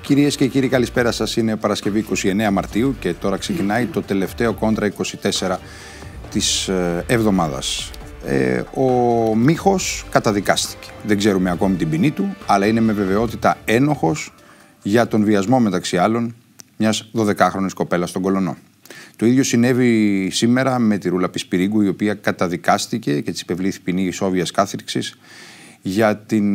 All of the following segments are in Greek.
Κυρίες και κύριοι, καλησπέρα σας. Είναι Παρασκευή 29 Μαρτίου και τώρα ξεκινάει το τελευταίο κόντρα 24 της εβδομάδας. Ο Μίχος καταδικάστηκε. Δεν ξέρουμε ακόμη την ποινή του, αλλά είναι με βεβαιότητα ένοχος για τον βιασμό, μεταξύ άλλων, μιας 12χρονης κοπέλας στον Κολονό. Το ίδιο συνέβη σήμερα με τη Ρούλα Πισπυρίγκου, η οποία καταδικάστηκε και της υπευλήθη ποινή ισόβιας κάθριξης για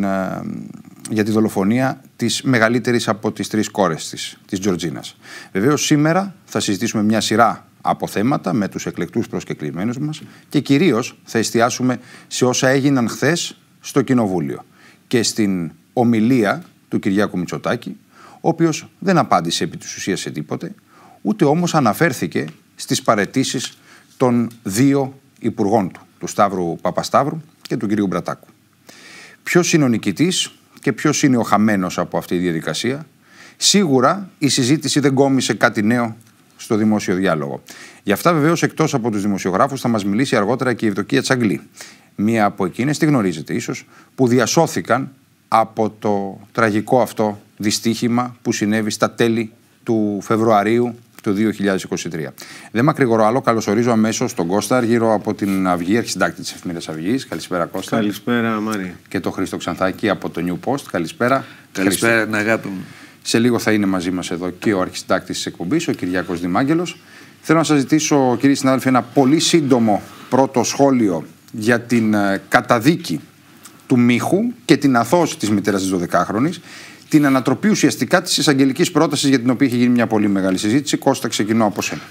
τη δολοφονία της μεγαλύτερης από τις 3 κόρες της Τζορτζίνας. Βεβαίως σήμερα θα συζητήσουμε μια σειρά από θέματα με τους εκλεκτούς προσκεκλημένους μας και κυρίως θα εστιάσουμε σε όσα έγιναν χθες στο Κοινοβούλιο και στην ομιλία του Κυριάκου Μητσοτάκη, ο οποίος δεν απάντησε επί της ουσίας σε τίποτε, ούτε όμως αναφέρθηκε στις παραιτήσεις των 2 υπουργών του Σταύρου Παπασταύρου και του κυρίου Μπρατάκου. Ποιος είναι ο νικητής και ποιος είναι ο χαμένος από αυτή τη διαδικασία? Σίγουρα η συζήτηση δεν κόμισε κάτι νέο στο δημόσιο διάλογο. Γι' αυτά βεβαίως, εκτός από τους δημοσιογράφους, θα μας μιλήσει αργότερα και η Ευδοκία Τσαγκλή. Μία από εκείνες, τη γνωρίζετε ίσως, που διασώθηκαν από το τραγικό αυτό δυστύχημα που συνέβη στα τέλη του Φεβρουαρίου του 2023. Δεν μακρηγορώ άλλο, καλωσορίζω αμέσως τον Κώστα Αργύρο από την Αυγή, αρχισυντάκτη της Εφημερίδας Αυγής. Καλησπέρα, Κώστα. Καλησπέρα, Μάρια. Και τον Χρήστο Ξανθάκη από το New Post. Καλησπέρα. Καλησπέρα, την αγάπη μου. Σε λίγο θα είναι μαζί μας εδώ και ο αρχισυντάκτης της εκπομπής, ο Κυριάκος Δημάγγελος. Θέλω να σας ζητήσω, κύριοι συνάδελφοι, ένα πολύ σύντομο πρώτο σχόλιο για την καταδίκη του Μίχου και την αθώωση της μητέρας της 12χρονης. Την ανατροπή ουσιαστικά της εισαγγελικής πρότασης, για την οποία είχε γίνει μια πολύ μεγάλη συζήτηση. Κώστα, ξεκινώ από σένα.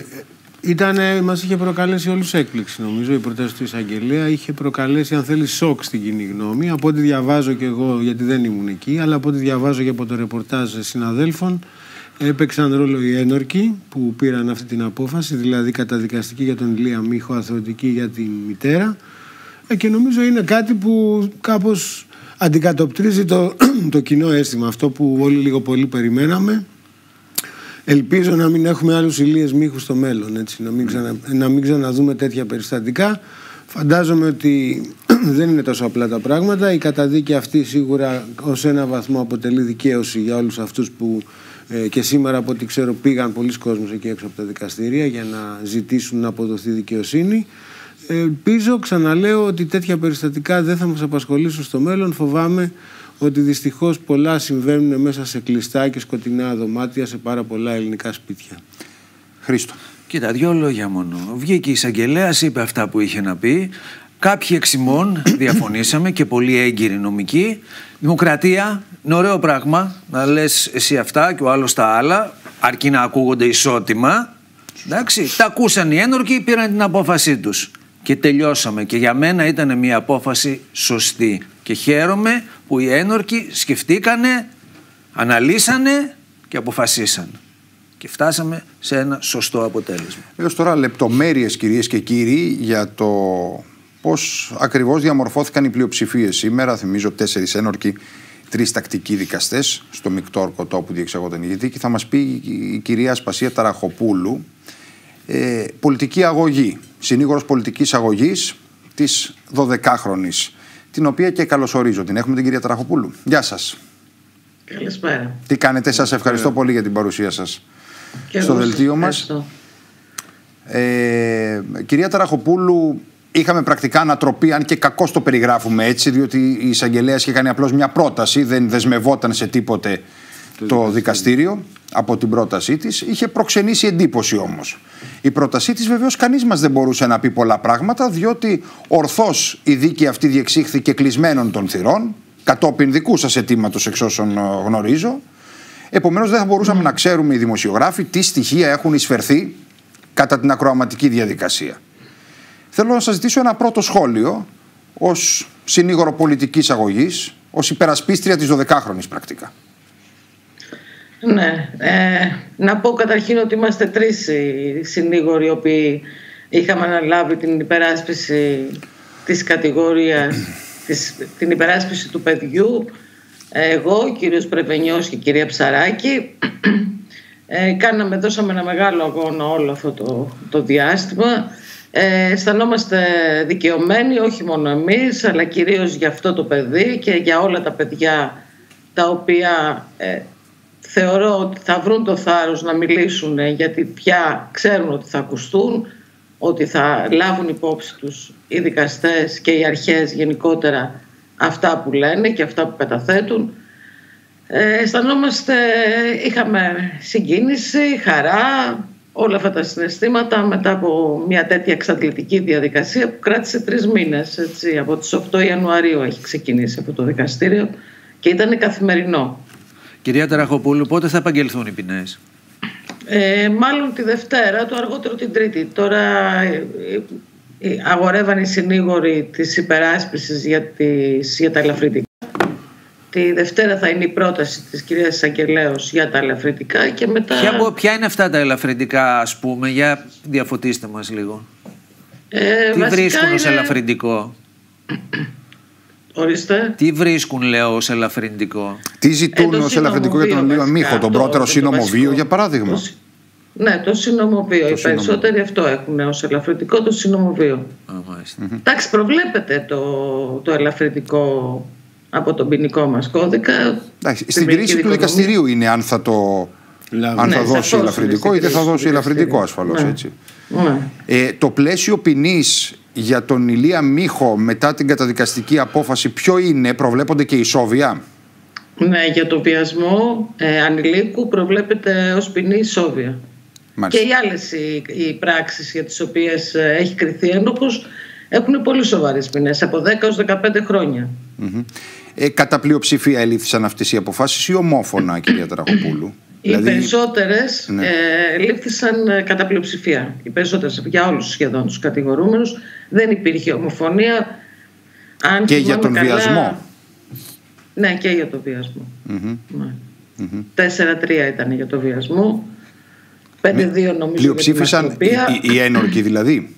Ναι, μας είχε προκαλέσει όλους έκπληξη, νομίζω. Η πρόταση του εισαγγελέα είχε προκαλέσει, αν θέλει, σοκ στην κοινή γνώμη. Από ό,τι διαβάζω και εγώ, γιατί δεν ήμουν εκεί, αλλά από ό,τι διαβάζω και από το ρεπορτάζ συναδέλφων, έπαιξαν ρόλο οι ένορκοι που πήραν αυτή την απόφαση, δηλαδή καταδικαστική για τον Ηλία Μίχο, αθωωτική για την μητέρα. Και νομίζω είναι κάτι που κάπως αντικατοπτρίζει το κοινό αίσθημα, αυτό που όλοι λίγο πολύ περιμέναμε. Ελπίζω να μην έχουμε άλλους Ηλίες Μίχου στο μέλλον, έτσι, να μην ξαναδούμε τέτοια περιστατικά. Φαντάζομαι ότι δεν είναι τόσο απλά τα πράγματα. Η καταδίκη αυτή σίγουρα ως ένα βαθμό αποτελεί δικαίωση για όλους αυτούς που και σήμερα, από ό,τι ξέρω, πήγαν πολλοί κόσμος εκεί έξω από τα δικαστήρια για να ζητήσουν να αποδοθεί δικαιοσύνη. Ελπίζω, ξαναλέω, ότι τέτοια περιστατικά δεν θα μας απασχολήσουν στο μέλλον. Φοβάμαι ότι δυστυχώς πολλά συμβαίνουν μέσα σε κλειστά και σκοτεινά δωμάτια σε πάρα πολλά ελληνικά σπίτια. Χρήστο. Κοίτα, 2 λόγια μόνο. Βγήκε η εισαγγελέας, είπε αυτά που είχε να πει. Κάποιοι εξημών διαφωνήσαμε και πολύ έγκυροι νομικοί. Δημοκρατία είναι ωραίο πράγμα να λες εσύ αυτά και ο άλλος τα άλλα, αρκεί να ακούγονται ισότιμα. Εντάξει, τα ακούσαν οι ένορκοι, πήραν την απόφασή τους και τελειώσαμε. Και για μένα ήταν μια απόφαση σωστή. Και χαίρομαι που οι ένορκοι σκεφτήκανε, αναλύσανε και αποφασίσανε. Και φτάσαμε σε ένα σωστό αποτέλεσμα. Έως τώρα λεπτομέρειες, κυρίες και κύριοι, για το πώς ακριβώς διαμορφώθηκαν οι πλειοψηφίες σήμερα. Θυμίζω 4 ένορκοι, 3 τακτικοί δικαστές στο μεικτό ορκωτό που διεξαγόταν η δίκη. Θα μας πει η κυρία Ασπασία Ταραχοπούλου, πολιτική αγωγή, συνήγορος πολιτικής αγωγής της 12χρονης, την οποία και καλωσορίζω. Την έχουμε την κυρία Ταραχοπούλου. Γεια σας. Καλησπέρα. Τι κάνετε? Σας ευχαριστώ πολύ για την παρουσία σας στο δελτίο μας. Κυρία Ταραχοπούλου, είχαμε πρακτικά ανατροπή, αν και κακώς το περιγράφουμε έτσι, διότι η εισαγγελέας είχε κάνει απλώς μια πρόταση, δεν δεσμευόταν σε τίποτε το δικαστήριο από την πρότασή της. Είχε προξενήσει εντύπωση όμως. Η πρότασή της, βεβαίως, κανείς μας δεν μπορούσε να πει πολλά πράγματα, διότι ορθώς η δίκη αυτή διεξήχθηκε κλεισμένων των θυρών, κατόπιν δικού σας αιτήματος, εξ όσων γνωρίζω. Επομένως, δεν θα μπορούσαμε να ξέρουμε οι δημοσιογράφοι τι στοιχεία έχουν εισφερθεί κατά την ακροαματική διαδικασία. Θέλω να σας ζητήσω ένα πρώτο σχόλιο ως συνήγορο πολιτικής αγωγής, ως υπερασπίστρια της 12χρονης πρακτικά. Ναι, να πω καταρχήν ότι είμαστε 3 οι συνήγοροι οι οποίοι είχαμε αναλάβει την υπεράσπιση της κατηγορίας, την υπεράσπιση του παιδιού. Εγώ, ο κύριος Πρεβενιός και η κυρία Ψαράκη. Δώσαμε ένα μεγάλο αγώνα όλο αυτό το διάστημα. Αισθανόμαστε δικαιωμένοι, όχι μόνο εμείς, αλλά κυρίως για αυτό το παιδί και για όλα τα παιδιά τα οποία θεωρώ ότι θα βρουν το θάρρος να μιλήσουν, γιατί πια ξέρουν ότι θα ακουστούν, ότι θα λάβουν υπόψη τους οι δικαστές και οι αρχές γενικότερα αυτά που λένε και αυτά που καταθέτουν. Αισθανόμαστε, είχαμε συγκίνηση, χαρά, όλα αυτά τα συναισθήματα μετά από μια τέτοια εξαντλητική διαδικασία που κράτησε 3 μήνες. Έτσι, από τις 8 Ιανουαρίου έχει ξεκινήσει από το δικαστήριο και ήταν καθημερινό. Κυρία Ταραχοπούλου, πότε θα απαγγελθούν οι ποινές? Μάλλον τη Δευτέρα, το αργότερο την Τρίτη. Τώρα αγορεύαν οι συνήγοροι της υπεράσπισης για τα ελαφρυντικά. Τη Δευτέρα θα είναι η πρόταση της κυρίας Εισαγγελέως για τα ελαφρυντικά και μετά... Ποια είναι αυτά τα ελαφρυντικά, ας πούμε, για διαφωτίστε μας λίγο. Τι βρίσκουν ως ελαφρυντικό? Ορίστε. Τι βρίσκουν, λέω, ως ελαφρυντικό? Τι ζητούν ως ελαφρυντικό για τον Λίο Μίχο, τον πρώτερο σύνομο βίο, για παράδειγμα? Ναι, το σύνομο βίο. Οι περισσότεροι αυτό έχουν ως ελαφρυντικό, το σύνομο βίο. Εντάξει, προβλέπεται το ελαφρυντικό από τον ποινικό μας κώδικα. Στην κρίση του δικαστηρίου είναι αν θα δώσει ελαφρυντικό ή δεν θα δώσει ελαφρυντικό, ασφαλώς. Έτσι. Το πλαίσιο ποινής για τον Ηλία Μίχο μετά την καταδικαστική απόφαση ποιο είναι? Προβλέπονται και ισόβια? Ναι, για το βιασμό ανηλίκου προβλέπεται ως ποινή ισόβια. Μάλιστα. Και οι άλλες οι πράξεις για τις οποίες έχει κριθεί ένοχος έχουν πολύ σοβαρές ποινές, από 10 έως 15 χρόνια. Κατά πλειοψηφία ελήφθησαν αυτές οι αποφάσεις ή ομόφωνα, κυρία Ταραχοπούλου? Οι περισσότερες λήφθησαν κατά πλειοψηφία. Οι περισσότερες, για όλους σχεδόν τους κατηγορούμενους, δεν υπήρχε ομοφωνία. Αν και για τον βιασμό? Ναι, και για τον βιασμό. 4-3 ήταν για τον βιασμό. 5-2 νομίζω. Πλειοψήφισαν οι ένορκοι δηλαδή?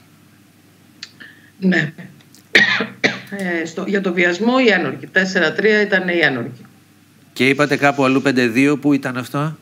Ναι. Για το βιασμό οι ένορκοι. 4-3 ήταν οι ένορκοι. Και είπατε κάπου αλλού 5-2, που ήταν αυτό?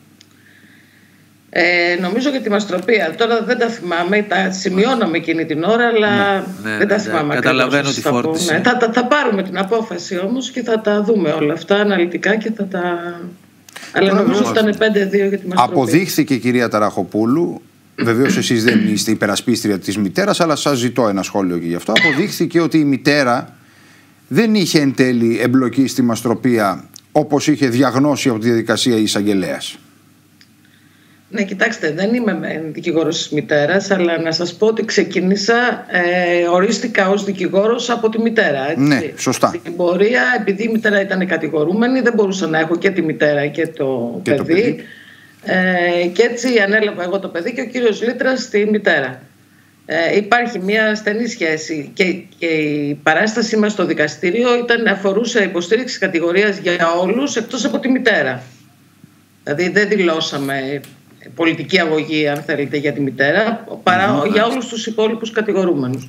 Νομίζω για τη μαστροπία. Τώρα δεν τα θυμάμαι, τα σημειώναμε εκείνη την ώρα, αλλά δεν τα θυμάμαι. Καταλαβαίνω τη φόρτιση. Θα πάρουμε την απόφαση όμως και θα τα δούμε όλα αυτά αναλυτικά και θα τα... Αλλά νομίζω ότι ήταν 5-2 για τη μαστροπία. Αποδείχθηκε, κυρία Ταραχοπούλου, βεβαίως εσείς δεν είστε υπερασπίστρια της μητέρας, αλλά σας ζητώ ένα σχόλιο και γι' αυτό. Αποδείχθηκε ότι η μητέρα δεν είχε εν τέλει εμπλοκή στη μαστροπία όπως είχε διαγνώσει από τη διαδικασία η εισαγγελέας. Ναι, κοιτάξτε, δεν είμαι δικηγόρος της μητέρας, αλλά να σας πω ότι ξεκίνησα, ορίστηκα ως δικηγόρος από τη μητέρα. Έτσι. Ναι, σωστά. Στην πορεία, επειδή η μητέρα ήταν κατηγορούμενη, δεν μπορούσα να έχω και τη μητέρα και το παιδί. Και έτσι ανέλαβα εγώ το παιδί και ο κύριος Λίτρας τη μητέρα. Υπάρχει μια στενή σχέση και η παράστασή μας στο δικαστήριο αφορούσε υποστήριξη κατηγορίας για όλους εκτός από τη μητέρα. Δηλαδή δεν δηλώσαμε πολιτική αγωγή, αν θέλετε, για τη μητέρα, παρά για όλους τους υπόλοιπους κατηγορούμενους.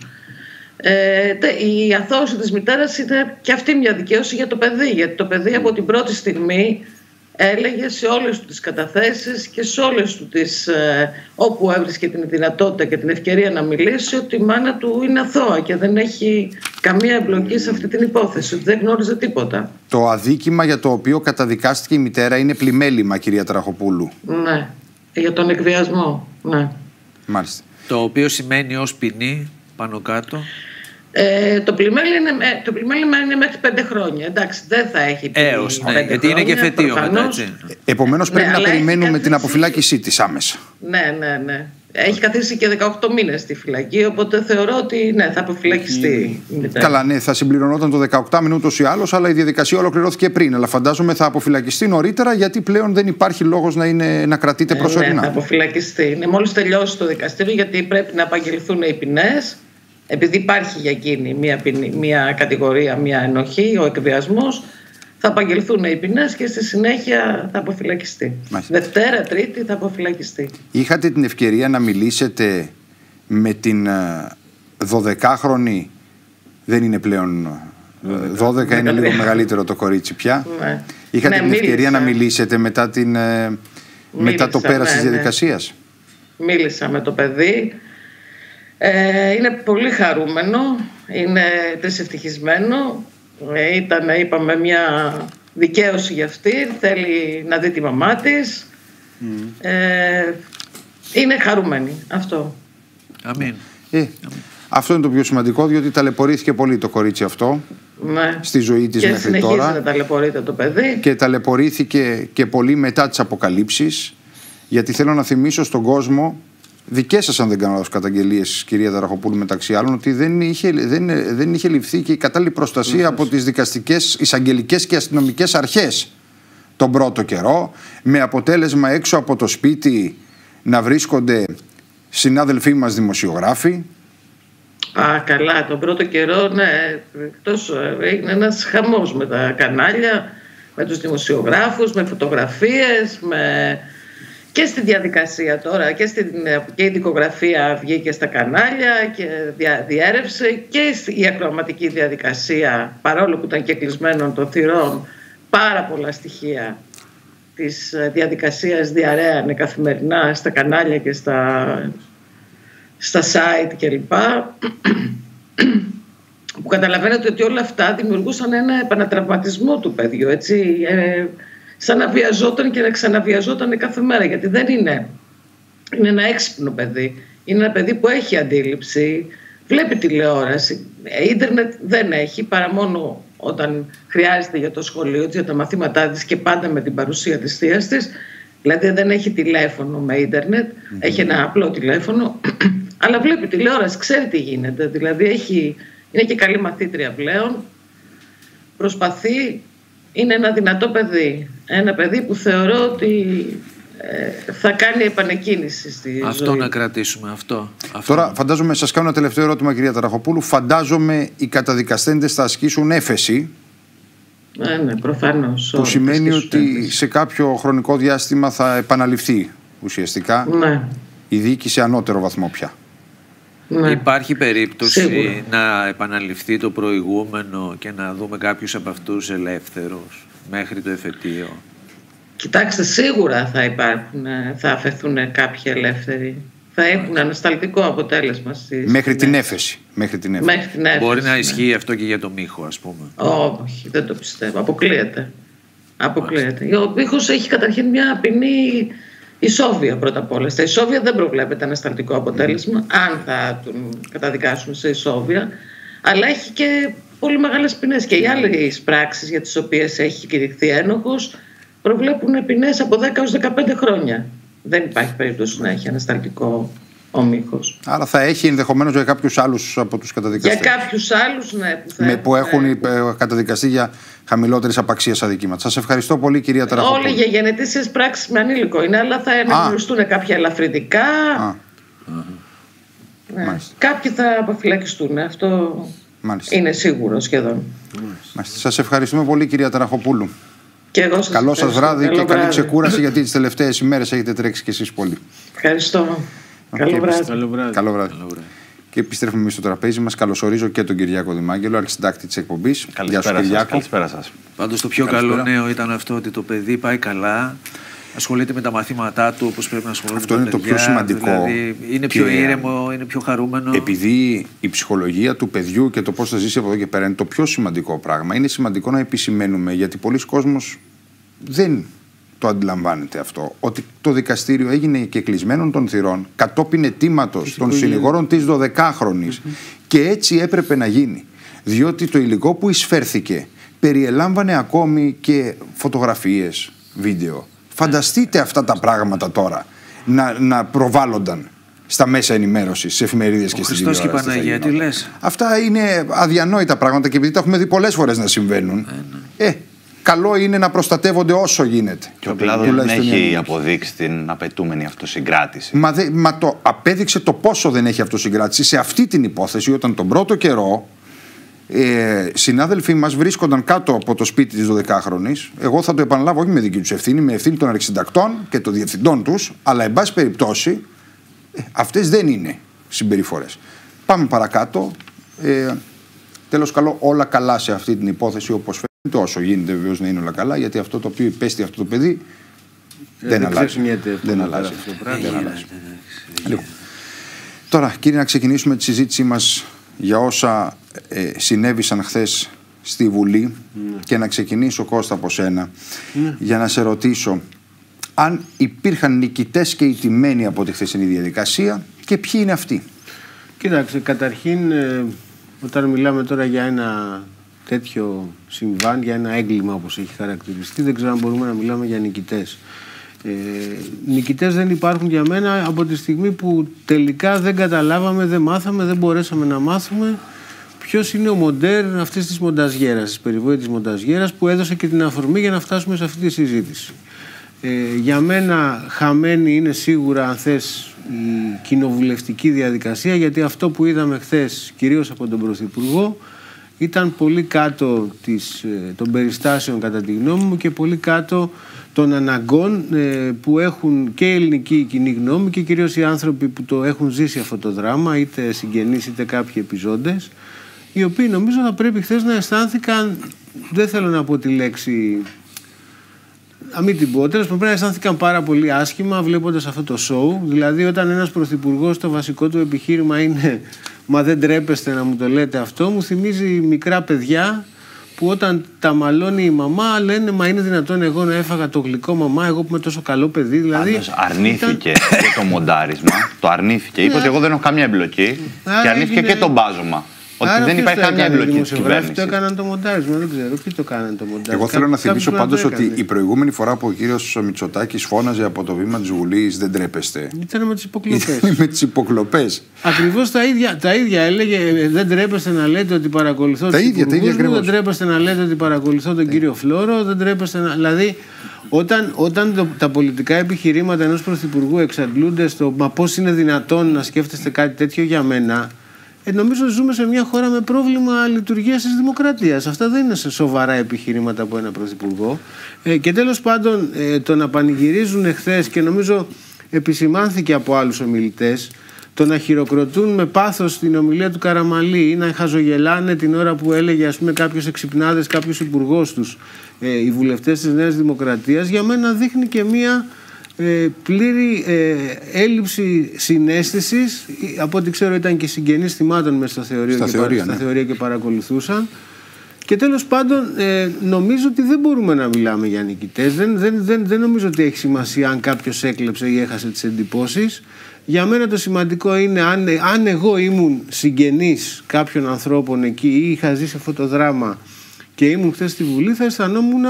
Η αθώωση της μητέρας είναι και αυτή μια δικαίωση για το παιδί, γιατί το παιδί από την πρώτη στιγμή έλεγε σε όλες του τις καταθέσεις και σε όλες του τις, όπου έβρισκε την δυνατότητα και την ευκαιρία να μιλήσει, ότι η μάνα του είναι αθώα και δεν έχει καμία εμπλοκή σε αυτή την υπόθεση, ότι δεν γνώριζε τίποτα. Το αδίκημα για το οποίο καταδικάστηκε η μητέρα είναι πλημέλημα, κυρία Ταραχοπούλου. Ναι, για τον εκβιασμό, ναι. Μάλιστα. Το οποίο σημαίνει ως ποινή πάνω κάτω? Το πλημέλημα είναι μέχρι 5 χρόνια. Εντάξει, δεν θα έχει πει. Γιατί είναι και φετίο μετά, έτσι. Επομένως πρέπει να περιμένουμε την αποφυλάκησή της άμεσα. Ναι. Έχει καθίσει και 18 μήνες στη φυλακή, οπότε θεωρώ ότι θα αποφυλακιστεί. Καλά, ναι, θα συμπληρωνόταν το 18 μήνου ούτως ή άλλως, αλλά η διαδικασία ολοκληρώθηκε πριν. Αλλά φαντάζομαι θα αποφυλακιστεί νωρίτερα, γιατί πλέον δεν υπάρχει λόγος να κρατείται προσωρινά. Ναι, θα αποφυλακιστεί. Μόλις τελειώσει το δικαστήριο, γιατί πρέπει να απαγγελθούν οι ποινές. Επειδή υπάρχει για εκείνη μια κατηγορία, μια ενοχή, ο εκβιασμός, θα απαγγελθούν οι ποινές και στη συνέχεια θα αποφυλακιστεί. Μάλιστα. Δευτέρα, Τρίτη θα αποφυλακιστεί. Είχατε την ευκαιρία να μιλήσετε με την 12χρονη, δεν είναι πλέον 12, είναι λίγο μεγαλύτερο το κορίτσι πια. Ναι. Είχατε την ευκαιρία να μιλήσετε μετά το πέρας της διαδικασίας? Μίλησα με το παιδί. Είναι πολύ χαρούμενο, είναι τρισευτυχισμένο. Ήταν, είπαμε, μια δικαίωση για αυτήν, θέλει να δει τη μαμά της. Είναι χαρούμενη αυτό. Αμήν. Αυτό είναι το πιο σημαντικό, διότι ταλαιπωρήθηκε πολύ το κορίτσι αυτό, ναι, στη ζωή της μέχρι τώρα. Και συνεχίζει να ταλαιπωρείται το παιδί. Και ταλαιπωρήθηκε και πολύ μετά τις αποκαλύψεις, γιατί θέλω να θυμίσω στον κόσμο, δικές σας αν δεν κάνω λάθος καταγγελίες, κυρία Ταραχοπούλου, μεταξύ άλλων, ότι δεν είχε ληφθεί και η κατάλληλη προστασία από τις δικαστικές, εισαγγελικές και αστυνομικές αρχές τον πρώτο καιρό, με αποτέλεσμα έξω από το σπίτι να βρίσκονται συνάδελφοί μας δημοσιογράφοι. Καλά, τον πρώτο καιρό, ναι, έγινε ένας χαμός με τα κανάλια, με τους δημοσιογράφους, με φωτογραφίες, και στη διαδικασία τώρα, και η δικογραφία βγήκε στα κανάλια και διέρευσε, και η ακροαματική διαδικασία, παρόλο που ήταν και κλεισμένων των θυρών, πάρα πολλά στοιχεία της διαδικασίας διαρρέανε καθημερινά στα κανάλια και στα site κλπ. Που καταλαβαίνετε ότι όλα αυτά δημιουργούσαν ένα επανατραυματισμό του παιδιού, έτσι, σαν να βιαζόταν και να ξαναβιαζόταν κάθε μέρα, γιατί δεν είναι ένα έξυπνο παιδί, είναι ένα παιδί που έχει αντίληψη, βλέπει τηλεόραση, ίντερνετ δεν έχει, παρά μόνο όταν χρειάζεται για το σχολείο της, για τα μαθήματά της, και πάντα με την παρουσία της θείας της. Δηλαδή δεν έχει τηλέφωνο με ίντερνετ, έχει ένα απλό τηλέφωνο, αλλά βλέπει τηλεόραση, ξέρει τι γίνεται. Δηλαδή είναι και καλή μαθήτρια πλέον, προσπαθεί, είναι ένα δυνατό παιδί. Ένα παιδί που θεωρώ ότι θα κάνει επανεκκίνηση στη αυτό ζωή. Να κρατήσουμε αυτό. Τώρα φαντάζομαι, σας κάνω ένα τελευταίο ερώτημα, κυρία Ταραχοπούλου. Φαντάζομαι οι καταδικαστέντες θα ασκήσουν έφεση. Ναι, προφανώς. Που σημαίνει ότι σε κάποιο χρονικό διάστημα θα επαναληφθεί ουσιαστικά, ναι, η δίκη σε ανώτερο βαθμό πια. Ναι. Υπάρχει περίπτωση σίγουρα να επαναληφθεί το προηγούμενο και να δούμε κάποιους από αυτούς ελεύθερους μέχρι το εφετείο? Κοιτάξτε, σίγουρα θα αφαιθούν κάποιοι ελεύθεροι. Θα έχουν ανασταλτικό αποτέλεσμα. Μέχρι την έφεση. Μέχρι την έφεση. Μπορεί να ισχύει αυτό και για το Μίχο, ας πούμε? Όχι, δεν το πιστεύω. Αποκλείεται. Ο Μίχος έχει καταρχήν μια ποινή ισόβια πρώτα απ' όλα. Στα ισόβια δεν προβλέπεται ανασταλτικό αποτέλεσμα, αν θα τον καταδικάσουν σε ισόβια. Αλλά έχει και πολύ μεγάλες ποινές. Και οι άλλες πράξεις για τις οποίες έχει κηρυχθεί ένοχος προβλέπουν ποινές από 10 έως 15 χρόνια. Δεν υπάρχει περίπτωση να έχει ανασταλτικό ο Μίχος. Άρα θα έχει ενδεχομένως για κάποιους άλλους από τους καταδικαστές. Για κάποιους άλλους, ναι. Που έχουν καταδικαστεί για χαμηλότερης απαξίας αδικήματα. Σας ευχαριστώ πολύ, κυρία Ταραχοπούλου. Όλοι για γενετήσιες πράξεις με ανήλικο είναι, αλλά θα αναγνωριστούν κάποια ελαφρυντικά. Ναι. Κάποιοι θα αποφυλακιστούν. Αυτό είναι σίγουρο σχεδόν. Σας ευχαριστούμε πολύ, κυρία Ταραχοπούλου. Καλό σας βράδυ και καλή ξεκούραση, γιατί τις τελευταίες ημέρες έχετε τρέξει κι εσείς πολύ. Ευχαριστώ. Καλό βράδυ. Και επιστρέφουμε εμείς στο τραπέζι μας. Καλωσορίζω και τον Κυριάκο Δημάγγελο, αρχισυντάκτη της εκπομπής. Καλησπέρα σας. Πάντως το πιο καλό νέο ήταν αυτό, ότι το παιδί πάει καλά, ασχολείται με τα μαθήματά του όπως πρέπει να ασχολείται. Αυτό είναι το πιο σημαντικό. Δηλαδή είναι πιο ήρεμο, είναι πιο χαρούμενο. Επειδή η ψυχολογία του παιδιού και το πώς θα ζήσει από εδώ και πέρα είναι το πιο σημαντικό πράγμα. Είναι σημαντικό να επισημαίνουμε, γιατί πολλοί κόσμος δεν το αντιλαμβάνεται αυτό, ότι το δικαστήριο έγινε και κλεισμένων των θυρών κατόπιν αιτήματος των συνηγόρων της 12χρονης. Και έτσι έπρεπε να γίνει. Διότι το υλικό που εισφέρθηκε περιελάμβανε ακόμη και φωτογραφίες, βίντεο. Φανταστείτε αυτά τα πράγματα τώρα να προβάλλονταν στα μέσα ενημέρωσης, σε εφημερίδες και στην τηλεόραση. Χριστός και Παναγία, τι λες? Αυτά είναι αδιανόητα πράγματα, και επειδή τα έχουμε δει πολλές φορές να συμβαίνουν, καλό είναι να προστατεύονται όσο γίνεται. Και ο κλάδος δεν έχει αποδείξει την απαιτούμενη αυτοσυγκράτηση. Μα το απέδειξε το πόσο δεν έχει αυτοσυγκράτηση σε αυτή την υπόθεση, όταν τον πρώτο καιρό συνάδελφοί μας βρίσκονταν κάτω από το σπίτι της 12χρονης. Εγώ θα το επαναλάβω, όχι με δική τους ευθύνη, με ευθύνη των αρχισυντακτών και των διευθυντών τους, αλλά εν πάση περιπτώσει αυτές δεν είναι συμπεριφορές. Πάμε παρακάτω. Τέλος, καλό, όλα καλά σε αυτή την υπόθεση, όπως φαίνεται, όσο γίνεται βεβαίως να είναι όλα καλά, γιατί αυτό το οποίο υπέστη αυτό το παιδί δεν αλλάζει. Δεν αλλάζει. Λοιπόν, τώρα, κύριε, να ξεκινήσουμε τη συζήτησή μας για όσα συνέβησαν χθες στη Βουλή και να ξεκινήσω, Κώστα, από σένα για να σε ρωτήσω αν υπήρχαν νικητές και ηττημένοι από τη χθεσινή διαδικασία και ποιοι είναι αυτοί. Κοίταξε, καταρχήν όταν μιλάμε τώρα για ένα τέτοιο συμβάν, για ένα έγκλημα όπως έχει χαρακτηριστεί, δεν ξέρω αν μπορούμε να μιλάμε για νικητές. Νικητές δεν υπάρχουν για μένα από τη στιγμή που τελικά δεν καταλάβαμε, δεν μάθαμε, δεν μπορέσαμε να μάθουμε ποιος είναι ο μοντέρ αυτής της μονταζιέρας, της περιβόητης μονταζιέρας που έδωσε και την αφορμή για να φτάσουμε σε αυτή τη συζήτηση. Για μένα χαμένη είναι σίγουρα, αν θες, η κοινοβουλευτική διαδικασία, γιατί αυτό που είδαμε χθες, κυρίως από τον Πρωθυπουργό, ήταν πολύ κάτω των περιστάσεων κατά τη γνώμη μου και πολύ κάτω των αναγκών που έχουν και η ελληνική κοινή γνώμη και κυρίως οι άνθρωποι που το έχουν ζήσει αυτό το δράμα, είτε συγγενείς είτε κάποιοι επιζώντες, οι οποίοι νομίζω θα πρέπει χθες να αισθάνθηκαν, δεν θέλω να πω τη λέξη, μην την πω, τέλος πρέπει να αισθάνθηκαν πάρα πολύ άσχημα βλέποντας αυτό το show. Δηλαδή, όταν ένας πρωθυπουργός το βασικό του επιχείρημα είναι «Μα δεν τρέπεστε να μου το λέτε αυτό», μου θυμίζει μικρά παιδιά που όταν τα μαλώνει η μαμά λένε «Μα είναι δυνατόν εγώ να έφαγα το γλυκό μαμά, εγώ που είμαι τόσο καλό παιδί». Δηλαδή, αρνήθηκε και το μοντάρισμα, το αρνήθηκε. Είπε ότι εγώ δεν έχω καμία εμπλοκή και αρνήθηκε και το μπάζωμα. Ότι δεν υπάρχει καμία εμπλοκή της κυβέρνησης. Το έκαναν το μοντάρισμα, δεν ξέρω ποιοι το κάνανε το μοντάρισμα. Εγώ θέλω να θυμίσω πάντως ότι η προηγούμενη φορά που ο κύριος Μητσοτάκης φώναζε από το βήμα της Βουλής «Δεν τρέπεστε». Ήταν με τις υποκλοπές. Με τις υποκλοπές. Ακριβώς τα ίδια έλεγε. Δεν τρέπεστε να λέτε ότι παρακολουθώ τους υπουργούς μου, δεν τρέπεστε να λέτε ότι παρακολουθώ τον κύριο Φλόρο, δεν τρέπεστε να. Δηλαδή, όταν τα πολιτικά επιχειρήματα ενός πρωθυπουργού εξαντλούνται στο «Μα πώς είναι δυνατόν να σκέφτεστε κάτι τέτοιο», για μένα. Νομίζω ζούμε σε μια χώρα με πρόβλημα λειτουργίας της δημοκρατίας. Αυτά δεν είναι σε σοβαρά επιχειρήματα από ένα πρωθυπουργό. Και τέλος πάντων, το να πανηγυρίζουν χθες, και νομίζω επισημάνθηκε από άλλους ομιλητές, το να χειροκροτούν με πάθος την ομιλία του Καραμανλή ή να χαζογελάνε την ώρα που έλεγε, ας πούμε, κάποιος εξυπνάδες, κάποιος υπουργός τους, οι βουλευτές της Νέας Δημοκρατίας, για μένα δείχνει και μια πλήρη έλλειψη συναίσθησης. Από ό,τι ξέρω ήταν και συγγενείς θυμάτων μέσα στα θεωρία και παρακολουθούσαν. Και τέλος πάντων νομίζω ότι δεν μπορούμε να μιλάμε για νικητές. Δεν νομίζω ότι έχει σημασία αν κάποιος έκλεψε ή έχασε τις εντυπώσεις. Για μένα το σημαντικό είναι αν εγώ ήμουν συγγενής κάποιων ανθρώπων εκεί ή είχα ζήσει αυτό το δράμα και ήμουν χθες στη Βουλή, θα αισθανόμουν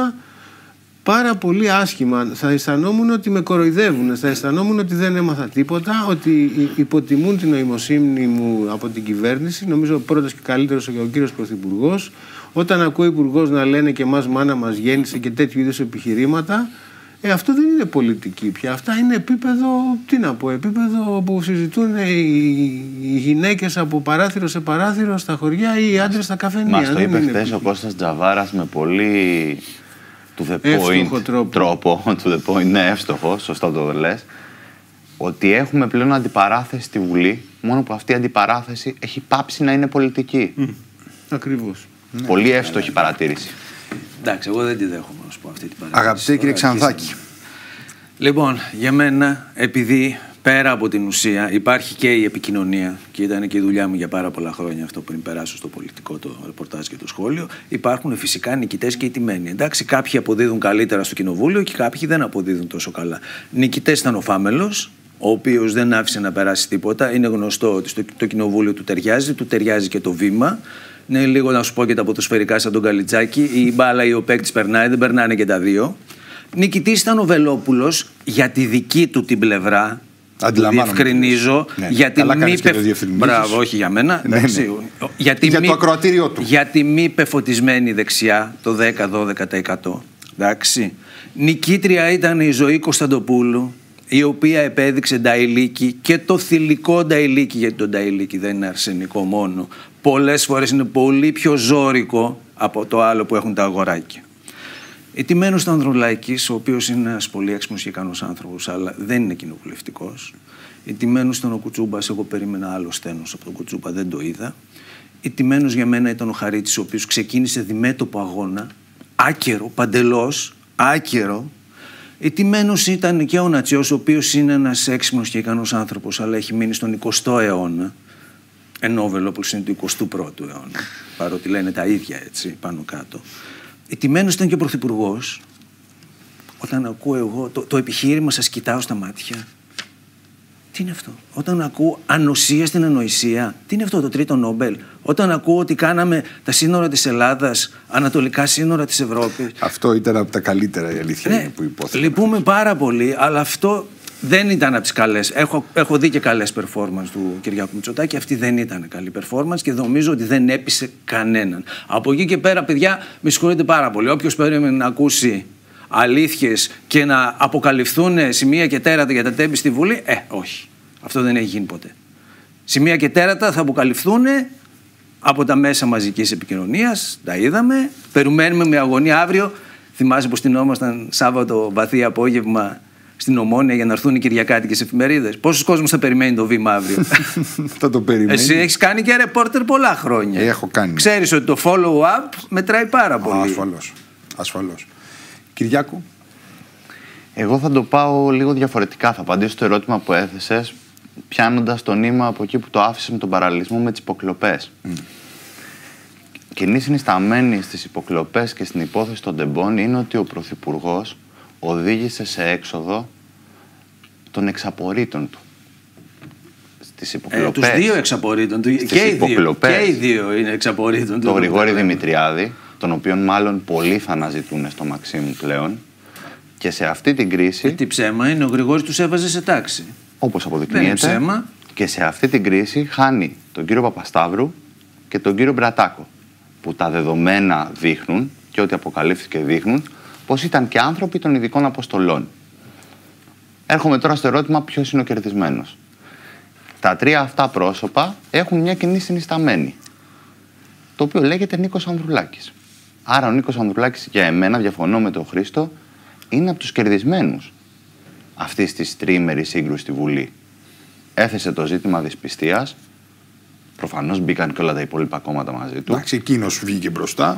πάρα πολύ άσχημα. Θα αισθανόμουν ότι με κοροϊδεύουν, θα αισθανόμουν ότι δεν έμαθα τίποτα, ότι υποτιμούν την νοημοσύνη μου από την κυβέρνηση. Νομίζω πρώτος και καλύτερος ο κύριος Πρωθυπουργός. Όταν ακούω υπουργός να λένε «Και εμάς μάνα μας γέννησε» και τέτοιου είδους επιχειρήματα, αυτό δεν είναι πολιτική πια. Αυτά είναι επίπεδο, τι να πω, επίπεδο που συζητούν οι γυναίκες από παράθυρο σε παράθυρο στα χωριά ή οι άντρες στα καφενεία. Μας το είπε χθες ο Κώστας Τζαβάρας με πολύ to the point τρόπο. To the point, ναι, εύστοχο, σωστά το λες. Ότι έχουμε πλέον αντιπαράθεση στη Βουλή, μόνο που αυτή η αντιπαράθεση έχει πάψει να είναι πολιτική. Ακριβώς. Πολύ εύστοχη παρατήρηση. Εντάξει, εγώ δεν τη δέχομαι να σου πω αυτή την παρατήρηση. Αγαπητέ κύριε Ξανθάκη. Λοιπόν, για μένα, επειδή πέρα από την ουσία υπάρχει και η επικοινωνία, και ήταν και η δουλειά μου για πάρα πολλά χρόνια αυτό πριν περάσω στο πολιτικό το ρεπορτάζ και το σχόλιο, υπάρχουν φυσικά νικητές και ηττημένοι. Εντάξει, κάποιοι αποδίδουν καλύτερα στο κοινοβούλιο και κάποιοι δεν αποδίδουν τόσο καλά. Νικητές ήταν ο Φάμελος, ο οποίος δεν άφησε να περάσει τίποτα. Είναι γνωστό ότι το κοινοβούλιο του ταιριάζει και το βήμα. Είναι λίγο να σου πω και τα ποδοσφαιρικά σαν τον Καλιτζάκη. Η μπάλα ή ο παίκτης περνάει, δεν περνάνε και τα δύο. Νικητής ήταν ο Βελόπουλος για τη δική του την πλευρά. Διευκρινίζω. Ναι, γιατί μπράβο, όχι για μένα. Ναι, ναι. Για το ακροατήριό του. Για τη μη πεφωτισμένη δεξιά, το 10-12%. Εντάξει. Νικήτρια ήταν η Ζωή Κωνσταντοπούλου, η οποία επέδειξε νταϊλίκι, και το θηλυκό νταϊλίκι, γιατί το νταϊλίκι δεν είναι αρσενικό μόνο. Πολλές φορές είναι πολύ πιο ζώρικο από το άλλο που έχουν τα αγοράκια. Ηττημένος ήταν ο Ανδρουλάκης, ο οποίος είναι ένας πολύ έξυπνος και ικανός άνθρωπος, αλλά δεν είναι κοινοβουλευτικός. Ηττημένος ήταν ο Κουτσούμπας, εγώ περίμενα άλλο στένος από τον Κουτσούμπα, δεν το είδα. Ηττημένος για μένα ήταν ο Χαρίτσης, ο οποίος ξεκίνησε διμέτωπο αγώνα, άκερο, παντελώς, άκερο. Ηττημένος ήταν και ο Νατσιός, ο οποίος είναι ένας έξυπνος και ικανός άνθρωπος, αλλά έχει μείνει στον 20ο αιώνα. ενόβελο όπως είναι του 21ου αιώνα, παρότι λένε τα ίδια έτσι πάνω κάτω. Ετημένος ήταν και ο Πρωθυπουργός. Όταν ακούω εγώ το επιχείρημα σας κοιτάω στα μάτια, τι είναι αυτό? Όταν ακούω ανοσία στην ανοησία, τι είναι αυτό το τρίτο Νόμπελ? Όταν ακούω ότι κάναμε τα σύνορα της Ελλάδας ανατολικά σύνορα της Ευρώπης. Αυτό ήταν από τα καλύτερα, η αλήθεια είναι, που υπόθετα. Λυπούμε πάρα πολύ, αλλά αυτό δεν ήταν από τις καλές. Έχω δει και καλές performance του Κυριάκου Μητσοτάκη. Αυτή δεν ήταν καλή performance και νομίζω ότι δεν έπεισε κανέναν. Από εκεί και πέρα, παιδιά, με συγχωρείτε πάρα πολύ. Όποιος περίμενε να ακούσει αλήθειες και να αποκαλυφθούν σημεία και τέρατα για τα τέμπη στη Βουλή, όχι. Αυτό δεν έχει γίνει ποτέ. Σημεία και τέρατα θα αποκαλυφθούν από τα μέσα μαζικής επικοινωνίας. Τα είδαμε. Περιμένουμε με αγωνία αύριο. Θυμάσαι που στυνόμασταν Σάββατο βαθύ απόγευμα στην Ομόνια για να έρθουν οι κυριακάτικες εφημερίδες? Πόσος κόσμος θα περιμένει το βήμα αύριο? Θα το περιμένει. Εσύ έχεις κάνει και ρεπόρτερ πολλά χρόνια. Έχω κάνει. Ξέρεις ότι το follow-up μετράει πάρα πολύ. Ασφαλώς. Κυριάκου. Εγώ θα το πάω λίγο διαφορετικά. Θα απαντήσω στο ερώτημα που έθεσες, πιάνοντας το νήμα από εκεί που το άφησες με τον παραλληλισμό με τις υποκλοπές. Κοινή συνισταμένη στις υποκλοπές και στην υπόθεση των τεμπών είναι ότι ο Πρωθυπουργός οδήγησε σε έξοδο των εξαπορρίτων του. Στις υποκλοπές. Τους δύο εξαπορρίτων του. Και οι δύο είναι εξαπορρίτων του. Το Γρηγόρη Δημητριάδη, τον οποίον μάλλον πολλοί θα αναζητούν στο Μαξίμου πλέον. Και σε αυτή την κρίση. Τι ψέμα είναι, ο Γρηγόρης τους έβαζε σε τάξη. Όπως αποδεικνύεται. Και σε αυτή την κρίση χάνει τον κύριο Παπασταύρου και τον κύριο Μπρατάκο. Που τα δεδομένα δείχνουν και ό,τι αποκαλύφθηκε δείχνουν πως ήταν και άνθρωποι των ειδικών αποστολών. Έρχομαι τώρα στο ερώτημα ποιος είναι ο κερδισμένος. Τα τρία αυτά πρόσωπα έχουν μια κοινή συνισταμένη, το οποίο λέγεται Νίκος Ανδρουλάκης. Άρα ο Νίκος Ανδρουλάκης, για εμένα, διαφωνώ με τον Χρήστο, είναι από τους κερδισμένους αυτής της τριήμερης σύγκρουσης στη Βουλή. Έθεσε το ζήτημα δυσπιστίας. Προφανώς μπήκαν και όλα τα υπόλοιπα κόμματα μαζί του. Εντάξει, εκείνος βγήκε μπροστά.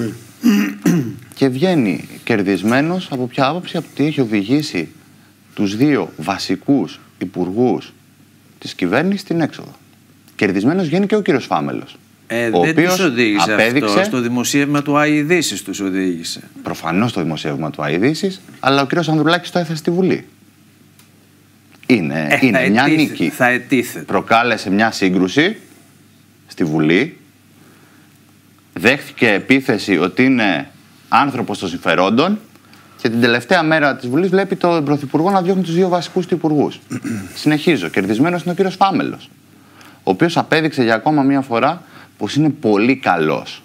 Και βγαίνει κερδισμένος από ποια άποψη? Από ότι έχει οδηγήσει τους δύο βασικούς υπουργούς της κυβέρνησης στην έξοδο. Κερδισμένος βγαίνει και ο κύριος Φάμελος. Δεν τους οδήγησε αυτό. Στο δημοσίευμα του ΆΗ Ειδήσεις τους οδήγησε. Προφανώς στο δημοσίευμα του ΆΗ Ειδήσεις, αλλά ο κύριος Ανδρουλάκης το έθεσε στη Βουλή. Είναι μια νίκη. Θα ετίθεται. Προκάλεσε μια σύγκρουση στη Βουλή. Δέχθηκε επίθεση ότι είναι άνθρωπος των συμφερόντων και την τελευταία μέρα της Βουλής βλέπει τον Πρωθυπουργό να διώχνει τους δύο βασικούς του υπουργούς. Συνεχίζω. Κερδισμένος είναι ο κύριος Φάμελος, ο οποίος απέδειξε για ακόμα μία φορά πως είναι πολύ καλός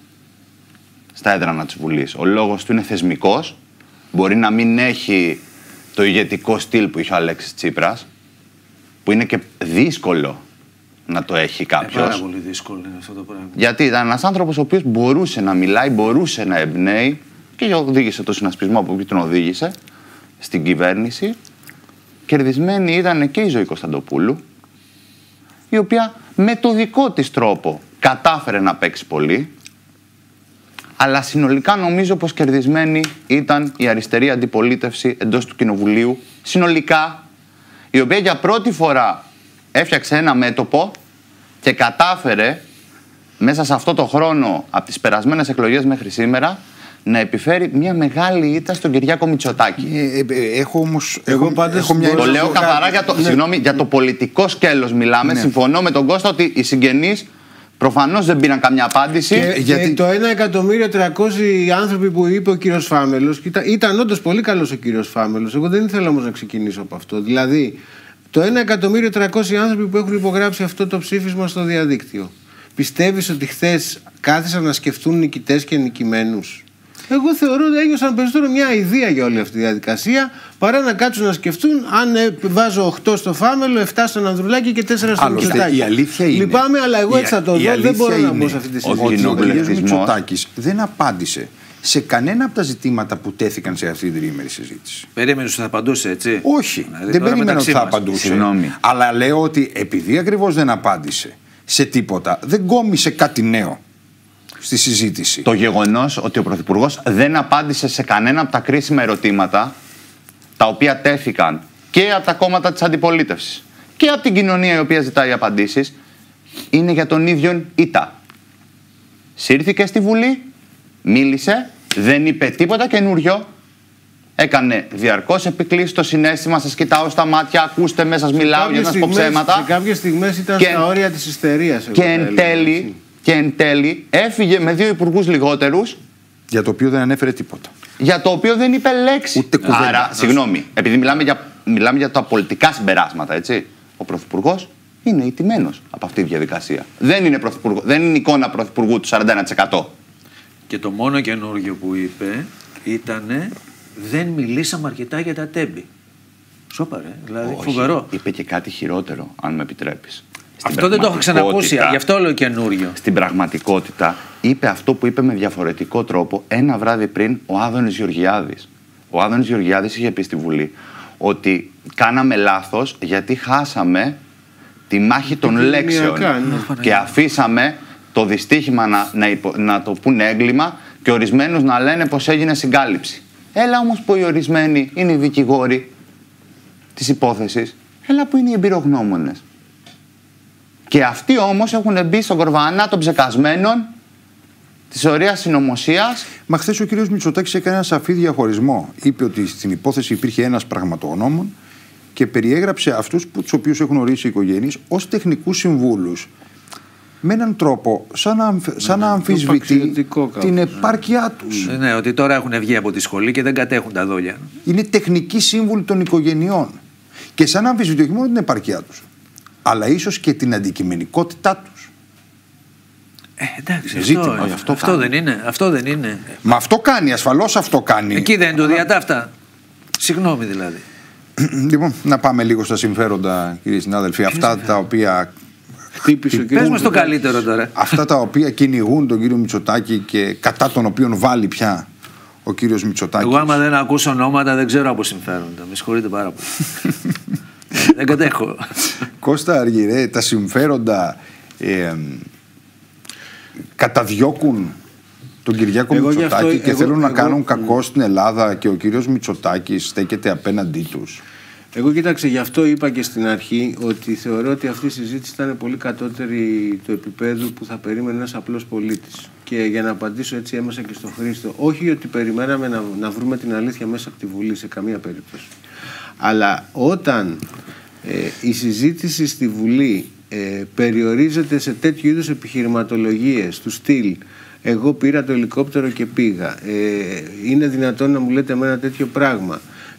στα έδρανα της Βουλής. Ο λόγος του είναι θεσμικός. Μπορεί να μην έχει το ηγετικό στυλ που είχε ο Αλέξης Τσίπρας, που είναι και δύσκολο να το έχει κάποιος. Πάρα πολύ δύσκολο είναι αυτό το πράγμα. Γιατί ήταν ένας άνθρωπος ο οποίος μπορούσε να μιλάει, μπορούσε να εμπνέει και οδήγησε το συνασπισμό από εκεί τον οδήγησε στην κυβέρνηση. Κερδισμένη ήταν και η Ζωή Κωνσταντοπούλου, η οποία με το δικό της τρόπο κατάφερε να παίξει πολύ, αλλά συνολικά νομίζω πως κερδισμένη ήταν η αριστερή αντιπολίτευση εντός του Κοινοβουλίου, συνολικά, η οποία για πρώτη φορά έφτιαξε ένα μέτωπο και κατάφερε μέσα σε αυτό το χρόνο από τις περασμένες εκλογές μέχρι σήμερα να επιφέρει μια μεγάλη ήττα στον Κυριάκο Μητσοτάκη. Έχω όμως. Το λέω καθαρά για το πολιτικό σκέλος μιλάμε. Ναι. Συμφωνώ με τον Κώστα ότι οι συγγενείς προφανώς δεν πήραν καμιά απάντηση. Γιατί το 1.300.000 άνθρωποι που είπε ο κύριος Φάμελος, ήταν όντως πολύ καλός ο κύριος Φάμελος. Εγώ δεν ήθελα όμως να ξεκινήσω από αυτό. Δηλαδή, το 1.300.000 άνθρωποι που έχουν υπογράψει αυτό το ψήφισμα στο διαδίκτυο, πιστεύεις ότι χθες κάθισαν να σκεφτούν νικητές και νικημένους? Εγώ θεωρώ ότι ένιωσαν περισσότερο μια ιδέα για όλη αυτή τη διαδικασία παρά να κάτσουν να σκεφτούν αν βάζω 8 στο Φάμελο, 7 στον Ανδρουλάκη και 4 στον Μητσοτάκη. Η αλήθεια είναι. Λυπάμαι, αλλά εγώ έτσι θα το δω. Δεν μπορώ να μπω σε αυτή τη συζήτηση. Ο κ. Μητσοτάκης δεν απάντησε σε κανένα από τα ζητήματα που τέθηκαν σε αυτή την τριήμερη συζήτηση. Περίμενε ότι θα απαντούσε, έτσι? Όχι, δεν περίμενα ότι θα απαντούσε. Συγγνώμη. Αλλά λέω ότι επειδή ακριβώς δεν απάντησε σε τίποτα, δεν κόμισε κάτι νέο στη συζήτηση. Το γεγονός ότι ο Πρωθυπουργός δεν απάντησε σε κανένα από τα κρίσιμα ερωτήματα τα οποία τέθηκαν και από τα κόμματα της αντιπολίτευσης και από την κοινωνία η οποία ζητάει απαντήσεις, είναι για τον ίδιον ήττα. Σύρθηκε στη Βουλή, μίλησε, δεν είπε τίποτα καινούριο. Έκανε διαρκώς επικλήσεις στο συναίσθημα, σας κοιτάω στα μάτια, ακούστε με, σας μιλάω για να σας πω ψέματα. Σε κάποιες στιγμές ήταν στα όρια της ιστερίας. Και εν τέλει έφυγε με 2 υπουργούς λιγότερους. Για το οποίο δεν ανέφερε τίποτα. Για το οποίο δεν είπε λέξη. Ούτε κουβέντα. Άρα, συγγνώμη, επειδή μιλάμε για τα πολιτικά συμπεράσματα, έτσι. Ο Πρωθυπουργός είναι ηττημένος από αυτή τη διαδικασία. Δεν είναι εικόνα Πρωθυπουργού του 41%. Και το μόνο καινούργιο που είπε ήτανε δεν μιλήσαμε αρκετά για τα τέμπη. Σόπαρε, δηλαδή. Όχι, φοβερό. Είπε και κάτι χειρότερο, αν με επιτρέπεις. Αυτό δεν το έχω ξανακούσει, γι' αυτό λέω καινούριο. Στην πραγματικότητα είπε αυτό που είπε με διαφορετικό τρόπο ένα βράδυ πριν ο Άδωνης Γεωργιάδης. Ο Άδωνης Γεωργιάδης είχε πει στη Βουλή ότι κάναμε λάθος γιατί χάσαμε τη μάχη των λέξεων και αφήσαμε το δυστύχημα να το πούνε έγκλημα και ορισμένους να λένε πως έγινε συγκάλυψη. Έλα όμως που οι ορισμένοι είναι οι δικηγόροι της υπόθεσης, έλα που είναι οι εμπειρογνώμονες. Και αυτοί όμως έχουν μπει στον κορβανά των ψεκασμένων της ωραίας συνωμοσίας. Μα χθες ο κύριος Μητσοτάκης έκανε ένα σαφή διαχωρισμό. Είπε ότι στην υπόθεση υπήρχε ένας πραγματογνώμων και περιέγραψε αυτούς τους οποίους έχουν ορίσει οι οικογένειες ως τεχνικούς συμβούλους. Με έναν τρόπο σαν να αμφισβητεί την επάρκειά τους. Ναι, ότι τώρα έχουν βγει από τη σχολή και δεν κατέχουν τα δόλια. Είναι τεχνικοί σύμβουλοι των οικογενειών. Και σαν να αμφισβητεί όχι μόνο την επάρκειά τους, αλλά ίσως και την αντικειμενικότητά τους. Εντάξει, αυτό δεν είναι. Μα αυτό κάνει, ασφαλώς αυτό κάνει. Εκεί δεν είναι το διατάφτα. Συγγνώμη δηλαδή. Λοιπόν, να πάμε λίγο στα συμφέροντα, κύριοι συνάδελφοι. Αυτά τα οποία Πες μας το καλύτερο τώρα. Αυτά τα οποία κυνηγούν τον κύριο Μητσοτάκη και κατά τον οποίον βάλει πια ο κύριος Μητσοτάκης. Εγώ άμα δεν ακούσω ονόματα δεν ξέρω από συμφέροντα. Με συγχωρείτε πάρα πολύ. Δεν κατέχω. Κώστα Αργυρέ, τα συμφέροντα καταδιώκουν τον Κυριάκο Μητσοτάκη και θέλουν να κάνουν κακό στην Ελλάδα και ο κύριος Μητσοτάκης στέκεται απέναντί τους. Εγώ κοίταξε, γι' αυτό είπα και στην αρχή ότι θεωρώ ότι αυτή η συζήτηση ήταν πολύ κατώτερη του επίπεδου που θα περίμενε ένας απλός πολίτης. Και για να απαντήσω έτσι έμεσα και στον Χρήστο, όχι ότι περιμέναμε να βρούμε την αλήθεια μέσα από τη Βουλή σε καμία περίπτωση. Αλλά όταν η συζήτηση στη Βουλή περιορίζεται σε τέτοιου είδους επιχειρηματολογίες του στυλ εγώ πήρα το ελικόπτερο και πήγα, είναι δυνατόν να μου λέτε εμένα τέτοιο πράγμα,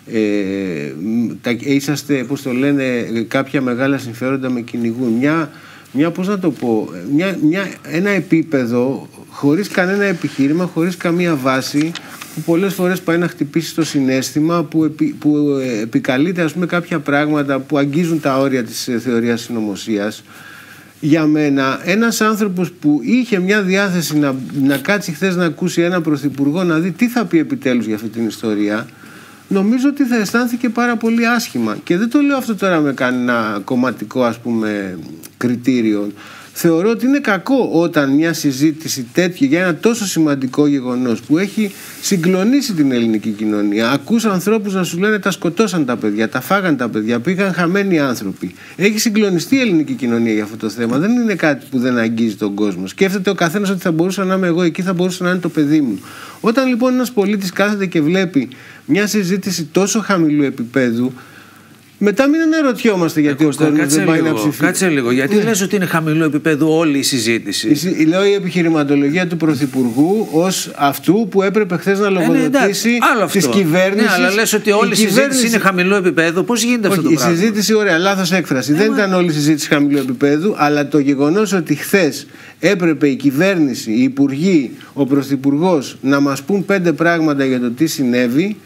είσαστε, πώς το λένε, κάποια μεγάλα συμφέροντα με κυνηγούν, πώς να το πω, ένα επίπεδο χωρίς κανένα επιχείρημα, χωρίς καμία βάση, που πολλές φορές πάει να χτυπήσει το συναίσθημα, που επικαλείται, ας πούμε, κάποια πράγματα που αγγίζουν τα όρια της θεωρίας συνωμοσίας. Για μένα, ένας άνθρωπος που είχε μια διάθεση να κάτσει χθες να ακούσει έναν πρωθυπουργό, να δει τι θα πει επιτέλους για αυτή την ιστορία, νομίζω ότι θα αισθάνθηκε πάρα πολύ άσχημα. Και δεν το λέω αυτό τώρα με κανένα κομματικό, ας πούμε, κριτήριο. Θεωρώ ότι είναι κακό όταν μια συζήτηση τέτοια για ένα τόσο σημαντικό γεγονός που έχει συγκλονίσει την ελληνική κοινωνία, ακούς ανθρώπους να σου λένε τα σκοτώσαν τα παιδιά, τα φάγαν τα παιδιά, πήγαν χαμένοι άνθρωποι. Έχει συγκλονιστεί η ελληνική κοινωνία για αυτό το θέμα. Δεν είναι κάτι που δεν αγγίζει τον κόσμο. Σκέφτεται ο καθένας ότι θα μπορούσα να είμαι εγώ εκεί, θα μπορούσε να είναι το παιδί μου. Όταν λοιπόν ένας πολίτης κάθεται και βλέπει μια συζήτηση τόσο χαμηλού επίπεδου, μετά μην αναρωτιόμαστε γιατί ο κόσμος δεν πάει να ψηφίσει. Κάτσε λίγο, γιατί λες ότι είναι χαμηλό επίπεδο όλη η συζήτηση. Λέω η επιχειρηματολογία του Πρωθυπουργού ως αυτού που έπρεπε χθες να λογοδοτήσει της κυβέρνησης. Ναι, αλλά λες ότι όλη η συζήτηση είναι χαμηλό επίπεδο. Πώς γίνεται αυτό το πράγμα? Η συζήτηση, ωραία, λάθος έκφραση. Δεν ήταν όλη η συζήτηση χαμηλού επίπεδου, αλλά το γεγονός ότι χθες έπρεπε η κυβέρνηση, οι υπουργοί, ο Πρωθυπουργός να μας πούν 5 πράγματα για το τι συνέβη.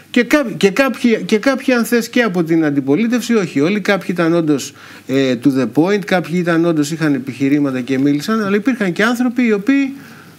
Και κάποιοι, αν θες, και από την αντιπολίτευση, όχι όλοι. Κάποιοι ήταν όντως to the point, κάποιοι ήταν όντως, είχαν επιχειρήματα και μίλησαν, αλλά υπήρχαν και άνθρωποι οι οποίοι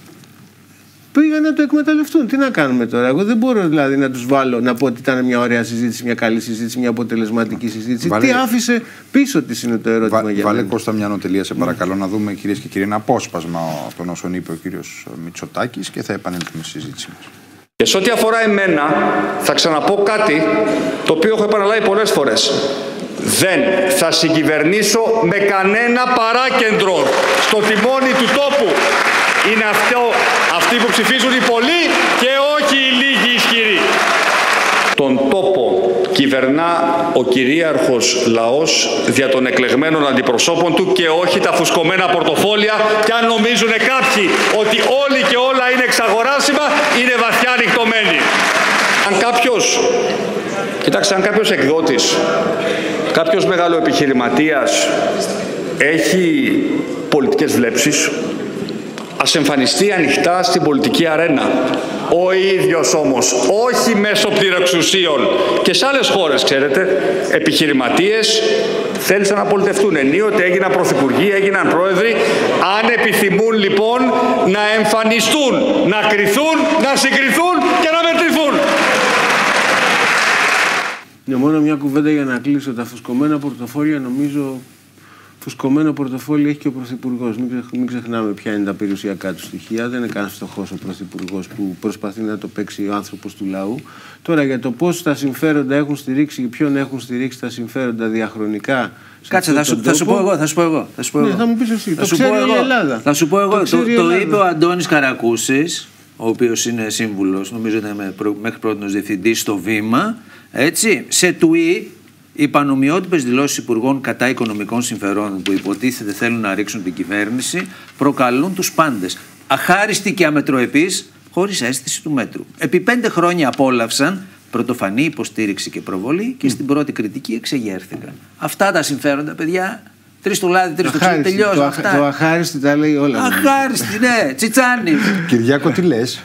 πήγαν να το εκμεταλλευτούν. Τι να κάνουμε τώρα? Εγώ δεν μπορώ δηλαδή να τους βάλω, να πω ότι ήταν μια ωραία συζήτηση, μια καλή συζήτηση, μια αποτελεσματική συζήτηση. Τι άφησε πίσω της είναι το ερώτημα για μένα. Βάλε, Κώστα, μια ανωτελεία, σε παρακαλώ, να δούμε, κυρίες και κύριοι, ένα απόσπασμα των όσων είπε ο κύριος Μητσοτάκης και θα επανέλθουμε στη συζήτηση μας. Και σε ό,τι αφορά εμένα, θα ξαναπώ κάτι το οποίο έχω επαναλάβει πολλές φορές. Δεν θα συγκυβερνήσω με κανένα παράκεντρο στο τιμόνι του τόπου. Είναι αυτοί που ψηφίζουν οι πολλοί και όχι οι λίγοι ισχυροί. Τον τόπο κυβερνά ο κυρίαρχος λαός δια των εκλεγμένων αντιπροσώπων του και όχι τα φουσκωμένα πορτοφόλια. Και αν νομίζουν κάποιοι ότι όλοι και όλα είναι εξαγοράσιμα, είναι βαθιά νυχτωμένοι. Αν κάποιος εκδότης, κάποιος μεγαλοεπιχειρηματίας έχει πολιτικές βλέψεις, ας εμφανιστεί ανοιχτά στην πολιτική αρένα. Ο ίδιος όμως, όχι μέσω πληροεξουσίων. Και σε άλλες χώρες, ξέρετε, επιχειρηματίες θέλησαν να πολιτευτούν. Ενίοτε έγιναν πρωθυπουργοί, έγιναν πρόεδροι. Αν επιθυμούν λοιπόν να εμφανιστούν, να κριθούν, να συγκριθούν και να μετρηθούν. Μόνο μια κουβέντα για να κλείσω. Τα φουσκωμένα πορτοφόλια, νομίζω, φουσκωμένο πορτοφόλι έχει και ο Πρωθυπουργός. Μην ξεχνάμε ποια είναι τα περιουσιακά του στοιχεία. Δεν είναι κανένα φτωχός ο Πρωθυπουργός που προσπαθεί να το παίξει ο άνθρωπος του λαού. Τώρα για το πώς τα συμφέροντα έχουν στηρίξει και ποιον έχουν στηρίξει τα συμφέροντα διαχρονικά. Κάτσε, θα σου πω εγώ. Ναι, θα μου πεις εσύ. Το ξέρει η Ελλάδα. Θα σου πω εγώ. Το είπε ο Αντώνης Καρακούσης, ο οποίος είναι σύμβουλος, νομίζω ήταν μέχρι πρώτος διευθυντής στο Βήμα. Έτσι, σε τουί, οι πανομοιότυπες δηλώσεις υπουργών κατά οικονομικών συμφερόντων που υποτίθεται θέλουν να ρίξουν την κυβέρνηση προκαλούν τους πάντες. Αχάριστοι και αμετροεπείς, χωρίς αίσθηση του μέτρου. Επί 5 χρόνια απόλαυσαν πρωτοφανή υποστήριξη και προβολή και στην πρώτη κριτική εξεγέρθηκαν. Αυτά τα συμφέροντα, παιδιά. 3 στο λάδι, 3 στο ξύλο, τελειώσαν. Το αχάριστη τα λέει όλα. Αχάριστη, ναι, Τσιτσάνι. Κυριάκο, τι λες?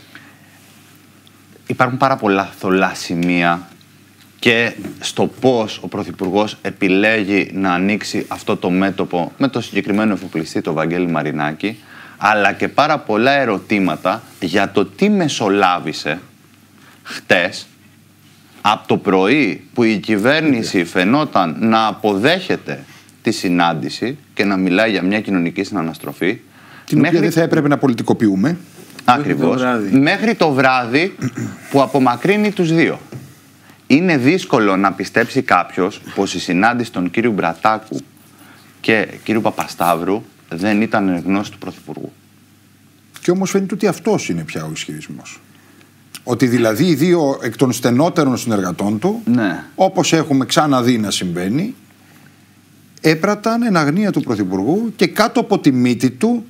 Υπάρχουν πάρα πολλά θολά σημεία και στο πώς ο Πρωθυπουργός επιλέγει να ανοίξει αυτό το μέτωπο με το συγκεκριμένο εφοπλιστή, το Βαγγέλη Μαρινάκη, αλλά και πάρα πολλά ερωτήματα για το τι μεσολάβησε χτες από το πρωί που η κυβέρνηση φαινόταν να αποδέχεται τη συνάντηση και να μιλάει για μια κοινωνική συναναστροφή. Την οποία δεν θα έπρεπε να πολιτικοποιούμε. Ακριβώς. Μέχρι το βράδυ που απομακρύνει τους δύο. Είναι δύσκολο να πιστέψει κάποιος πως η συνάντηση των κύριου Μπρατάκου και κύριου Παπασταύρου δεν ήταν γνώση του Πρωθυπουργού. Και όμως φαίνεται ότι αυτός είναι πια ο ισχυρισμός. Ότι δηλαδή οι δύο εκ των στενότερων συνεργατών του, ναι, όπως έχουμε ξαναδεί να συμβαίνει, έπραταν εν αγνία του Πρωθυπουργού και κάτω από τη μύτη του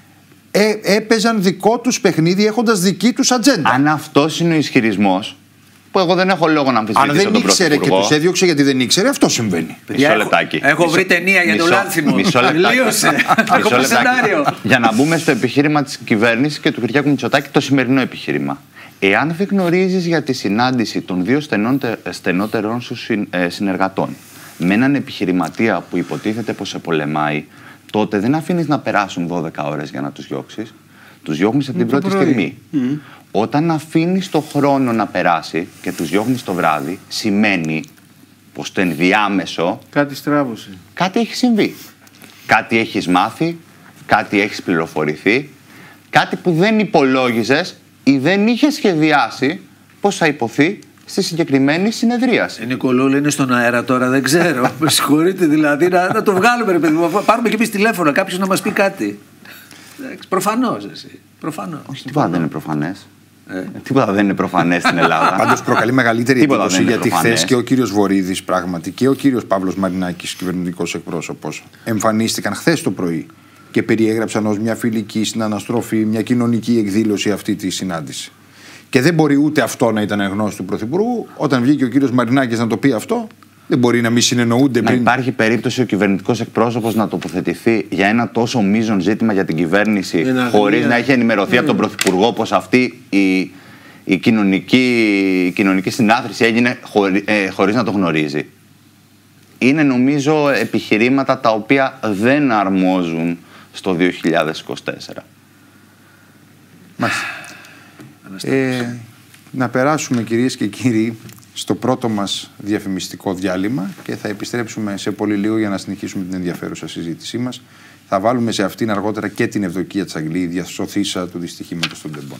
έπαιζαν δικό τους παιχνίδι έχοντας δική τους ατζέντα. Αν αυτός είναι ο ισχυρισμός, που εγώ δεν έχω λόγο να αμφισβητήσω τον Πρωθυπουργό. Αν δεν ήξερε και τους έδιωξε γιατί δεν ήξερε, αυτό συμβαίνει. Μισό λεπτάκι. Έχω βρει ταινία για το Λάνθιμο. Τελείωσε. Έχω σενάριο. Για να μπούμε στο επιχείρημα της κυβέρνησης και του Κυριάκου Μητσοτάκη, το σημερινό επιχείρημα. Εάν δεν γνωρίζεις για τη συνάντηση των δύο στενότερων σου συνεργατών με έναν επιχειρηματία που υποτίθεται πως σε πολεμάει, τότε δεν αφήνεις να περάσουν 12 ώρες για να τους διώξεις. Τους διώχνεις από την πρώτη στιγμή. Όταν αφήνεις το χρόνο να περάσει και τους διώχνεις το βράδυ, σημαίνει πως το ενδιάμεσο κάτι στράβωσε. Κάτι έχει συμβεί. Κάτι έχεις μάθει, κάτι έχεις πληροφορηθεί, κάτι που δεν υπολόγιζες ή δεν είχες σχεδιάσει πως θα υποθεί στη συγκεκριμένη συνεδρίαση. Νικολούλη, είναι στον αέρα τώρα, δεν ξέρω. Με συγχωρείτε, δηλαδή, να το βγάλουμε, ρε παιδί μου. Πάρουμε και εμείς τηλέφωνο, κάποιος να μας πει κάτι. Προφανώς, εσύ. Προφανώς. Όχι, τίποτα δεν είναι προφανές. Τίποτα δεν είναι προφανές στην Ελλάδα. Πάντως προκαλεί μεγαλύτερη εντύπωση γιατί χθες και ο κύριος Βορίδης πράγματι και ο κύριος Παύλος Μαρινάκης, κυβερνητικός εκπρόσωπος, εμφανίστηκαν χθες το πρωί και περιέγραψαν ως μια φιλική συναναστροφή, μια κοινωνική εκδήλωση αυτή τη συνάντηση. Και δεν μπορεί ούτε αυτό να ήταν γνώση του Πρωθυπουργού. Όταν βγήκε ο κύριος Μαρινάκης να το πει αυτό, δεν μπορεί να μην συνεννοούνται πριν. Υπάρχει περίπτωση ο κυβερνητικός εκπρόσωπος να τοποθετηθεί για ένα τόσο μείζον ζήτημα για την κυβέρνηση, χωρίς να έχει ενημερωθεί από τον Πρωθυπουργό πως αυτή η κοινωνική συνάθρηση έγινε χωρίς να το γνωρίζει. Είναι, νομίζω, επιχειρήματα τα οποία δεν αρμόζουν στο 2024. Μάλιστα. Να περάσουμε, κυρίες και κύριοι, στο πρώτο μας διαφημιστικό διάλειμμα και θα επιστρέψουμε σε πολύ λίγο για να συνεχίσουμε την ενδιαφέρουσα συζήτησή μας. Θα βάλουμε σε αυτήν αργότερα και την Ευδοκία Τσαγκλή, διασωθήσα του δυστυχήματος των τεμπών.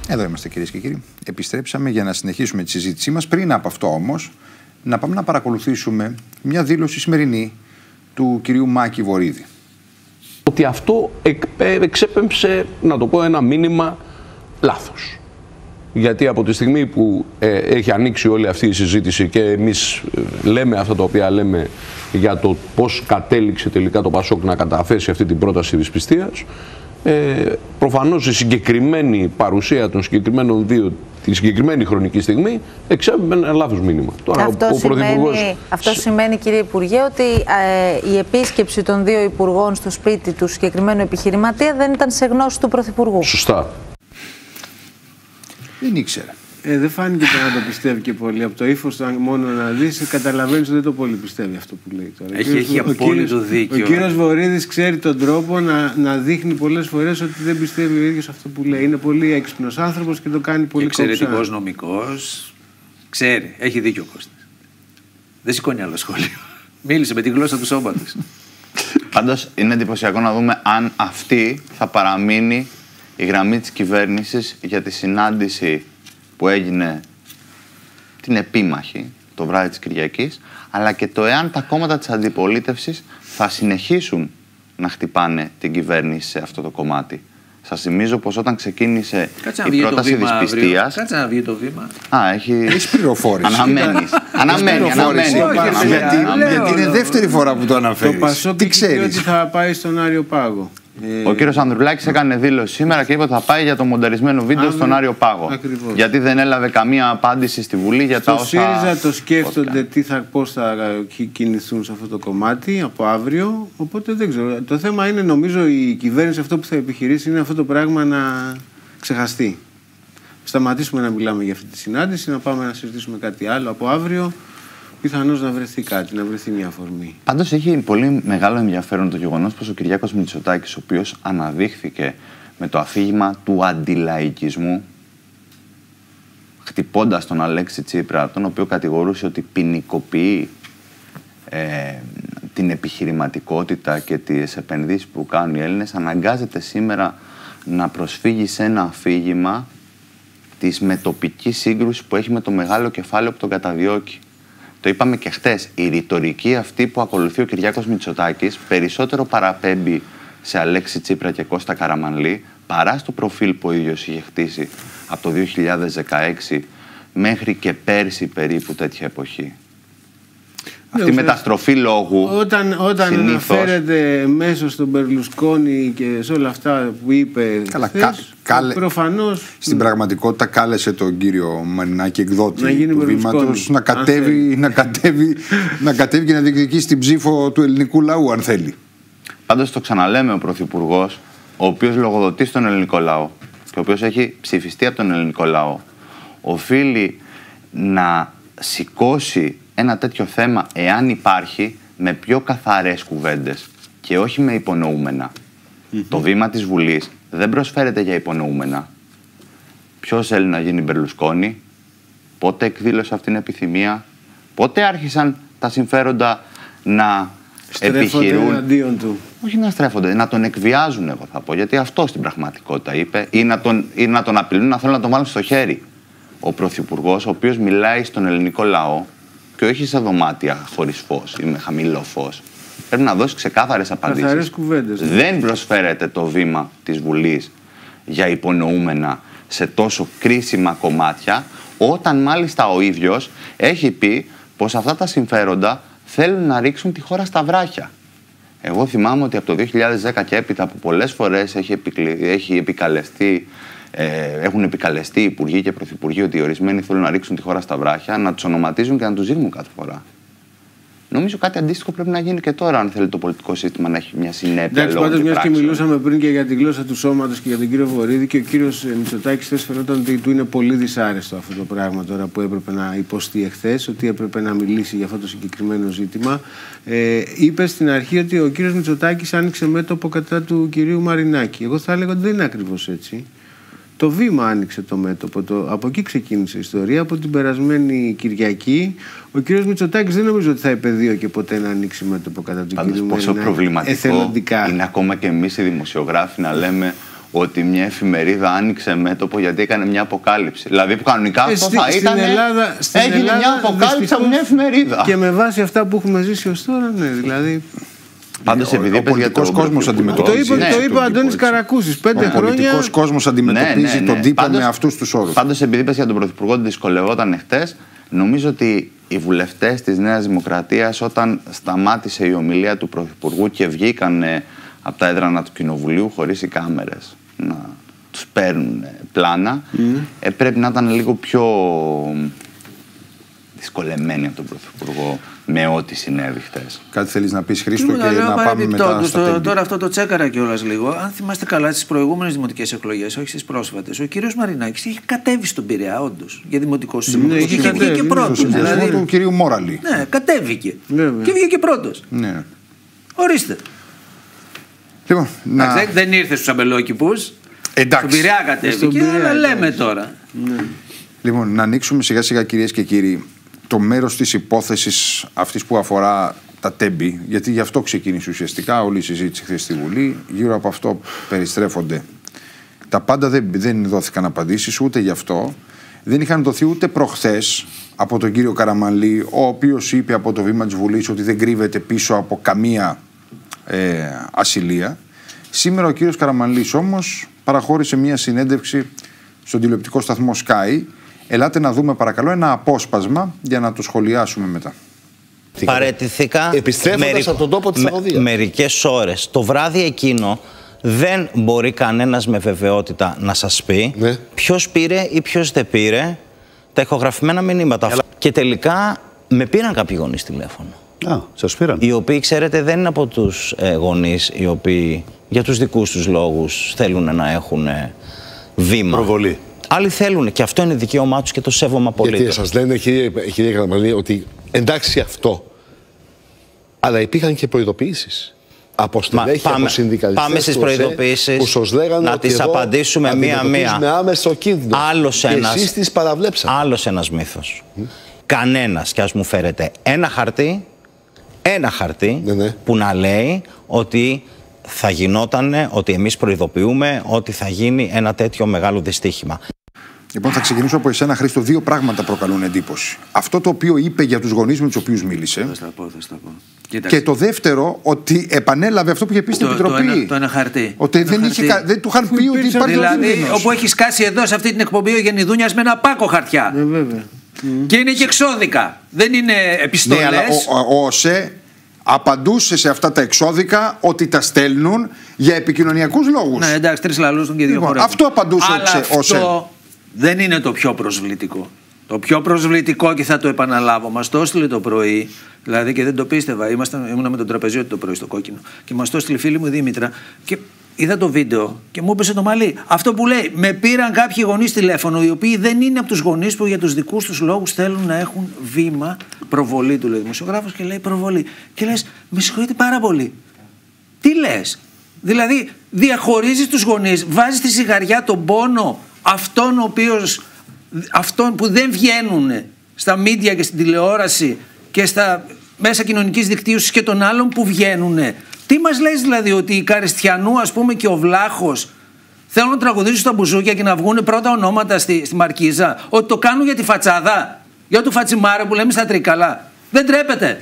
Εδώ είμαστε, κυρίες και κύριοι. Επιστρέψαμε για να συνεχίσουμε τη συζήτησή μας. Πριν από αυτό όμως, να πάμε να παρακολουθήσουμε μια δήλωση σημερινή του κυρίου Μάκη Βορίδη. Ότι αυτό εξέπεμψε, να το πω, ένα μήνυμα λάθος. Γιατί από τη στιγμή που έχει ανοίξει όλη αυτή η συζήτηση και εμείς λέμε αυτά τα οποία λέμε για το πώς κατέληξε τελικά το ΠΑΣΟΚ να καταθέσει αυτή την πρόταση δυσπιστίας, προφανώς η συγκεκριμένη παρουσία των συγκεκριμένων δύο τη συγκεκριμένη χρονική στιγμή εξέπεμπε ένα λάθος μήνυμα. Τώρα, αυτό σημαίνει, κύριε Υπουργέ, ότι η επίσκεψη των δύο υπουργών στο σπίτι του συγκεκριμένου επιχειρηματία δεν ήταν σε γνώση του Πρωθυπουργού. Σωστά. Δεν ήξερα. Δεν φάνηκε να το πιστεύει και πολύ. Από το ύφος μόνο να δεις, καταλαβαίνεις ότι δεν το πολύ πιστεύει αυτό που λέει τώρα. Έχει απόλυτο δίκιο. Ο κύριος Βορίδης ξέρει τον τρόπο να δείχνει πολλές φορές ότι δεν πιστεύει ο ίδιος αυτό που λέει. Είναι πολύ έξυπνος άνθρωπος και το κάνει πολύ κομψά. Εξαιρετικός νομικός. Ξέρει. Έχει δίκιο ο Κώστας. Δεν σηκώνει άλλο σχόλιο. Μίλησε με τη γλώσσα του σώματος. Πάντως είναι εντυπωσιακό να δούμε αν αυτή θα παραμείνει η γραμμή της κυβέρνησης για τη συνάντηση που έγινε την επίμαχη το βράδυ της Κυριακής, αλλά και το εάν τα κόμματα της αντιπολίτευσης θα συνεχίσουν να χτυπάνε την κυβέρνηση σε αυτό το κομμάτι. Σας θυμίζω πως όταν ξεκίνησε η πρόταση δυσπιστίας... Κάτσε να βγει το βήμα. Έχεις πληροφόρηση. Αναμένει. Γιατί είναι δεύτερη φορά που το αναφέρεις. Το ΠΑΣΟΚ ξέρει ότι θα πάει στον Άριο Πάγο. Ο κύριος Ανδρουλάκης έκανε δήλωση σήμερα και είπε ότι θα πάει για το μονταρισμένο βίντεο στον Άριο Πάγο. Ακριβώς. Γιατί δεν έλαβε καμία απάντηση στη Βουλή για τα όσα... Στο ΣΥΡΙΖΑ το σκέφτονται πώς θα κινηθούν σε αυτό το κομμάτι από αύριο. Οπότε δεν ξέρω. Το θέμα είναι, νομίζω, η κυβέρνηση αυτό που θα επιχειρήσει είναι αυτό το πράγμα να ξεχαστεί. Σταματήσουμε να μιλάμε για αυτή τη συνάντηση, να πάμε να συζητήσουμε κάτι άλλο από αύριο. Πιθανώς να βρεθεί κάτι, να βρεθεί μια αφορμή. Πάντως έχει πολύ μεγάλο ενδιαφέρον το γεγονός πως ο Κυριάκος Μητσοτάκης, ο οποίος αναδείχθηκε με το αφήγημα του αντιλαϊκισμού, χτυπώντας τον Αλέξη Τσίπρα, τον οποίο κατηγορούσε ότι ποινικοποιεί την επιχειρηματικότητα και τις επενδύσεις που κάνουν οι Έλληνες, αναγκάζεται σήμερα να προσφύγει σε ένα αφήγημα της μετοπικής σύγκρουσης που έχει με το μεγάλο κεφάλαιο που τον καταδιώκει. Το είπαμε και χτες, η ρητορική αυτή που ακολουθεί ο Κυριάκος Μητσοτάκης περισσότερο παραπέμπει σε Αλέξη Τσίπρα και Κώστα Καραμανλή παρά στο προφίλ που ο ίδιος είχε χτίσει από το 2016 μέχρι και πέρσι περίπου τέτοια εποχή. Αυτή η μεταστροφή λόγου όταν αναφέρεται μέσω στον Μπερλουσκόνη και σε όλα αυτά που είπε προφανώς... Στην πραγματικότητα κάλεσε τον κύριο Μαρινάκη, εκδότη του Βήματος, να κατέβει και να διεκδικήσει την ψήφο του ελληνικού λαού, αν θέλει. Πάντως το ξαναλέμε, ο Πρωθυπουργός, ο οποίος λογοδοτεί στον ελληνικό λαό και ο οποίος έχει ψηφιστεί από τον ελληνικό λαό, οφείλει να σηκώσει ένα τέτοιο θέμα, εάν υπάρχει, με πιο καθαρές κουβέντες και όχι με υπονοούμενα. Το βήμα της Βουλής δεν προσφέρεται για υπονοούμενα. Ποιος θέλει να γίνει Μπερλουσκόνη, πότε εκδήλωσε αυτήν την επιθυμία, πότε άρχισαν τα συμφέροντα να επιχειρούν. Εναντίον του. Όχι να στρέφονται, να τον εκβιάζουν, εγώ θα πω, γιατί αυτό στην πραγματικότητα είπε, ή να τον απειλούν, να θέλουν να τον βάλουν στο χέρι. Ο Πρωθυπουργός, ο οποίος μιλάει στον ελληνικό λαό, και όχι σε δωμάτια χωρίς φως ή με χαμηλό φως, πρέπει να δώσει ξεκάθαρες απαντήσεις. Καθαρές κουβέντες. Δεν προσφέρεται το βήμα της Βουλής για υπονοούμενα σε τόσο κρίσιμα κομμάτια, όταν μάλιστα ο ίδιος έχει πει πως αυτά τα συμφέροντα θέλουν να ρίξουν τη χώρα στα βράχια. Εγώ θυμάμαι ότι από το 2010 και έπειτα, που πολλές φορές έχουν επικαλεστεί υπουργοί και πρωθυπουργοί ότι οι ορισμένοι θέλουν να ρίξουν τη χώρα στα βράχια, να τους ονοματίζουν και να τους ζήγουν κάθε φορά. Νομίζω κάτι αντίστοιχο πρέπει να γίνει και τώρα, αν θέλει το πολιτικό σύστημα να έχει μια συνέπεια. Εντάξει, πάντως, μιας και μιλούσαμε πριν και για τη γλώσσα του σώματος και για τον κύριο Βορίδη, και ο κύριος Μητσοτάκης χθες φαινόταν ότι του είναι πολύ δυσάρεστο αυτό το πράγμα τώρα που έπρεπε να υποστεί εχθές, ότι έπρεπε να μιλήσει για αυτό το συγκεκριμένο ζήτημα. Είπε στην αρχή ότι ο κύριος Μητσοτάκης άνοιξε μέτωπο κατά του κυρίου Μαρινάκη. Εγώ θα έλεγα ότι δεν είναι ακριβώς έτσι. Το βήμα άνοιξε το μέτωπο. Από εκεί ξεκίνησε η ιστορία. Από την περασμένη Κυριακή, ο κύριος Μητσοτάκης δεν νομίζω ότι θα επεδίωκε ποτέ να ανοίξει μέτωπο κατά του κύριου Μαρινάκη. Πόσο προβληματικό εθελοντικά είναι ακόμα και εμείς οι δημοσιογράφοι να λέμε ότι μια εφημερίδα άνοιξε μέτωπο γιατί έκανε μια αποκάλυψη. Δηλαδή που κανονικά αυτό θα ήταν. Έγινε μια αποκάλυψη από μια εφημερίδα. Και με βάση αυτά που έχουμε ζήσει ως τώρα, ναι, δηλαδή. Πάντως επειδή ο πολιτικός κόσμος αντιμετωπίζει. Το είπε ο Αντώνης Καρακούσης. 5 χρόνια. Ο πολιτικός κόσμος αντιμετωπίζει τον τύπο με αυτούς τους όρους. Πάντως επειδή είπες για τον Πρωθυπουργό ότι δυσκολευόταν χτες, νομίζω ότι οι βουλευτές της Νέας Δημοκρατίας, όταν σταμάτησε η ομιλία του Πρωθυπουργού και βγήκαν από τα έδρανα του Κοινοβουλίου χωρίς οι κάμερες να τους παίρνουν πλάνα, πρέπει να ήταν λίγο πιο δυσκολεμένοι από τον Πρωθυπουργό με ό,τι συνέβη χτες. Κάτι θέλεις να πεις, Χρήστο, και να πάμε μετά στα τέμπη? Τώρα αυτό το τσέκαρα κιόλας λίγο. Αν θυμάστε καλά, στις προηγούμενες δημοτικές εκλογές, όχι στις πρόσφατες, ο κύριος Μαρινάκης είχε κατέβει στον Πειραιά, όντως, για δημοτικό σύμβουλο. Ναι, είχε βγει και πρώτος. Δηλαδή του κυρίου Μόραλη. Ναι, κατέβηκε. Ναι, και βγήκε και πρώτος. Ναι. Ορίστε. Λοιπόν, δεν ήρθε στους αμπελόκηπους. Στον Πειραιά κατέβηκε, αλλά λέμε τώρα. Ναι. Λοιπόν, να ανοίξουμε σιγά σιγά, κυρίες και κύριοι, το μέρος της υπόθεσης αυτής που αφορά τα τέμπη, γιατί γι' αυτό ξεκίνησε ουσιαστικά όλη η συζήτηση χθες στη Βουλή. Γύρω από αυτό περιστρέφονται τα πάντα. Δεν δόθηκαν απαντήσεις ούτε γι' αυτό. Δεν είχαν δοθεί ούτε προχθές από τον κύριο Καραμανλή, ο οποίος είπε από το βήμα της Βουλής ότι δεν κρύβεται πίσω από καμία ασυλία. Σήμερα ο κύριος Καραμανλής όμως παραχώρησε μια συνέντευξη στον τηλεοπτικό σταθμό Sky. Ελάτε να δούμε παρακαλώ ένα απόσπασμα για να το σχολιάσουμε μετά. Παραιτηθήκα επιστρέφοντας από τον τόπο της τραγωδίας. Μερικές ώρες. Το βράδυ εκείνο δεν μπορεί κανένας με βεβαιότητα να σας πει ποιος πήρε ή ποιος δεν πήρε τα ηχογραφημένα μηνύματα. Και τελικά με πήραν κάποιοι γονείς τηλέφωνο. Σας πήραν. Οι οποίοι, ξέρετε, δεν είναι από τους γονείς οι οποίοι για τους δικούς τους λόγους θέλουν να έχουν βήμα. Προβολή. Άλλοι θέλουν και αυτό είναι δικαίωμά τους και το σέβομαι απολύτως. Γιατί σας λένε, κυρία Καραμανλή, ότι εντάξει αυτό, αλλά υπήρχαν και προειδοποιήσεις από στελέχη, από συνδικαλιστές. Πάμε στις προειδοποιήσεις, που σας λέγανε να τις απαντήσουμε μία-μία. Με άμεσο κίνδυνο. Και εσείς τις παραβλέψατε. Άλλος ένας μύθος. Κανένας, και ας μου φέρετε ένα χαρτί που να λέει ότι θα γινότανε, ότι εμείς προειδοποιούμε ότι θα γίνει ένα τέτοιο μεγάλο δυστύχημα. Λοιπόν, θα ξεκινήσω από εσένα, Χρήστο. Δύο πράγματα προκαλούν εντύπωση. Αυτό το οποίο είπε για τους γονείς με τους οποίους μίλησε. Θα πω. Και το δεύτερο, ότι επανέλαβε αυτό που είχε πει στην Επιτροπή. Το ένα χαρτί. Ότι δεν του είχαν πει ότι υπάρχει. Δηλαδή, όπου έχει σκάσει εδώ σε αυτή την εκπομπή ο Γενιδούνιας με ένα πάκο χαρτιά. Βέβαια. Και είναι και εξώδικα. Δεν είναι επιστολές. Ναι, αλλά ο ΟΣΕ απαντούσε σε αυτά τα εξώδικα ότι τα στέλνουν για επικοινωνιακούς λόγους. Ναι, εντάξει, 3 λαλούσαν και 2 χωρές. Αυτό απαντούσε ο ΟΣΕ. Αυτό δεν είναι το πιο προσβλητικό. Το πιο προσβλητικό, και θα το επαναλάβω, μας το έστειλε το πρωί, δηλαδή και δεν το πίστευα. Ήμουνα με τον τραπεζιώτη το πρωί στο Κόκκινο και μας το έστειλε η φίλη μου Δήμητρα. Και είδα το βίντεο και μου έπεσε το μαλλί. Αυτό που λέει, με πήραν κάποιοι γονείς τηλέφωνο, οι οποίοι δεν είναι από τους γονείς που για τους δικούς τους λόγους θέλουν να έχουν βήμα. Προβολή, του λέει δημοσιογράφος, και λέει προβολή. Και λες, με συγχωρείτε πάρα πολύ. Τι λες? Δηλαδή, διαχωρίζεις τους γονείς, βάζεις στη ζυγαριά τον πόνο αυτών που δεν βγαίνουν στα μίντια και στην τηλεόραση και στα μέσα κοινωνικής δικτύωσης και των άλλων που βγαίνουν. Τι μας λες δηλαδή, ότι η Καριστιανού, ας πούμε, και ο Βλάχος θέλουν να τραγουδήσουν στα μπουζούκια και να βγουν πρώτα ονόματα στη Μαρκίζα? Ότι το κάνουν για τη φατσάδα, για το φατσιμάρο που λέμε στα Τρίκαλα? Δεν τρέπεται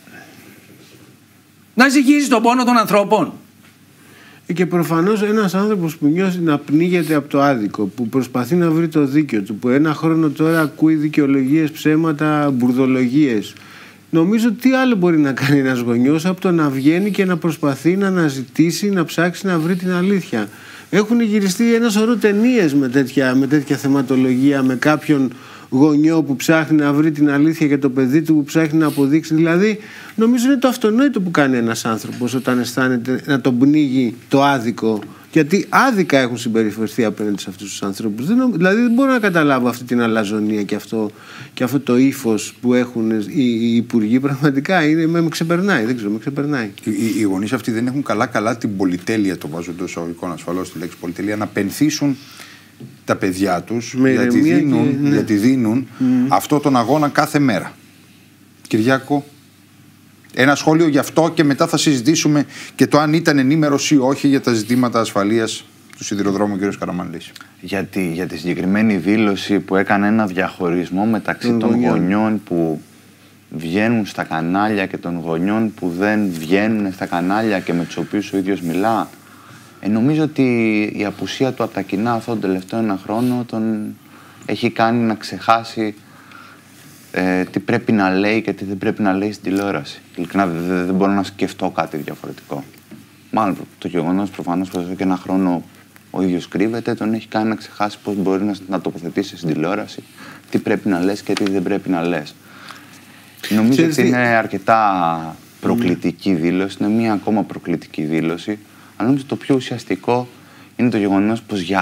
να ζυγίζει τον πόνο των ανθρώπων? Και προφανώς ένας άνθρωπος που νιώθει να πνίγεται από το άδικο, που προσπαθεί να βρει το δίκιο του, που ένα χρόνο τώρα ακούει δικαιολογίες, ψέματα, μπουρδολογίες. Νομίζω τι άλλο μπορεί να κάνει ένας γονιός από το να βγαίνει και να προσπαθεί να αναζητήσει, να ψάξει να βρει την αλήθεια. Έχουν γυριστεί ένα σωρό ταινίες με τέτοια θεματολογία, με κάποιον γονιό που ψάχνει να βρει την αλήθεια για το παιδί του, που ψάχνει να αποδείξει. Δηλαδή, νομίζω είναι το αυτονόητο που κάνει ένας άνθρωπος όταν αισθάνεται να τον πνίγει το άδικο. Γιατί άδικα έχουν συμπεριφερθεί απέναντι σε αυτούς τους ανθρώπους. Δηλαδή, δεν μπορώ να καταλάβω αυτή την αλαζονία και αυτό το ύφος που έχουν οι υπουργοί. Πραγματικά με ξεπερνάει. Δεν ξέρω, με ξεπερνάει. Οι γονείς αυτοί δεν έχουν καλά την πολυτέλεια, το βάζω εντός εισαγωγικών ασφαλώς τη λέξη πολυτέλεια, να πενθήσουν τα παιδιά τους, γιατί δίνουν αυτό τον αγώνα κάθε μέρα. Κυριάκο, ένα σχόλιο γι' αυτό και μετά θα συζητήσουμε και το αν ήταν ενήμερος ή όχι για τα ζητήματα ασφαλείας του σιδηροδρόμου ο κ. Καραμανλής. Για τη συγκεκριμένη δήλωση που έκανε ένα διαχωρισμό μεταξύ των γονιών που βγαίνουν στα κανάλια και των γονιών που δεν βγαίνουν στα κανάλια και με τους οποίους ο ίδιος μιλά. Νομίζω ότι η απουσία του από τα κοινά αυτόν τον τελευταίο ένα χρόνο τον έχει κάνει να ξεχάσει τι πρέπει να λέει και τι δεν πρέπει να λέει στην τηλεόραση. Ειλικρινά δεν μπορώ να σκεφτώ κάτι διαφορετικό. Μάλλον το γεγονός προφανώς πως εδώ και ένα χρόνο ο ίδιος κρύβεται, τον έχει κάνει να ξεχάσει πώς μπορεί να τοποθετήσει στην τηλεόραση, τι πρέπει να λες και τι δεν πρέπει να λες. Νομίζω ότι είναι αρκετά προκλητική δήλωση, είναι μια ακόμα προκλητική δήλωση. Αλλά νομίζω το πιο ουσιαστικό είναι το γεγονός πως για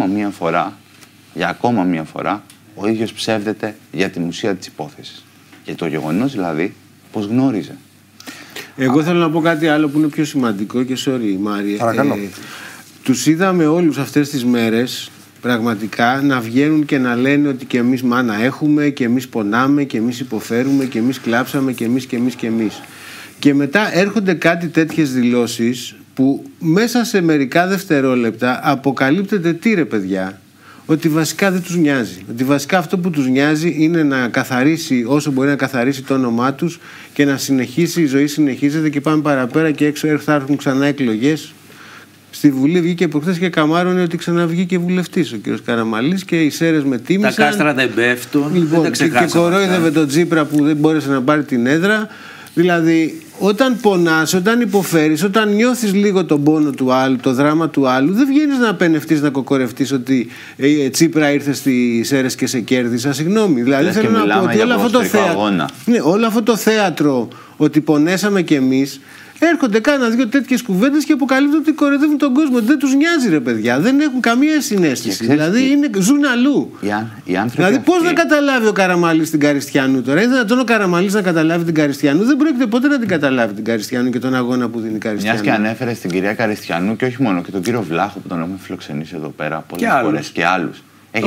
ακόμα μία φορά, ο ίδιος ψεύδεται για την ουσία της υπόθεσης. Για το γεγονός δηλαδή πως γνώριζε. Εγώ θέλω να πω κάτι άλλο που είναι πιο σημαντικό και sorry Μάρια. Παρακαλώ. Τους είδαμε όλους αυτές τις μέρες πραγματικά να βγαίνουν και να λένε ότι και εμείς μάνα έχουμε και εμείς πονάμε και εμείς υποφέρουμε και εμείς κλάψαμε και εμείς και εμείς και εμείς. Και μετά έρχονται κάτι τέτοιες δηλώσεις που μέσα σε μερικά δευτερόλεπτα αποκαλύπτεται τι ρε παιδιά, ότι βασικά δεν τους νοιάζει. Ότι βασικά αυτό που τους νοιάζει είναι να καθαρίσει όσο μπορεί να καθαρίσει το όνομά τους και να συνεχίσει, η ζωή συνεχίζεται και πάμε παραπέρα και έξω θα έρθουν ξανά εκλογές. Στη Βουλή βγήκε προχθές και καμάρωνε ότι ξαναβγήκε βουλευτής ο κ. Καραμανλής και οι σέρες με τίμησαν. Τα κάστρα δεν πέφτουν. Λοιπόν, και κορόιδευε τον Τσίπρα που δεν μπόρεσε να πάρει την έδρα. Δηλαδή, όταν πονάς, όταν υποφέρεις, όταν νιώθεις λίγο τον πόνο του άλλου, το δράμα του άλλου, δεν βγαίνεις να απενευτείς, να κοκορευτείς ότι Τσίπρα ήρθε στις Σέρρες και σε κέρδισα. Συγγνώμη. Δηλαδή, θέλω να πω ότι όλο αυτό το θέατρο, ότι πονέσαμε κι εμείς, έρχονται κάνα δύο τέτοιες κουβέντες και αποκαλύπτουν ότι κοροϊδεύουν τον κόσμο. Δεν τους νοιάζει ρε παιδιά. Δεν έχουν καμία συναίσθηση. Δηλαδή ζουν αλλού. Δηλαδή πώς να καταλάβει ο Καραμανλής την Καριστιανού τώρα. Είναι δυνατόν ο Καραμανλής να καταλάβει την Καριστιανού? Δεν πρόκειται ποτέ να την καταλάβει την Καριστιανού και τον αγώνα που δίνει η Καριστιανού. Μιας και ανέφερε στην κυρία Καριστιανού και όχι μόνο, και τον κύριο Βλάχο που τον έχουμε φιλοξενήσει εδώ πέρα πολλές φορές και άλλους.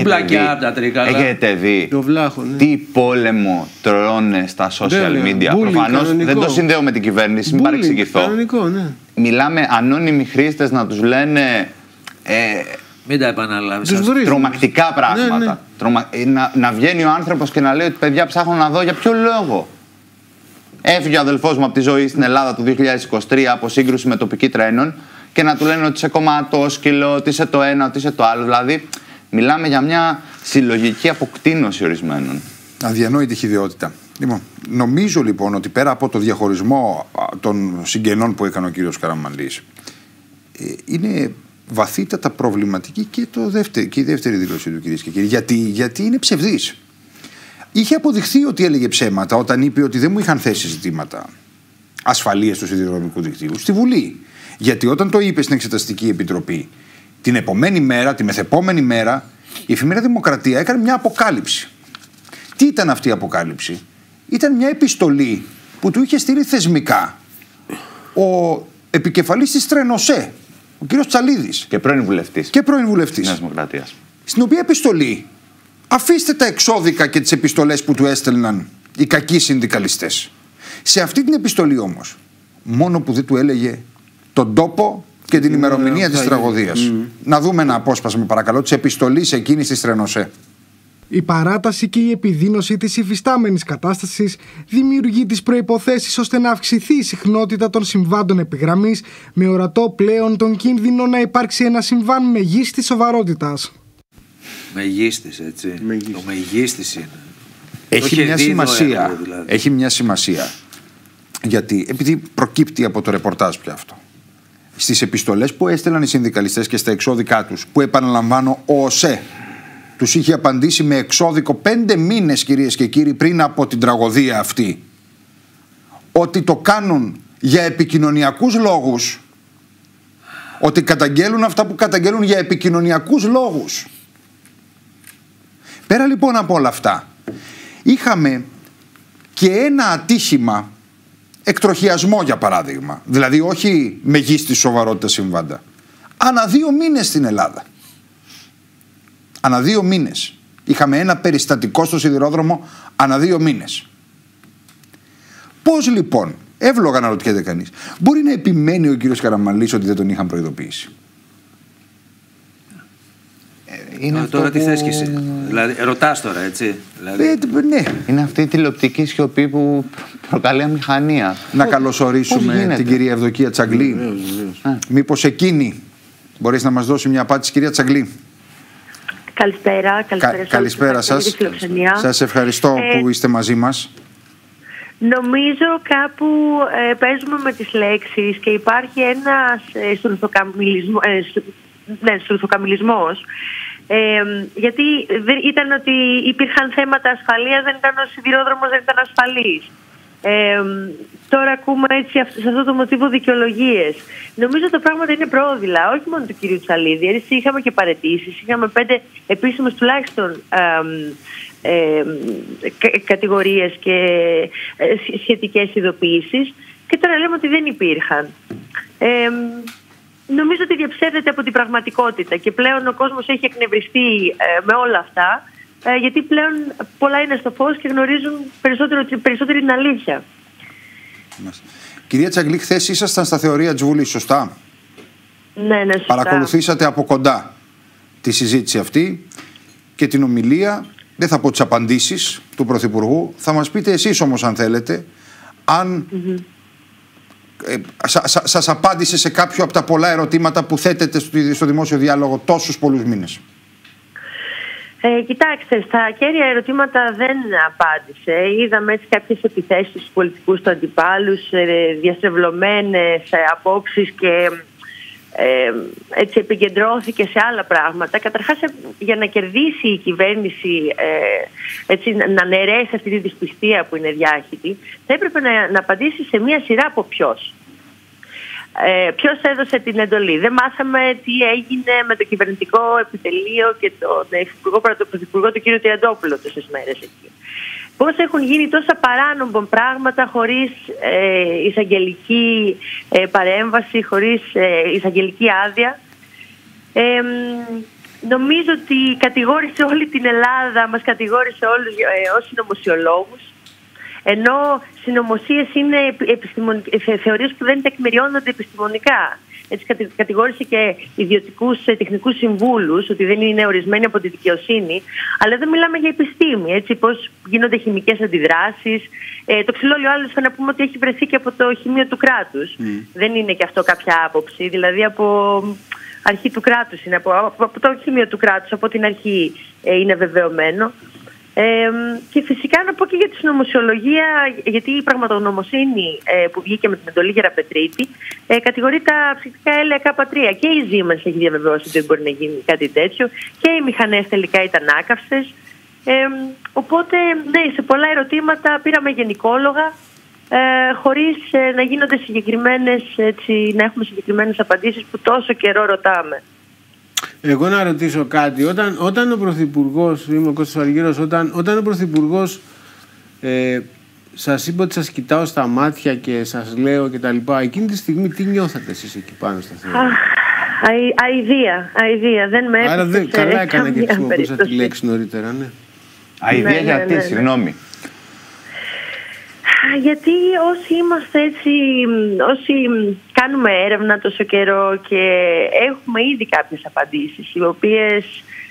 Έχετε δει τι πόλεμο τρώνε στα social media? Προφανώς δεν το συνδέω με την κυβέρνηση, μην παρεξηγηθώ. Μιλάμε ανώνυμοι χρήστες να τους λένε μην τα επαναλάβεις, τρομακτικά πράγματα. Να βγαίνει ο άνθρωπος και να λέει ότι παιδιά ψάχνω να δω για ποιο λόγο έφυγε ο αδελφός μου από τη ζωή στην Ελλάδα του 2023 από σύγκρουση με τοπική τρένων και να του λένε ότι είσαι κομματόσκυλο, ότι είσαι το ένα, ότι είσαι το άλλο. Δηλαδή μιλάμε για μια συλλογική αποκτήνωση ορισμένων. Αδιανόητη χυδιότητα. Λοιπόν, νομίζω λοιπόν ότι πέρα από το διαχωρισμό των συγγενών που έκανε ο κύριος Καραμανλής, είναι βαθύτατα προβληματική και η δεύτερη δήλωση του, κυρίες και κύριοι. Γιατί είναι ψευδής. Είχε αποδειχθεί ότι έλεγε ψέματα όταν είπε ότι δεν μου είχαν θέσει ζητήματα ασφαλείας του σιδηροδρομικού δικτύου στη Βουλή. Γιατί όταν το είπε στην Εξεταστική Επιτροπή, την επομένη μέρα, τη μεθεπόμενη μέρα, η εφημερίδα Δημοκρατία έκανε μια αποκάλυψη. Τι ήταν αυτή η αποκάλυψη? Ήταν μια επιστολή που του είχε στείλει θεσμικά ο επικεφαλής της Τρενοσέ, ο κύριος Τσαλίδης. Και πρώην βουλευτής. Νέας Δημοκρατίας. Στην οποία επιστολή, αφήστε τα εξώδικα και τις επιστολές που του έστελναν οι κακοί συνδικαλιστές. Σε αυτή την επιστολή όμως, μόνο που δεν του έλεγε τον τόπο και την ημερομηνία της τραγωδίας. Να δούμε ένα απόσπασμα παρακαλώ της επιστολής εκείνης της Τρενοσέ. Η παράταση και η επιδείνωση της υφιστάμενης κατάστασης δημιουργεί τις προϋποθέσεις ώστε να αυξηθεί η συχνότητα των συμβάντων επιγραμμής, με ορατό πλέον τον κίνδυνο να υπάρξει ένα συμβάν μεγίστης σοβαρότητας. Μεγίστης, έτσι. Το μεγίστης είναι. Έχει μια σημασία. Γιατί, επειδή προκύπτει από το ρεπορτάζ πια αυτό, στις επιστολές που έστελναν οι συνδικαλιστές και στα εξώδικά τους, που επαναλαμβάνω ο ΟΣΕ τους είχε απαντήσει με εξώδικο 5 μήνες, κυρίες και κύριοι, πριν από την τραγωδία αυτή, ότι το κάνουν για επικοινωνιακούς λόγους, ότι καταγγέλουν αυτά που καταγγέλουν για επικοινωνιακούς λόγους. Πέρα λοιπόν από όλα αυτά, είχαμε και ένα ατύχημα, εκτροχιασμό για παράδειγμα, δηλαδή όχι μεγίστης σοβαρότητας συμβάντα, ανά 2 μήνες στην Ελλάδα. Ανά 2 μήνες. Είχαμε ένα περιστατικό στο σιδηρόδρομο ανά 2 μήνες. Πώς λοιπόν, εύλογα να ρωτιέται κανείς, μπορεί να επιμένει ο κύριος Καραμανλής ότι δεν τον είχαν προειδοποιήσει? Είναι τώρα τι θες κι εσύ. Δηλαδή, ρωτάς τώρα, έτσι. Δηλαδή... ναι. Είναι αυτή η τηλεοπτική σιωπή που προκαλεί αμηχανία. Να καλωσορίσουμε την κυρία Ευδοκία Τσαγκλή. Μήπως εκείνη μπορείς να μας δώσει μια απάντηση, κυρία Τσαγκλή? Καλησπέρα. Καλησπέρα σας. Σας ευχαριστώ που είστε μαζί μας. Νομίζω κάπου παίζουμε με τις λέξεις και υπάρχει ένας στουρθοκαμιλισμός. Γιατί ήταν ότι υπήρχαν θέματα ασφαλείας, δεν ήταν ο σιδηρόδρομος, δεν ήταν ασφαλής. Τώρα ακούμε έτσι σε αυτό το μοτίβο δικαιολογίες. Νομίζω τα πράγματα είναι πρόδειλα, όχι μόνο του κυρίου Τσαλίδη. Έτσι είχαμε και παραιτήσεις, είχαμε 5 επίσημες τουλάχιστον κατηγορίες και σχετικές ειδοποιήσεις και τώρα λέμε ότι δεν υπήρχαν. Νομίζω ότι διαψεύδεται από την πραγματικότητα και πλέον ο κόσμος έχει εκνευριστεί με όλα αυτά, γιατί πλέον πολλά είναι στο φως και γνωρίζουν περισσότερο την αλήθεια. Κυρία Τσαγκλή, χθες ήσασταν στα θεωρία της Βουλής, σωστά? Ναι, σωστά. Παρακολουθήσατε από κοντά τη συζήτηση αυτή και την ομιλία, δεν θα πω τις απαντήσεις του Πρωθυπουργού, θα μας πείτε εσείς όμως αν θέλετε, αν σας απάντησε σε κάποιο από τα πολλά ερωτήματα που θέτετε στο δημόσιο διάλογο τόσους πολλούς μήνες. Κοιτάξτε, στα κέρια ερωτήματα δεν απάντησε. Είδαμε έτσι κάποιες επιθέσεις στους πολιτικούς του αντιπάλους, διαστρεβλωμένες απόψεις και έτσι επικεντρώθηκε σε άλλα πράγματα. Καταρχάς, για να κερδίσει η κυβέρνηση, έτσι, να αναιρέσει αυτή τη δυσπιστία που είναι διάχυτη, θα έπρεπε να απαντήσει σε μία σειρά από ποιος. Ποιος έδωσε την εντολή. Δεν μάθαμε τι έγινε με το κυβερνητικό επιτελείο και τον πρωθυπουργό του κ. Τριαντόπουλο τόσες μέρες εκεί. Πώς έχουν γίνει τόσα παράνομα πράγματα χωρίς εισαγγελική παρέμβαση, χωρίς εισαγγελική άδεια. Νομίζω ότι κατηγόρησε όλη την Ελλάδα, μας κατηγόρησε όλους ως συνωμοσιολόγους, ενώ συνωμοσίες είναι θεωρίες που δεν τεκμηριώνονται επιστημονικά. Έτσι κατηγόρησε και ιδιωτικούς τεχνικούς συμβούλους ότι δεν είναι ορισμένοι από τη δικαιοσύνη, αλλά δεν μιλάμε για επιστήμη, έτσι, πώς γίνονται χημικές αντιδράσεις. Το ξυλόλαιο άλλωστε να πούμε ότι έχει βρεθεί και από το χημείο του κράτους. Δεν είναι και αυτό κάποια άποψη, δηλαδή από αρχή του κράτους είναι, από το χημείο του κράτους, από την αρχή είναι βεβαιωμένο. Και φυσικά να πω και για τη συνωμοσιολογία, γιατί η πραγματογνωμοσύνη που βγήκε με την εντολή Γεραπετρίτη κατηγορεί τα ψυχικά έλαια K3 και η Siemens έχει διαβεβαιώσει ότι δεν μπορεί να γίνει κάτι τέτοιο και οι μηχανές τελικά ήταν άκαυστες. Οπότε ναι, σε πολλά ερωτήματα πήραμε γενικόλογα χωρίς να γίνονται συγκεκριμένες, έτσι, να έχουμε συγκεκριμένες απαντήσεις που τόσο καιρό ρωτάμε. Εγώ να ρωτήσω κάτι. Όταν ο Πρωθυπουργός, είμαι ο Κώστας Αργύρος, όταν ο Πρωθυπουργός σας είπε ότι σας κοιτάω στα μάτια και σας λέω και τα λοιπά, εκείνη τη στιγμή τι νιώθατε εσείς εκεί πάνω στα θέματα? Αηδία. Δεν με έπεισε. Άρα καλά έκανα και χρησιμοποιούσα τη λέξη νωρίτερα, ναι. Αηδία γιατί, συγγνώμη? Γιατί όσοι είμαστε έτσι, όσοι κάνουμε έρευνα τόσο καιρό και έχουμε ήδη κάποιες απαντήσεις, οι οποίες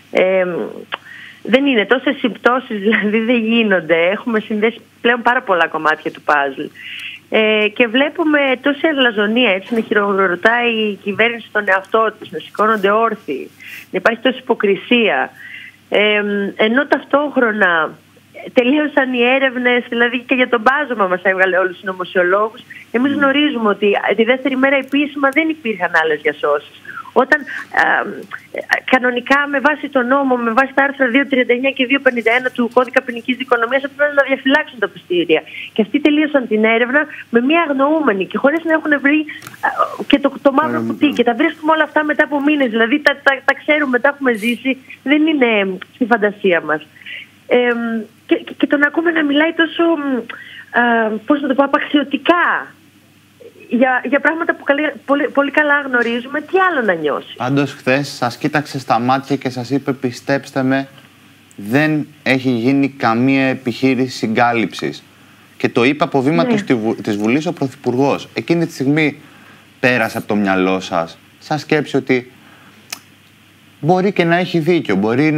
δεν είναι τόσες συμπτώσεις, δηλαδή δεν γίνονται. Έχουμε συνδέσει πλέον πάρα πολλά κομμάτια του παζλ. Και βλέπουμε τόση αλαζονία, έτσι, να χειροκροτάει η κυβέρνηση στον εαυτό της, να σηκώνονται όρθιοι, να υπάρχει τόση υποκρισία. Ενώ ταυτόχρονα τελείωσαν οι έρευνες, δηλαδή και για τον Πάζωμα μας έβγαλε όλους τους συνωμοσιολόγους. Εμείς γνωρίζουμε ότι τη δεύτερη μέρα επίσημα δεν υπήρχαν άλλες διασώσεις. Όταν κανονικά με βάση τον νόμο, με βάση τα άρθρα 239 και 251 του Κώδικα Ποινικής Δικονομίας έπρεπε να διαφυλάξουν τα πιστήρια. Και αυτοί τελείωσαν την έρευνα με μία αγνοούμενη και χωρίς να έχουν βρει και το μαύρο κουτί. Και τα βρίσκουμε όλα αυτά μετά από μήνες. Δηλαδή τα ξέρουμε, τα έχουμε ζήσει. Δεν είναι στη φαντασία μας. Και τον ακούμε να μιλάει τόσο, πώς να το πω, απαξιωτικά για πράγματα που πολύ καλά γνωρίζουμε. Τι άλλο να νιώσει? Πάντως χθες σας κοίταξε στα μάτια και σας είπε, πιστέψτε με, δεν έχει γίνει καμία επιχείρηση συγκάλυψης. Και το είπε από βήμα της Βουλής ο Πρωθυπουργός. Εκείνη τη στιγμή πέρασε από το μυαλό σας σαν σκέψη ότι μπορεί και να έχει δίκιο. Μπορεί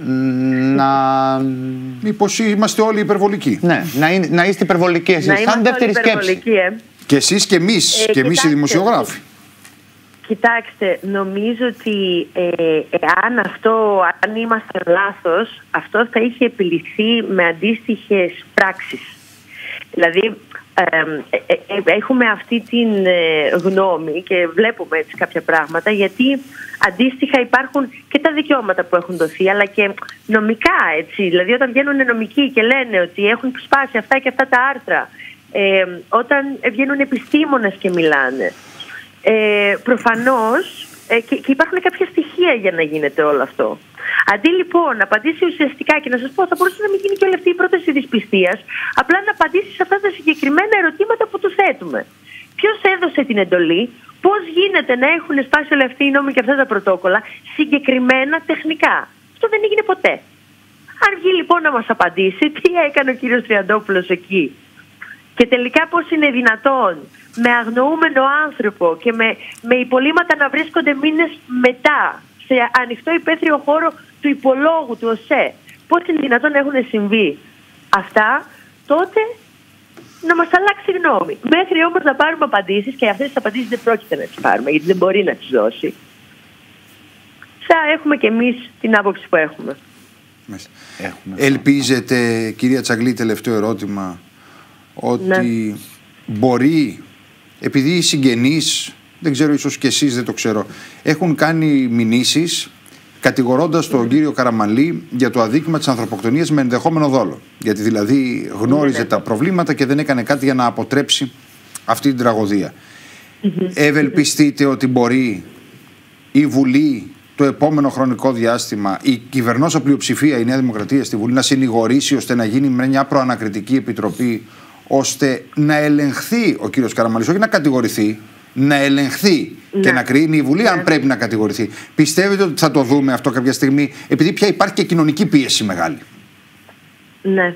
μήπως είμαστε όλοι υπερβολικοί. Ναι, να είστε υπερβολικοί εσείς. Σαν δεύτερη σκέψη. Και εσείς και εμείς, και εμείς οι δημοσιογράφοι. Κοιτάξτε, νομίζω ότι αν είμαστε λάθος, αυτό θα είχε επιληθεί με αντίστοιχες πράξεις. Δηλαδή, έχουμε αυτή την γνώμη και βλέπουμε έτσι κάποια πράγματα, γιατί αντίστοιχα υπάρχουν και τα δικαιώματα που έχουν δοθεί, αλλά και νομικά, έτσι. Δηλαδή, όταν βγαίνουν νομικοί και λένε ότι έχουν σπάσει αυτά και αυτά τα άρθρα, όταν βγαίνουν επιστήμονες και μιλάνε, προφανώς και υπάρχουν κάποια στοιχεία για να γίνεται όλο αυτό. Αντί λοιπόν να απαντήσει ουσιαστικά, και να σας πω, θα μπορούσε να μην γίνει και όλη αυτή η πρόταση δυσπιστίας, απλά να απαντήσει σε αυτά τα συγκεκριμένα ερωτήματα που του θέτουμε. Ποιος έδωσε την εντολή, πώς γίνεται να έχουν σπάσει όλοι αυτοί οι νόμοι και αυτά τα πρωτόκολλα, συγκεκριμένα τεχνικά. Αυτό δεν έγινε ποτέ. Αν βγει λοιπόν να μας απαντήσει, τι έκανε ο κύριος Τριαντόπουλος εκεί. Και τελικά πώς είναι δυνατόν με αγνοούμενο άνθρωπο και με υπολείμματα να βρίσκονται μήνες μετά σε ανοιχτό υπαίθριο χώρο του υπολόγου, του ΟΣΕ, πώς είναι δυνατόν να έχουν συμβεί αυτά, τότε να μας αλλάξει γνώμη. Μέχρι όμως να πάρουμε απαντήσεις, και αυτές τις απαντήσεις δεν πρόκειται να τις πάρουμε, γιατί δεν μπορεί να τις δώσει, θα έχουμε και εμείς την άποψη που έχουμε. Ελπίζετε, κυρία Τσαγλή, τελευταίο ερώτημα, ότι μπορεί, επειδή οι συγγενείς, δεν ξέρω, ίσως και εσείς δεν το ξέρω, έχουν κάνει μηνύσεις κατηγορώντας τον κύριο Καραμανλή για το αδίκημα της ανθρωποκτονίας με ενδεχόμενο δόλο. Γιατί δηλαδή γνώριζε τα προβλήματα και δεν έκανε κάτι για να αποτρέψει αυτή την τραγωδία. Ευελπιστείτε ότι μπορεί η Βουλή το επόμενο χρονικό διάστημα, η κυβερνόσα πλειοψηφία, η Νέα Δημοκρατία στη Βουλή, να συνηγορήσει ώστε να γίνει μια προανακριτική επιτροπή, ώστε να ελεγχθεί ο κύριος Καραμανλής, όχι να κατηγορηθεί, να ελεγχθεί και να κρίνει η Βουλή αν πρέπει να κατηγορηθεί. Πιστεύετε ότι θα το δούμε αυτό κάποια στιγμή, επειδή πια υπάρχει και κοινωνική πίεση μεγάλη? Ναι.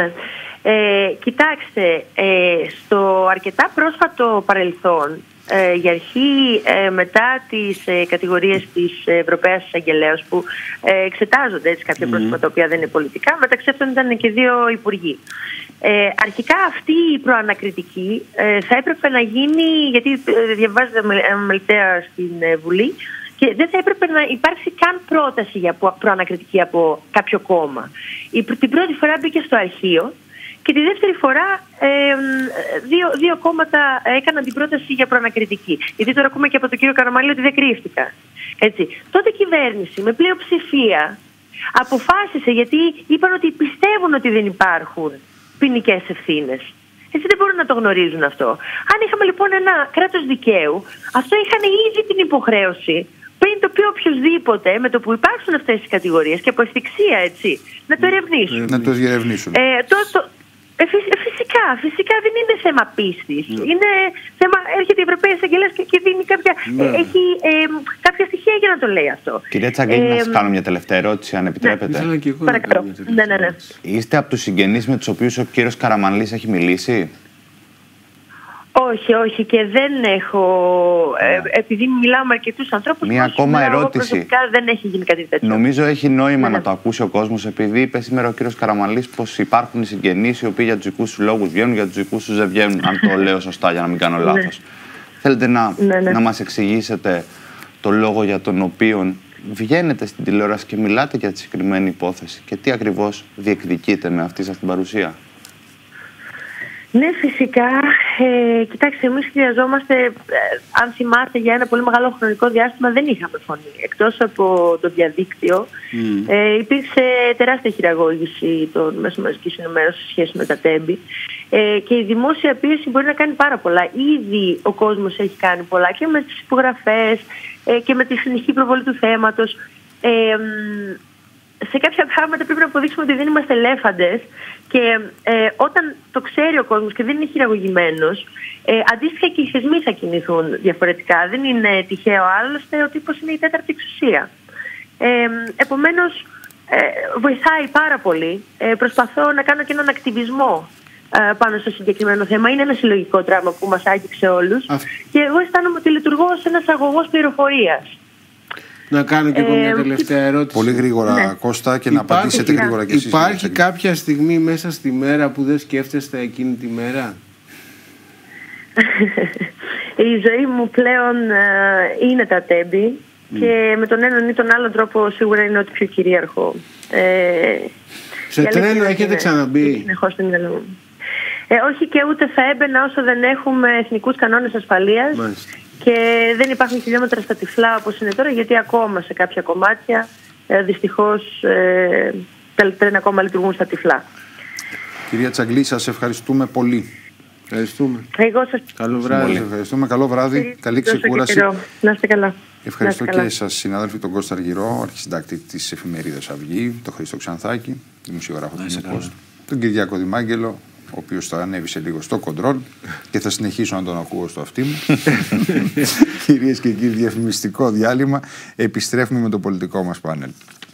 Κοιτάξτε, στο αρκετά πρόσφατο παρελθόν, για αρχή μετά τις κατηγορίες της Ευρωπαίας Εισαγγελέως, που εξετάζονται έτσι κάποια πρόσωπα τα οποία δεν είναι πολιτικά, μεταξύ αυτών ήταν και 2 υπουργοί. Αρχικά αυτή η προανακριτική θα έπρεπε να γίνει, γιατί διαβάζεται μελιτέα στην Βουλή, και δεν θα έπρεπε να υπάρξει καν πρόταση για προανακριτική από κάποιο κόμμα. Την πρώτη φορά μπήκε στο αρχείο και τη δεύτερη φορά δύο κόμματα έκαναν την πρόταση για προανακριτική. Γιατί τώρα ακούμε και από τον κύριο Καραμανλή ότι δεν κρύφτηκαν. Τότε η κυβέρνηση με πλειοψηφία αποφάσισε, γιατί είπαν ότι πιστεύουν ότι δεν υπάρχουν ποινικές ευθύνες. Έτσι δεν μπορούν να το γνωρίζουν αυτό. Αν είχαμε λοιπόν ένα κράτος δικαίου, αυτό είχαν ήδη την υποχρέωση, πριν το πει οποιοδήποτε, με το που υπάρχουν αυτές τις κατηγορίες και από ευθυξία, έτσι, να το ερευνήσουν. Να το διερευνήσουν. Φυσικά δεν είναι θέμα πίστης. Είναι θέμα, έρχεται η Ευρωπαϊκή Εισαγγελέας και δίνει έχει κάποια στοιχεία για να το λέει αυτό. Κυρία Τσαγλή, να σας κάνω μια τελευταία ερώτηση, αν επιτρέπετε. Παρακαλώ. Ναι. Είστε από τους συγγενείς με τους οποίους ο κύριος Καραμανλής έχει μιλήσει? Όχι, και δεν έχω. Επειδή μιλάω με αρκετούς ανθρώπους, μία ακόμα ερώτηση. Προσωπικά δεν έχει γίνει κάτι τέτοιο. Νομίζω έχει νόημα να το ακούσει ο κόσμος, επειδή είπε σήμερα ο κύριος Καραμανλής πως υπάρχουν οι συγγενείς οι οποίοι για τους δικούς τους λόγους βγαίνουν, για τους δικούς τους δεν βγαίνουν. Αν το λέω σωστά, για να μην κάνω λάθος. Θέλετε να μας εξηγήσετε το λόγο για τον οποίο βγαίνετε στην τηλεόραση και μιλάτε για τη συγκεκριμένη υπόθεση και τι ακριβώς διεκδικείτε με αυτή σας την παρουσία? Ναι, φυσικά. Κοιτάξτε, εμείς χρειαζόμαστε, αν θυμάστε, για ένα πολύ μεγάλο χρονικό διάστημα δεν είχαμε φωνή. Εκτός από το διαδίκτυο, υπήρξε τεράστια χειραγώγηση των μέσων μαζικής ενημέρωσης σε σχέση με τα τέμπη. Και η δημόσια πίεση μπορεί να κάνει πάρα πολλά. Ήδη ο κόσμος έχει κάνει πολλά και με τις υπογραφές και με τη συνεχή προβολή του θέματος. Σε κάποια πράγματα πρέπει να αποδείξουμε ότι δεν είμαστε ελέφαντες, και όταν το ξέρει ο κόσμος και δεν είναι χειραγωγημένος, αντίστοιχα και οι θεσμοί θα κινηθούν διαφορετικά. Δεν είναι τυχαίο άλλωστε ο τύπος είναι η τέταρτη εξουσία. Επομένως, βοηθάει πάρα πολύ. Προσπαθώ να κάνω και έναν ακτιβισμό πάνω στο συγκεκριμένο θέμα. Είναι ένα συλλογικό τραύμα που μας άγγιξε όλους και εγώ αισθάνομαι ότι λειτουργώ ως ένας αγωγός πληροφορίας. να κάνω και εγώ μια τελευταία ερώτηση. Πολύ γρήγορα, Κώστα, και να απαντήσετε γρήγορα και εσείς. Υπάρχει κάποια στιγμή μέσα στη μέρα που δεν σκέφτεστε εκείνη τη μέρα? Η ζωή μου πλέον είναι τα τέμπη και με τον έναν ή τον άλλον τρόπο σίγουρα είναι ό,τι πιο κυρίαρχο. Σε τρένο έχετε ξαναμπεί? Συνεχώς στο μυαλό μου. Όχι, και ούτε θα έμπαινα όσο δεν έχουμε εθνικούς κανόνες ασφαλείας. Μάλιστα. Και δεν υπάρχουν χιλιόμετρα στα τυφλά όπως είναι τώρα, γιατί ακόμα σε κάποια κομμάτια δυστυχώς τα τρένα ακόμα λειτουργούν στα τυφλά. Κυρία Τσαγκλή, σας ευχαριστούμε πολύ. Ευχαριστούμε. Εγώ σας καλό βράδυ. Ευχαριστούμε. Καλό βράδυ. Καλή ξεκούραση. Να είστε καλά. Ευχαριστώ και εσάς, συνάδελφοι, τον Κώστα Αργυρό, αρχισυντάκτη της εφημερίδας Αυγή, τον Χρήστο Ξανθάκη, δημοσιογράφο του Νewspost, τον Κυριάκο Δημάγγελο, ο οποίος θα ανέβει σε λίγο στο κοντρόλ και θα συνεχίσω να τον ακούω στο αυτί μου. Κυρίες και κύριοι, διαφημιστικό διάλειμμα. Επιστρέφουμε με το πολιτικό μας πάνελ.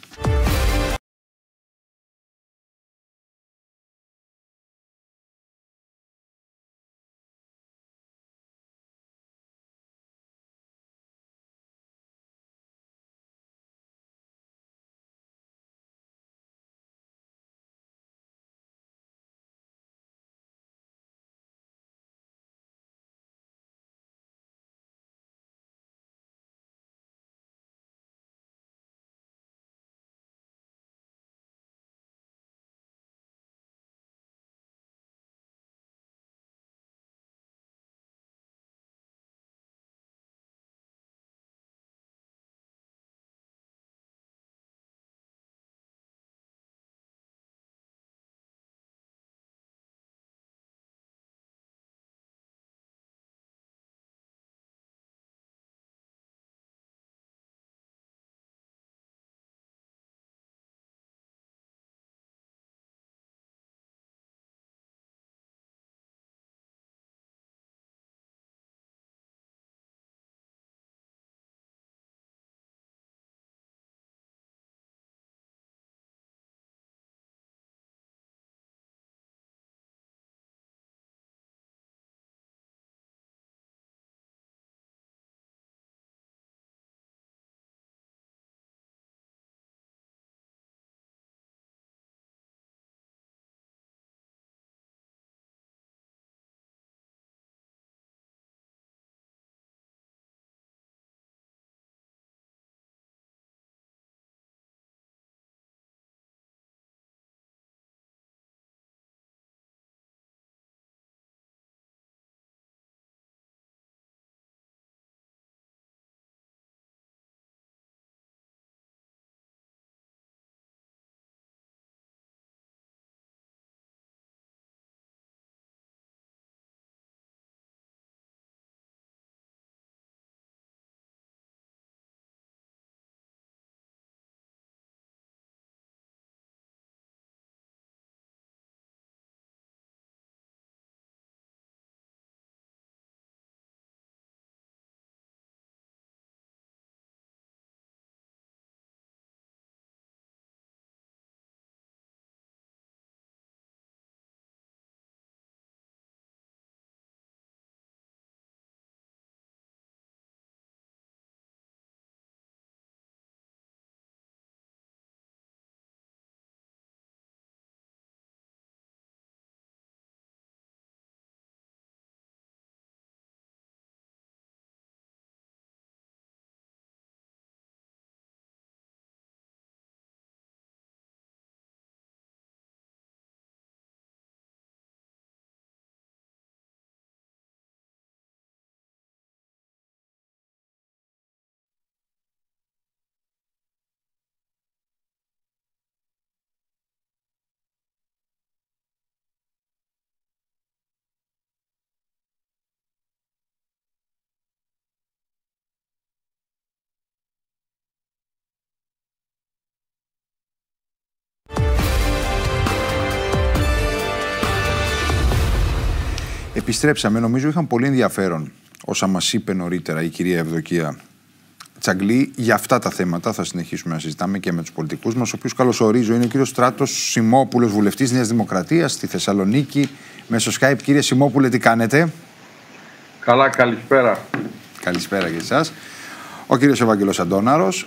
Επιστρέψαμε. Νομίζω είχαν πολύ ενδιαφέρον όσα μας είπε νωρίτερα η κυρία Ευδοκία Τσαγκλή. Για αυτά τα θέματα θα συνεχίσουμε να συζητάμε και με τους πολιτικούς μας, ο οποίος καλωσορίζω είναι ο κύριος Στράτος Σιμόπουλος, βουλευτής Νέας Δημοκρατίας στη Θεσσαλονίκη, μέσω Skype. Κύριε Σιμόπουλε, τι κάνετε? Καλά, καλησπέρα. Καλησπέρα και εσάς. Ο κύριος Ευάγγελος Αντώναρος,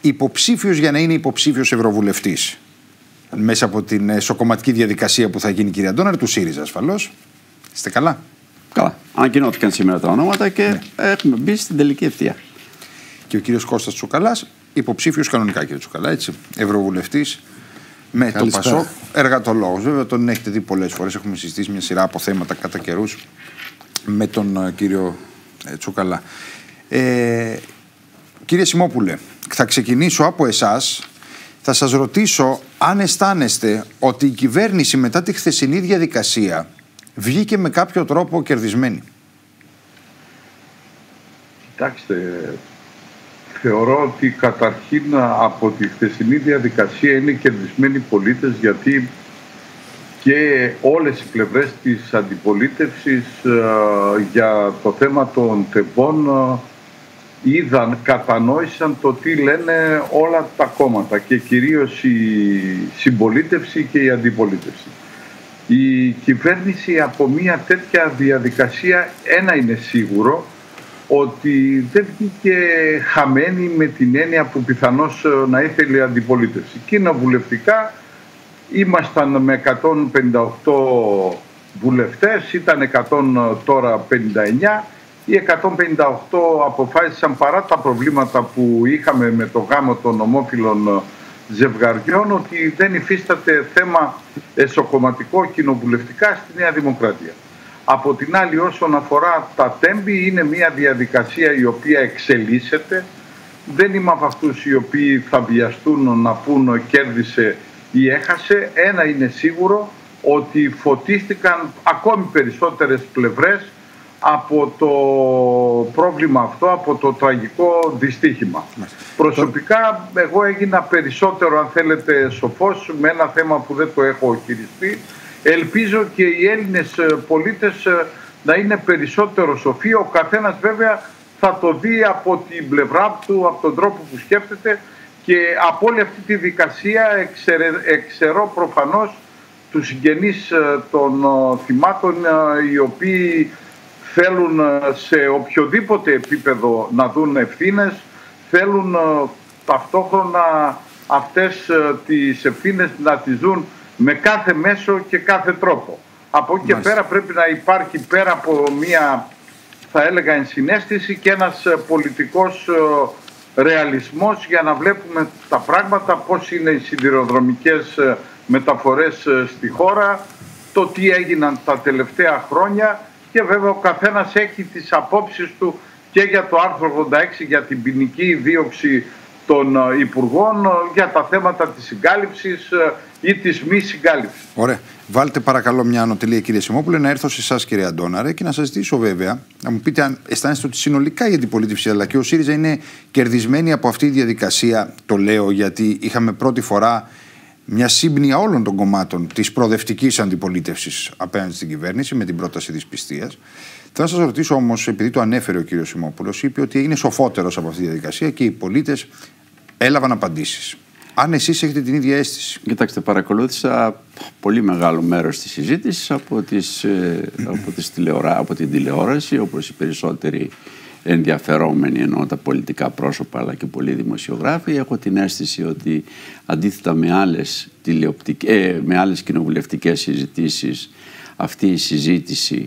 υποψήφιος για να είναι υποψήφιος ευρωβουλευτής μέσα από την εσωκομματική διαδικασία που θα γίνει, κύριε Αντώναρη, του ΣΥΡΙΖΑ ασφαλώς. Είστε καλά? Καλά. Ανακοινώθηκαν σήμερα τα ονόματα και έχουμε μπει στην τελική ευθεία. Και ο κύριος Κώστας Τσουκαλάς, υποψήφιος κανονικά, κύριε Τσουκαλά, έτσι, ευρωβουλευτής με το ΠΑΣΟΚ, εργατολόγος. Βέβαια τον έχετε δει πολλές φορές, έχουμε συζητήσει μια σειρά από θέματα κατά καιρούς με τον κύριο Τσουκαλά. Κύριε Σιμόπουλε, θα ξεκινήσω από εσάς. Θα σας ρωτήσω αν αισθάνεστε ότι η κυβέρνηση μετά τη χθεσινή διαδικασία βγήκε με κάποιο τρόπο κερδισμένη. Κοιτάξτε, θεωρώ ότι καταρχήν από τη χθεσινή διαδικασία είναι κερδισμένοι οι πολίτες, γιατί και όλες οι πλευρές της αντιπολίτευσης για το θέμα των ΤΕΒΟΝ είδαν, κατανόησαν το τι λένε όλα τα κόμματα και κυρίως η συμπολίτευση και η αντιπολίτευση. Η κυβέρνηση από μια τέτοια διαδικασία, ένα είναι σίγουρο, ότι δεν βγήκε χαμένη με την έννοια που πιθανώς να ήθελε η αντιπολίτευση. Κοινοβουλευτικά ήμασταν με 158 βουλευτές, ήταν 100 τώρα 59. Οι 158 αποφάσισαν, παρά τα προβλήματα που είχαμε με το γάμο των ομόφυλων ζευγαριών, ότι δεν υφίσταται θέμα εσωκομματικό κοινοβουλευτικά στη Νέα Δημοκρατία. Από την άλλη, όσον αφορά τα τέμπη, είναι μια διαδικασία η οποία εξελίσσεται. Δεν είμαι από αυτούς οι οποίοι θα βιαστούν να πούν κέρδισε ή έχασε. Ένα είναι σίγουρο, ότι φωτίστηκαν ακόμη περισσότερες πλευρές από το πρόβλημα αυτό, από το τραγικό δυστύχημα. Προσωπικά, εγώ έγινα περισσότερο, αν θέλετε, σοφός με ένα θέμα που δεν το έχω χειριστεί. Ελπίζω και οι Έλληνες πολίτες να είναι περισσότερο σοφοί. Ο καθένας βέβαια θα το δει από την πλευρά του, από τον τρόπο που σκέφτεται, και από όλη αυτή τη δικασία εξαιρώ προφανώς τους συγγενείς των θυμάτων, οι οποίοι θέλουν σε οποιοδήποτε επίπεδο να δουν ευθύνες, θέλουν ταυτόχρονα αυτές τις ευθύνες να τις δουν με κάθε μέσο και κάθε τρόπο. Από εκεί και πέρα πρέπει να υπάρχει, πέρα από μία, θα έλεγα, ενσυναίσθηση, και ένας πολιτικός ρεαλισμός για να βλέπουμε τα πράγματα, πώς είναι οι σιδηροδρομικές μεταφορές στη χώρα, το τι έγιναν τα τελευταία χρόνια, και βέβαια ο καθένας έχει τις απόψεις του και για το άρθρο 86, για την ποινική δίωξη των υπουργών, για τα θέματα της συγκάλυψης ή της μη συγκάλυψης. Ωραία. Βάλτε παρακαλώ μια ανωτελεία, κύριε Σιμόπουλε, να έρθω σε εσάς, κύριε Αντώναρε, και να σας ζητήσω βέβαια να μου πείτε αν αισθάνεστε ότι συνολικά η αντιπολίτευση αλλά και ο ΣΥΡΙΖΑ είναι κερδισμένοι από αυτή τη διαδικασία. Το λέω γιατί είχαμε πρώτη φορά μια σύμπνοια όλων των κομμάτων της προοδευτικής αντιπολίτευσης απέναντι στην κυβέρνηση με την πρόταση της πιστείας. Θα σας ρωτήσω όμως, επειδή το ανέφερε ο κύριος Σιμόπουλος, είπε ότι είναι σοφότερος από αυτή τη διαδικασία και οι πολίτες έλαβαν απαντήσεις. Αν εσείς έχετε την ίδια αίσθηση. Κοιτάξτε, παρακολούθησα πολύ μεγάλο μέρος της συζήτησης από την τηλεόραση, όπως οι περισσότεροι ενδιαφερόμενοι, εννοώ τα πολιτικά πρόσωπα αλλά και πολλοί δημοσιογράφοι. Έχω την αίσθηση ότι αντίθετα με άλλες κοινοβουλευτικές συζητήσεις, αυτή η συζήτηση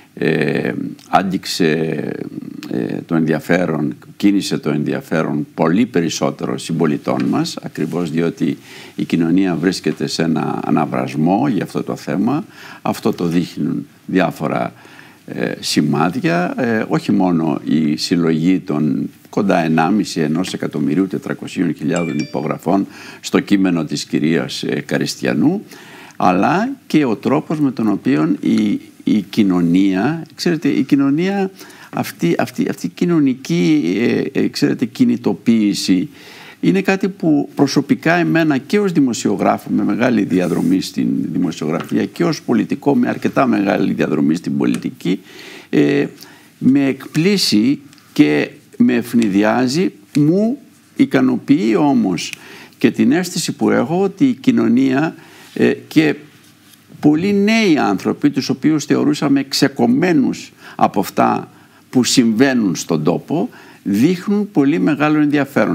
άγγιξε το ενδιαφέρον, κίνησε το ενδιαφέρον πολύ περισσότερο συμπολιτών μας, ακριβώς διότι η κοινωνία βρίσκεται σε ένα αναβρασμό για αυτό το θέμα. Αυτό το δείχνουν διάφορα σημάδια, όχι μόνο η συλλογή των κοντά 1.500.000 υπογραφών στο κείμενο της κυρίας Καριστιανού, αλλά και ο τρόπος με τον οποίο η κοινωνία, ξέρετε, η κοινωνία, αυτή η κοινωνική κινητοποίηση είναι κάτι που προσωπικά εμένα και ως δημοσιογράφο με μεγάλη διαδρομή στην δημοσιογραφία και ως πολιτικό με αρκετά μεγάλη διαδρομή στην πολιτική με εκπλήσει και με ευνηδιάζει. Μου ικανοποιεί όμως και την αίσθηση που έχω ότι η κοινωνία και πολλοί νέοι άνθρωποι, τους οποίους θεωρούσαμε ξεκομμένους από αυτά που συμβαίνουν στον τόπο, δείχνουν πολύ μεγάλο ενδιαφέρον.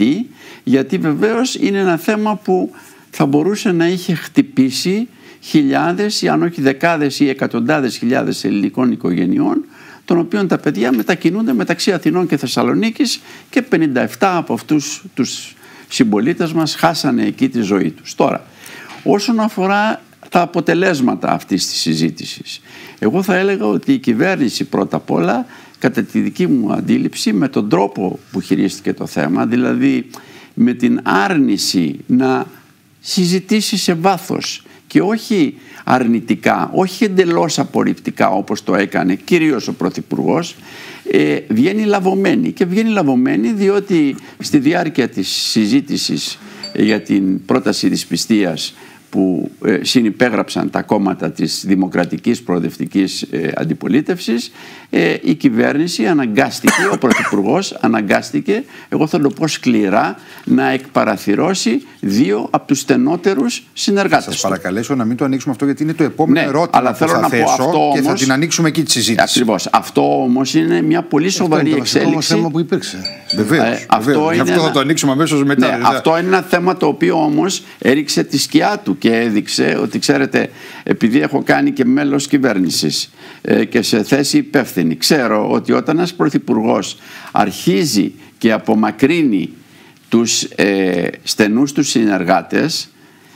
Γιατί βεβαίως είναι ένα θέμα που θα μπορούσε να είχε χτυπήσει χιλιάδες ή αν όχι δεκάδες ή εκατοντάδες χιλιάδες ελληνικών οικογενειών, των οποίων τα παιδιά μετακινούνται μεταξύ Αθηνών και Θεσσαλονίκης, και 57 από αυτούς τους συμπολίτες μας χάσανε εκεί τη ζωή τους. Τώρα, όσον αφορά τα αποτελέσματα αυτής της συζήτησης, εγώ θα έλεγα ότι η κυβέρνηση πρώτα απ' όλα, κατά τη δική μου αντίληψη, με τον τρόπο που χειρίστηκε το θέμα, δηλαδή με την άρνηση να συζητήσει σε βάθος και όχι αρνητικά, όχι εντελώς απορριπτικά όπως το έκανε κυρίως ο Πρωθυπουργός, βγαίνει λαβωμένη. Και βγαίνει λαβωμένη διότι στη διάρκεια της συζήτησης για την πρόταση δυσπιστίας που συνυπέγραψαν τα κόμματα της Δημοκρατικής Προοδευτικής Αντιπολίτευσης, η κυβέρνηση αναγκάστηκε, ο Πρωθυπουργός αναγκάστηκε, εγώ θα το πω σκληρά, να εκπαραθυρώσει δύο από τους στενότερους συνεργάτες. Σας παρακαλέσω να μην το ανοίξουμε αυτό, γιατί είναι το επόμενο ερώτημα αλλά που θέλω θα να θέσω, πω αυτό και όμως, θα την ανοίξουμε εκεί τη συζήτηση. Ακριβώς. Αυτό όμως είναι μια πολύ σοβαρή εξέλιξη. Αυτό είναι θέμα που υπήρξε. Βεβαίως. Αυτό θα το ανοίξουμε αμέσως μετά. Ναι, αυτό είναι ένα θέμα το οποίο όμως έριξε τη σκιά του και έδειξε ότι, ξέρετε, επειδή έχω κάνει και μέλος κυβέρνησης και σε θέση υπεύθυνη, ξέρω ότι όταν ένας πρωθυπουργός αρχίζει και απομακρύνει τους στενούς τους συνεργάτες,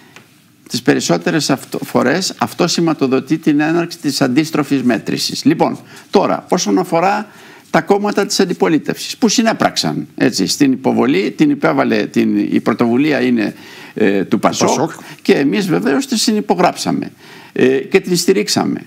τις περισσότερες φορές αυτό σηματοδοτεί την έναρξη της αντίστροφης μέτρησης. Λοιπόν, τώρα όσον αφορά τα κόμματα της αντιπολίτευσης που συνέπραξαν, έτσι, στην υποβολή, την υπέβαλε, η πρωτοβουλία είναι του Πασόκ και εμείς βεβαίως τη συνυπογράψαμε και την στηρίξαμε.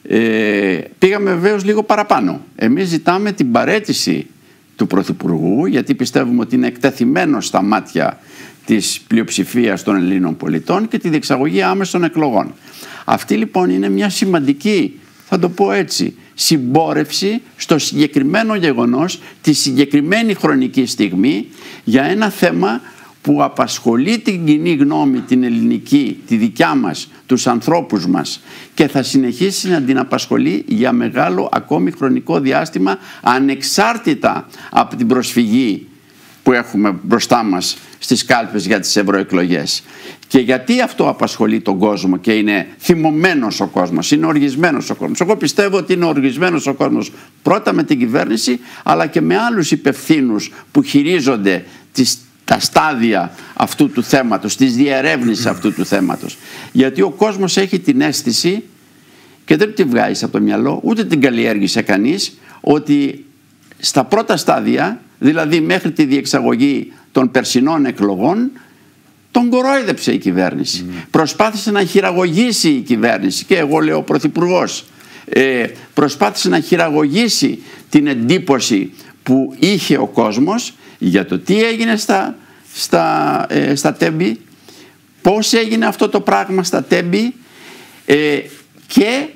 Πήγαμε βεβαίως λίγο παραπάνω. Εμείς ζητάμε την παραίτηση του Πρωθυπουργού, γιατί πιστεύουμε ότι είναι εκτεθειμένο στα μάτια της πλειοψηφίας των Ελλήνων πολιτών, και τη διεξαγωγή άμεσων εκλογών. Αυτή λοιπόν είναι μια σημαντική, θα το πω έτσι, συμπόρευση στο συγκεκριμένο γεγονός, τη συγκεκριμένη χρονική στιγμή, για ένα θέμα που απασχολεί την κοινή γνώμη, την ελληνική, τη δικιά μας, τους ανθρώπους μας, και θα συνεχίσει να την απασχολεί για μεγάλο ακόμη χρονικό διάστημα, ανεξάρτητα από την προσφυγή που έχουμε μπροστά μας στις κάλπες για τις ευρωεκλογές. Και γιατί αυτό απασχολεί τον κόσμο και είναι θυμωμένος ο κόσμος, είναι οργισμένος ο κόσμος? Εγώ πιστεύω ότι είναι οργισμένος ο κόσμος πρώτα με την κυβέρνηση, αλλά και με άλλους υπευθύνους που χειρίζονται τα στάδια αυτού του θέματος, της διερεύνησης αυτού του θέματος. Γιατί ο κόσμος έχει την αίσθηση, και δεν τη βγάζει από το μυαλό, ούτε την καλλιέργησε κανείς, ότι στα πρώτα στάδια, δηλαδή μέχρι τη διεξαγωγή των περσινών εκλογών, τον κορόιδεψε η κυβέρνηση. Προσπάθησε να χειραγωγήσει η κυβέρνηση, και εγώ λέω ο Πρωθυπουργός, προσπάθησε να χειραγωγήσει την εντύπωση που είχε ο κόσμος για το τι έγινε στα Τέμπη, πώς έγινε αυτό το πράγμα στα Τέμπη, και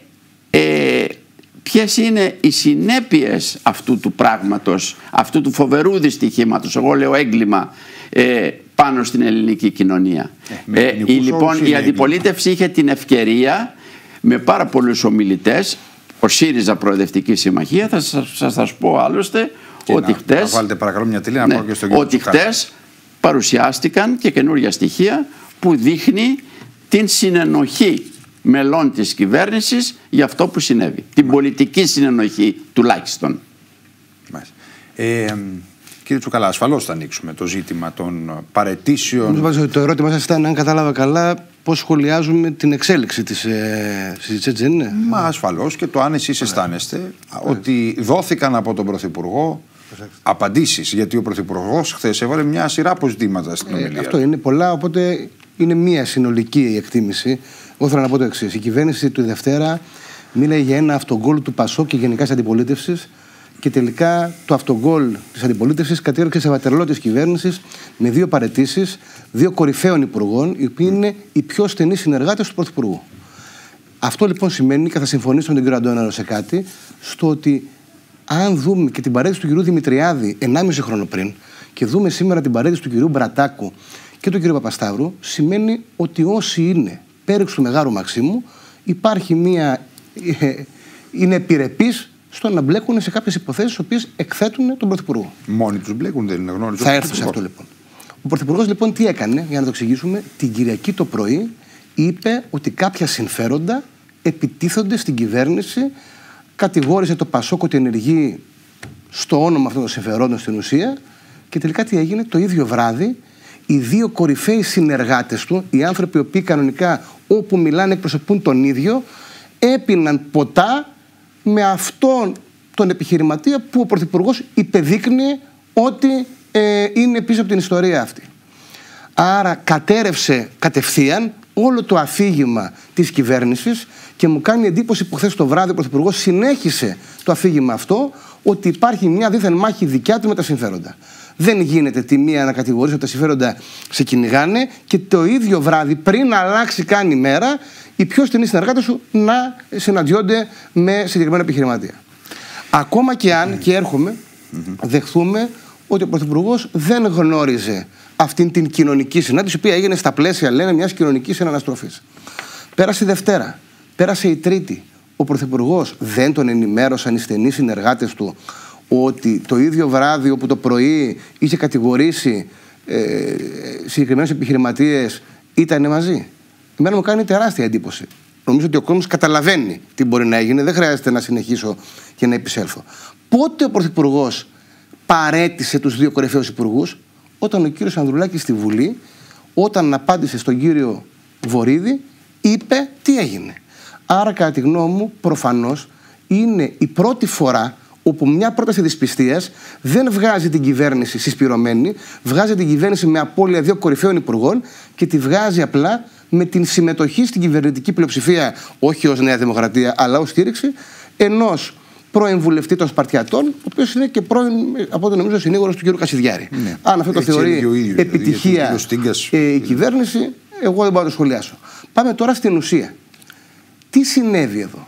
ποιες είναι οι συνέπειες αυτού του πράγματος, αυτού του φοβερού δυστυχήματος, εγώ λέω έγκλημα, πάνω στην ελληνική κοινωνία. Λοιπόν, η αντιπολίτευση είχε την ευκαιρία με πάρα πολλούς ομιλητές, ο ΣΥΡΙΖΑ Προοδευτική Συμμαχία, θα σας πω άλλωστε ότι χτες παρουσιάστηκαν και καινούργια στοιχεία που δείχνει την συνενοχή μελών της κυβέρνησης για αυτό που συνέβη. Την πολιτική συνενοχή τουλάχιστον. Κύριε Τσουκαλά, ασφαλώς θα ανοίξουμε το ζήτημα των παραιτήσεων. Το ερώτημα σας ήταν, αν κατάλαβα καλά, πώς σχολιάζουμε την εξέλιξη της συζήτησης, έτσι δεν είναι? Μα ασφαλώς, και το αν εσείς αισθάνεστε ότι δόθηκαν από τον Πρωθυπουργό απαντήσεις. Γιατί ο Πρωθυπουργός χθες έβαλε μια σειρά από ζητήματα στην ομιλία. Αυτό είναι πολλά, οπότε είναι μια συνολική εκτίμηση. Εγώ θέλω να πω το εξής. Η κυβέρνηση του Δευτέρα μίλαγε για ένα αυτογκόλ του Πασόκ και γενικά της αντιπολίτευσης, και τελικά το αυτογκόλ της αντιπολίτευσης κατέληξε σε βατερλό της κυβέρνησης με δύο παραιτήσεις δύο κορυφαίων υπουργών, οι οποίοι είναι οι πιο στενοί συνεργάτες του Πρωθυπουργού. Αυτό λοιπόν σημαίνει, και θα συμφωνήσω με τον κύριο Αντώναρο σε κάτι, στο ότι αν δούμε και την παραίτηση του κυρίου Δημητριάδη 1,5 χρόνο πριν, και δούμε σήμερα την παραίτηση του κυρίου Μπρατάκου και του κυρίου Παπασταύρου, σημαίνει ότι όσοι είναι πέριξ του Μεγάρου Μαξίμου, υπάρχει μία. Είναι επιρρεπής στο να μπλέκουν σε κάποιες υποθέσεις οι οποίες εκθέτουν τον Πρωθυπουργό. Μόνοι τους μπλέκουν, δεν είναι γνώριζο. Θα έρθω σε αυτό λοιπόν. Ο Πρωθυπουργός λοιπόν τι έκανε, για να το εξηγήσουμε, την Κυριακή το πρωί είπε ότι κάποια συμφέροντα επιτίθονται στην κυβέρνηση, κατηγόρησε το Πασόκ ότι ενεργεί στο όνομα αυτών των συμφερόντων στην ουσία και τελικά τι έγινε, το ίδιο βράδυ οι δύο κορυφαίοι συνεργάτες του, οι άνθρωποι οι οποίοι κανονικά όπου μιλάνε εκπροσωπούν τον ίδιο, έπιναν ποτά με αυτόν τον επιχειρηματία που ο Πρωθυπουργός υπεδείκνυε ότι είναι πίσω από την ιστορία αυτή. Άρα κατέρευσε κατευθείαν όλο το αφήγημα της κυβέρνησης και μου κάνει εντύπωση που χθες το βράδυ ο Πρωθυπουργός συνέχισε το αφήγημα αυτό ότι υπάρχει μια δίθεν μάχη δικιά του με τα συμφέροντα. Δεν γίνεται τη μία να κατηγορήσει ότι τα συμφέροντα σε κυνηγάνε και το ίδιο βράδυ πριν αλλάξει καν η μέρα οι πιο στενοί συνεργάτες σου να συναντιόνται με συγκεκριμένα επιχειρηματία. Ακόμα και αν, και έρχομαι, δεχθούμε ότι ο Πρωθυπουργός δεν γνώριζε αυτήν την κοινωνική συνάντηση, η οποία έγινε στα πλαίσια, λένε, μιας κοινωνικής αναστροφής. Πέρασε η Δευτέρα, πέρασε η Τρίτη. Ο Πρωθυπουργός δεν τον ενημέρωσαν οι στενοί συνεργάτες του ότι το ίδιο βράδυ όπου το πρωί είχε κατηγορήσει συγκεκριμένους επιχειρηματίες ήταν μαζί. Εμένα μου κάνει τεράστια εντύπωση. Νομίζω ότι ο κόσμος καταλαβαίνει τι μπορεί να έγινε, δεν χρειάζεται να συνεχίσω και να επισέλθω. Πότε ο Πρωθυπουργός παρέτησε τους δύο κορυφαίους υπουργούς? Όταν ο κύριος Ανδρουλάκης στη Βουλή, όταν απάντησε στον κύριο Βορίδη, είπε τι έγινε. Άρα, κατά τη γνώμη μου, προφανώς είναι η πρώτη φορά όπου μια πρόταση δυσπιστίας δεν βγάζει την κυβέρνηση συσπηρωμένη, βγάζει την κυβέρνηση με απώλεια δύο κορυφαίων υπουργών και τη βγάζει απλά με την συμμετοχή στην κυβερνητική πλειοψηφία, όχι ως Νέα Δημοκρατία, αλλά ως στήριξη ενός πρώην βουλευτή των Σπαρτιατών, ο οποίος είναι και πρώην, από ό,τι νομίζω, συνήγορος του κ. Κασιδιάρη. Ναι. Αν αυτό το θεωρεί επιτυχία η κυβέρνηση, εγώ δεν μπορώ να το σχολιάσω. Πάμε τώρα στην ουσία. Τι συνέβη εδώ?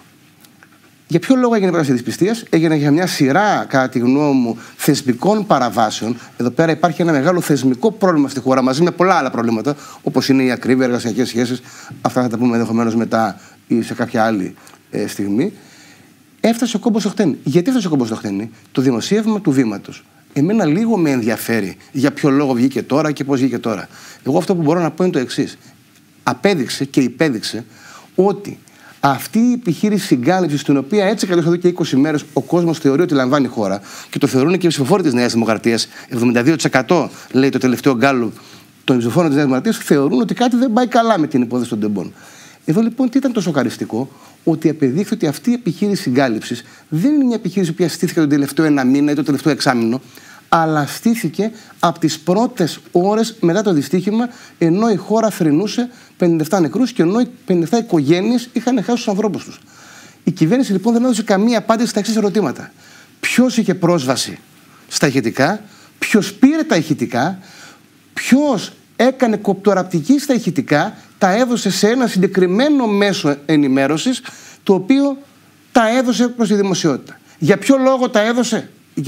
Για ποιο λόγο έγινε η πρόταση δυσπιστίας? Έγινε για μια σειρά, κατά τη γνώμη μου, θεσμικών παραβάσεων. Εδώ πέρα υπάρχει ένα μεγάλο θεσμικό πρόβλημα στη χώρα, μαζί με πολλά άλλα προβλήματα, όπως είναι η ακρίβεια, εργασιακές σχέσεις. Αυτά θα τα πούμε ενδεχομένως μετά ή σε κάποια άλλη στιγμή. Έφτασε ο κόμπος στο χτένι. Γιατί έφτασε ο κόμπος στο χτένι? Το δημοσίευμα του Βήματος. Εμένα λίγο με ενδιαφέρει για ποιο λόγο βγήκε τώρα και πώς βγήκε τώρα. Εγώ αυτό που μπορώ να πω είναι το εξής. Απέδειξε και υπέδειξε ότι αυτή η επιχείρηση συγκάλυψης, στην οποία έτσι καλώς εδώ και 20 μέρες ο κόσμος θεωρεί ότι λαμβάνει χώρα και το θεωρούν και οι ψηφοφόροι της Νέας Δημοκρατίας, 72% λέει το τελευταίο γκάλουπ των ψηφοφόρων της Νέας Δημοκρατίας, θεωρούν ότι κάτι δεν πάει καλά με την υπόθεση των τεμπών. Εδώ λοιπόν τι ήταν το σοκαριστικό? Ότι απεδείχθη ότι αυτή η επιχείρηση συγκάλυψης δεν είναι μια επιχείρηση που στήθηκε τον τελευταίο ένα μήνα ή το τελευταίο εξάμηνο, αλλά στήθηκε από τις πρώτες ώρες μετά το δυστύχημα, ενώ η χώρα θρηνούσε 57 νεκρούς και ενώ οι 57 οικογένειες είχαν χάσει τους ανθρώπους τους. Η κυβέρνηση λοιπόν δεν έδωσε καμία απάντηση στα εξής ερωτήματα. Ποιος είχε πρόσβαση στα ηχητικά, ποιος πήρε τα ηχητικά, ποιος έκανε κοπτοραπτική στα ηχητικά, τα έδωσε σε ένα συγκεκριμένο μέσο ενημέρωσης, το οποίο τα έδωσε προς τη δημοσιότητα. Για ποιο λόγο τα έδωσε?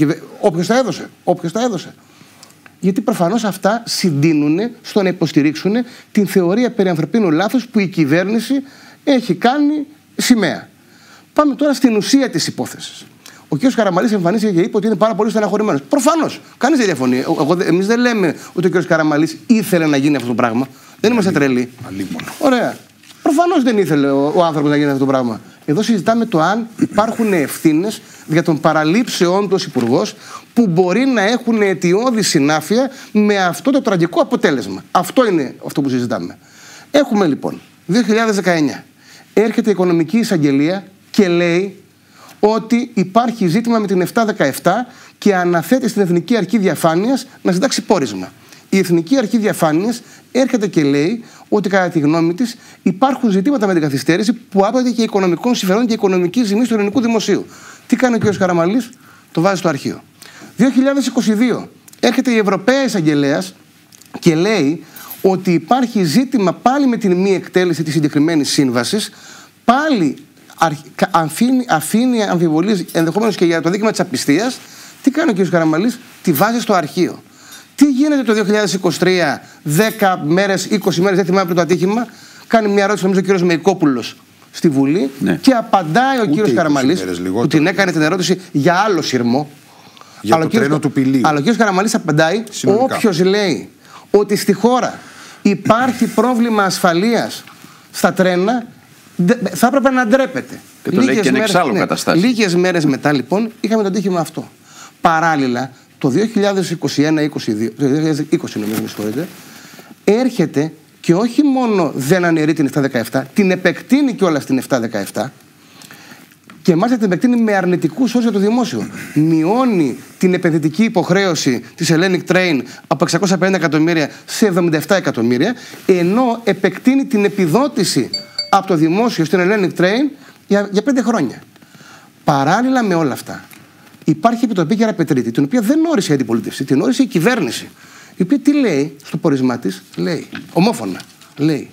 Όποιος τα έδωσε. Γιατί προφανώς αυτά συντείνουν στο να υποστηρίξουν την θεωρία περί ανθρωπίνου λάθους που η κυβέρνηση έχει κάνει σημαία. Πάμε τώρα στην ουσία της υπόθεσης. Ο κ. Καραμανλής εμφανίστηκε και είπε ότι είναι πάρα πολύ στεναχωρημένος. Προφανώς. Κανείς δεν διαφωνεί. Εμείς δεν λέμε ότι ο κ. Καραμανλής ήθελε να γίνει αυτό το πράγμα. Δεν είμαστε τρελοί. Ωραία. Προφανώς δεν ήθελε ο άνθρωπος να γίνει αυτό το πράγμα. Εδώ συζητάμε το αν υπάρχουν ευθύνες για τον παραλήψεών του ως υπουργός που μπορεί να έχουν αιτιώδη συνάφεια με αυτό το τραγικό αποτέλεσμα. Αυτό είναι αυτό που συζητάμε. Έχουμε λοιπόν 2019. Έρχεται η Οικονομική Εισαγγελία και λέει ότι υπάρχει ζήτημα με την 717 και αναθέτει στην Εθνική Αρχή Διαφάνειας να συντάξει πόρισμα. Η Εθνική Αρχή Διαφάνειας έρχεται και λέει ότι κατά τη γνώμη της υπάρχουν ζητήματα με την καθυστέρηση που άπτονται και οικονομικών συμφερόντων και οικονομική ζημία του ελληνικού δημοσίου. Τι κάνει ο κ. Καραμανλής? Το βάζει στο αρχείο. 2022 έρχεται η Ευρωπαία Εισαγγελέας και λέει ότι υπάρχει ζήτημα πάλι με την μη εκτέλεση της συγκεκριμένης σύμβασης, πάλι αφήνει αμφιβολίες ενδεχομένως και για το δίκημα της απιστίας. Τι κάνει ο κ. Καραμανλής? Τη βάζει στο αρχείο. Τι γίνεται το 2023, 10 μέρες, 20 μέρες, δεν θυμάμαι πριν το ατύχημα? Κάνει μια ερώτηση, νομίζω, ο κ. Μεϊκόπουλος στη Βουλή και απαντάει ο κύριος Καραμανλής, που την έκανε την ερώτηση για άλλο σειρμό. Για το τρένο του Πηλίου. Αλλά ο κύριος Καραμανλής απαντάει, όποιος λέει ότι στη χώρα υπάρχει πρόβλημα ασφαλείας στα τρένα, θα έπρεπε να ντρέπεται. Και το λέει και εν εξάλλου καταστάσεις. Λίγες μέρες μετά λοιπόν είχαμε το αντίχημα αυτό. Παράλληλα, το 2021-2022, νομίζω με συγχωρείτε, έρχεται και όχι μόνο δεν αναιρεί την 717, την επεκτείνει κιόλας την 717 και μάλιστα την επεκτείνει με αρνητικούς όρους για το δημόσιο. Μειώνει την επενδυτική υποχρέωση της Hellenic Train από 650 εκατομμύρια σε 77 εκατομμύρια, ενώ επεκτείνει την επιδότηση από το δημόσιο στην Hellenic Train για 5 χρόνια. Παράλληλα με όλα αυτά, υπάρχει η Επιτροπή Γεραπετρίτη, την οποία δεν όρισε η αντιπολίτευση, την όρισε η κυβέρνηση. Η οποία τι λέει στο πορισμά της, λέει, ομόφωνα, λέει,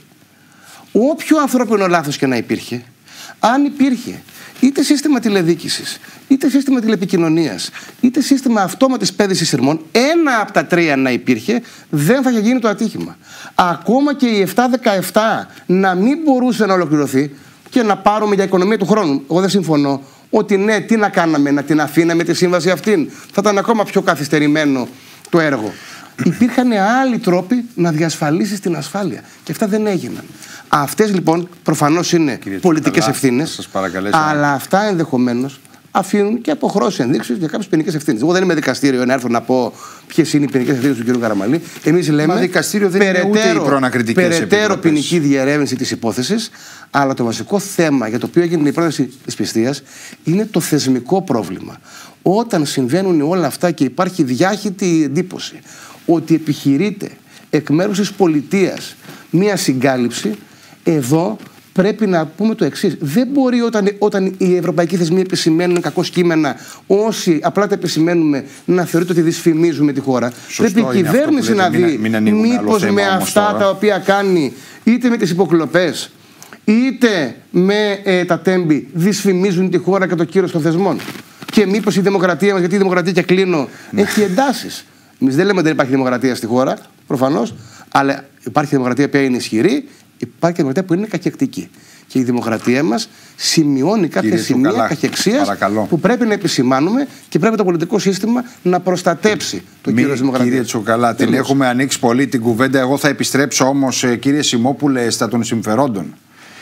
όποιο ανθρώπινο λάθος και να υπήρχε, αν υπήρχε είτε σύστημα τηλεδίκησης, είτε σύστημα τηλεπικοινωνίας, είτε σύστημα αυτόματης πέδησης σειρμών, ένα από τα τρία να υπήρχε, δεν θα είχε γίνει το ατύχημα. Ακόμα και η 717 να μην μπορούσε να ολοκληρωθεί και να πάρουμε για οικονομία του χρόνου. Εγώ δεν συμφωνώ ότι ναι, τι να κάναμε, να την αφήναμε τη σύμβαση αυτήν. Θα ήταν ακόμα πιο καθυστερημένο το έργο. Υπήρχαν άλλοι τρόποι να διασφαλίσεις την ασφάλεια. Και αυτά δεν έγιναν. Αυτές λοιπόν προφανώς είναι πολιτικές ευθύνες. Αλλά αυτά ενδεχομένως αφήνουν και αποχρώσεις ενδείξεις για κάποιες ποινικές ευθύνες. Εγώ δεν είμαι δικαστήριο να έρθω να πω ποιες είναι οι ποινικές ευθύνες του κ. Καραμανλή. Εμείς λέμε δικαστήριο δεν είναι ούτε οι προανακριτικές περαιτέρω ποινική διερεύνηση της υπόθεσης. Αλλά το βασικό θέμα για το οποίο έγινε η πρόταση της πιστείας είναι το θεσμικό πρόβλημα. Όταν συμβαίνουν όλα αυτά και υπάρχει διάχυτη εντύπωση ότι επιχειρείται εκ μέρους της πολιτείας μία συγκάλυψη, εδώ πρέπει να πούμε το εξής. Δεν μπορεί όταν οι ευρωπαϊκοί θεσμοί επισημαίνουν κακό κείμενα, όσοι απλά τα επισημαίνουμε, να θεωρείται ότι δυσφημίζουμε τη χώρα. Σωστό, πρέπει η κυβέρνηση να δει μήπως με αυτά τα οποία κάνει, είτε με τις υποκλοπές, είτε με τα τέμπη, δυσφημίζουν τη χώρα και το κύρος των θεσμών. Και μήπως η δημοκρατία μας, γιατί η δημοκρατία, και κλείνω, έχει εντάσεις. Εμείς δεν λέμε ότι δεν υπάρχει δημοκρατία στη χώρα, προφανώς, αλλά υπάρχει δημοκρατία που είναι ισχυρή, υπάρχει δημοκρατία που είναι καχεκτική. Και η δημοκρατία μας σημειώνει κάποια σημεία καχεξίας που πρέπει να επισημάνουμε και πρέπει το πολιτικό σύστημα να προστατέψει το κύριο της δημοκρατίας. Κύριε Τσουκαλά, την έχουμε ανοίξει πολύ την κουβέντα. Εγώ θα επιστρέψω όμως, κύριε Σιμόπουλε, στα των συμφερόντων.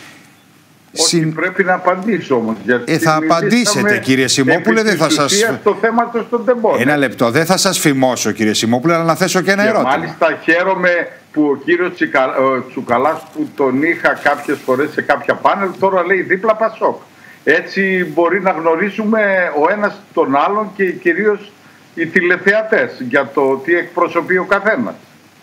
Όχι, πρέπει να απαντήσω όμως. Θα απαντήσετε, κύριε Σιμόπουλε, δεν θα σας... Το θέμα των τεμπών. Ένα λεπτό, δεν θα σας φημώσω, κύριε Σιμόπουλε, αλλά να θέσω και ένα ερώτημα. Μάλιστα χαίρομαι που ο κύριος Τσουκαλάς, που τον είχα κάποιες φορές σε κάποια πάνελ, τώρα λέει δίπλα Πασόκ. Έτσι μπορεί να γνωρίζουμε ο ένας τον άλλον και κυρίως οι τηλεθεατές για το τι εκπροσωπεί ο καθένας.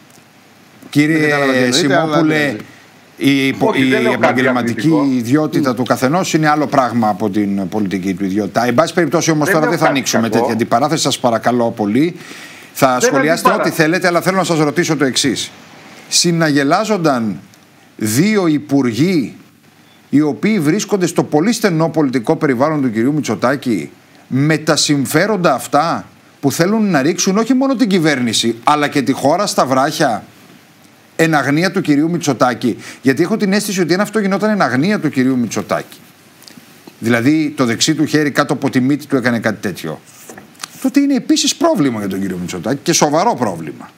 Κύριε Σιμόπουλε, η επαγγελματική ιδιότητα του καθενός είναι άλλο πράγμα από την πολιτική του ιδιότητα. Εν πάση περιπτώσει όμως τώρα δεν θα ανοίξουμε τέτοια αντιπαράθεση. Σας παρακαλώ πολύ. Θα σχολιάσετε ό,τι θέλετε, αλλά θέλω να σας ρωτήσω το εξής. Συναγελάζονταν δύο υπουργοί οι οποίοι βρίσκονται στο πολύ στενό πολιτικό περιβάλλον του κυρίου Μητσοτάκη με τα συμφέροντα αυτά που θέλουν να ρίξουν όχι μόνο την κυβέρνηση αλλά και τη χώρα στα βράχια εν αγνία του κυρίου Μητσοτάκη. Γιατί έχω την αίσθηση ότι αν αυτό γινόταν εν αγνία του κυρίου Μητσοτάκη, δηλαδή το δεξί του χέρι κάτω από τη μύτη του έκανε κάτι τέτοιο, τότε είναι επίσης πρόβλημα για τον κύριο Μητσοτάκη και σοβαρό πρόβλημα.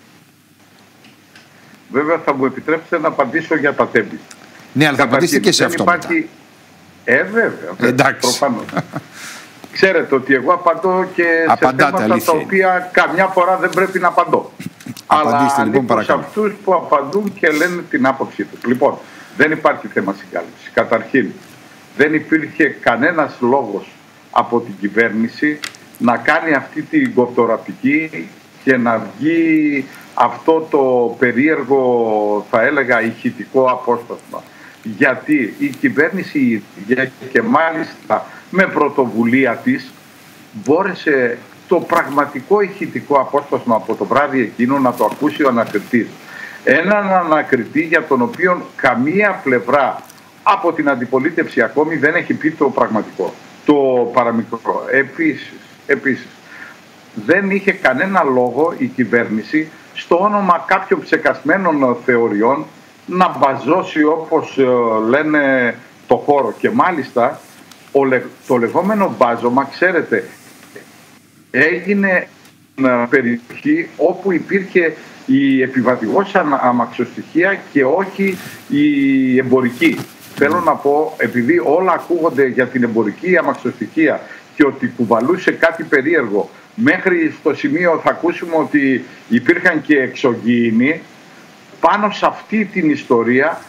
Βέβαια θα μου επιτρέψετε να απαντήσω για τα τέμπη. Ναι, αλλά θα απαντήσετε και σε αυτό υπάρχει... βέβαια. Εντάξει. Προφανώς. Ξέρετε ότι εγώ απαντώ και σε θέματα τα οποία καμιά φορά δεν πρέπει να απαντώ. Αλλά λοιπόν, σε αυτούς που απαντούν και λένε την άποψή τους. Λοιπόν, δεν υπάρχει θέμα συγκάλυψης. Καταρχήν, δεν υπήρχε κανένας λόγος από την κυβέρνηση να κάνει αυτή την κοπτοραπτική και να βγει αυτό το περίεργο, θα έλεγα, ηχητικό απόσπασμα. Γιατί η κυβέρνηση και μάλιστα με πρωτοβουλία της μπόρεσε το πραγματικό ηχητικό απόσπασμα από το βράδυ εκείνο να το ακούσει ο ανακριτής. Έναν ανακριτή για τον οποίο καμία πλευρά από την αντιπολίτευση ακόμη δεν έχει πει το πραγματικό, το παραμικρό. Επίσης, δεν είχε κανένα λόγο η κυβέρνηση στο όνομα κάποιων ψεκασμένων θεωριών να μπαζώσει, όπως λένε το χώρο. Και μάλιστα το λεγόμενο μπάζωμα, ξέρετε, έγινε περιοχή όπου υπήρχε η επιβατηγός αμαξοστοιχεία και όχι η εμπορική. Θέλω να πω, επειδή όλα ακούγονται για την εμπορική αμαξοστοιχεία και ότι κουβαλούσε κάτι περίεργο, μέχρι στο σημείο θα ακούσουμε ότι υπήρχαν και εξωγήινοι, πάνω σε αυτή την ιστορία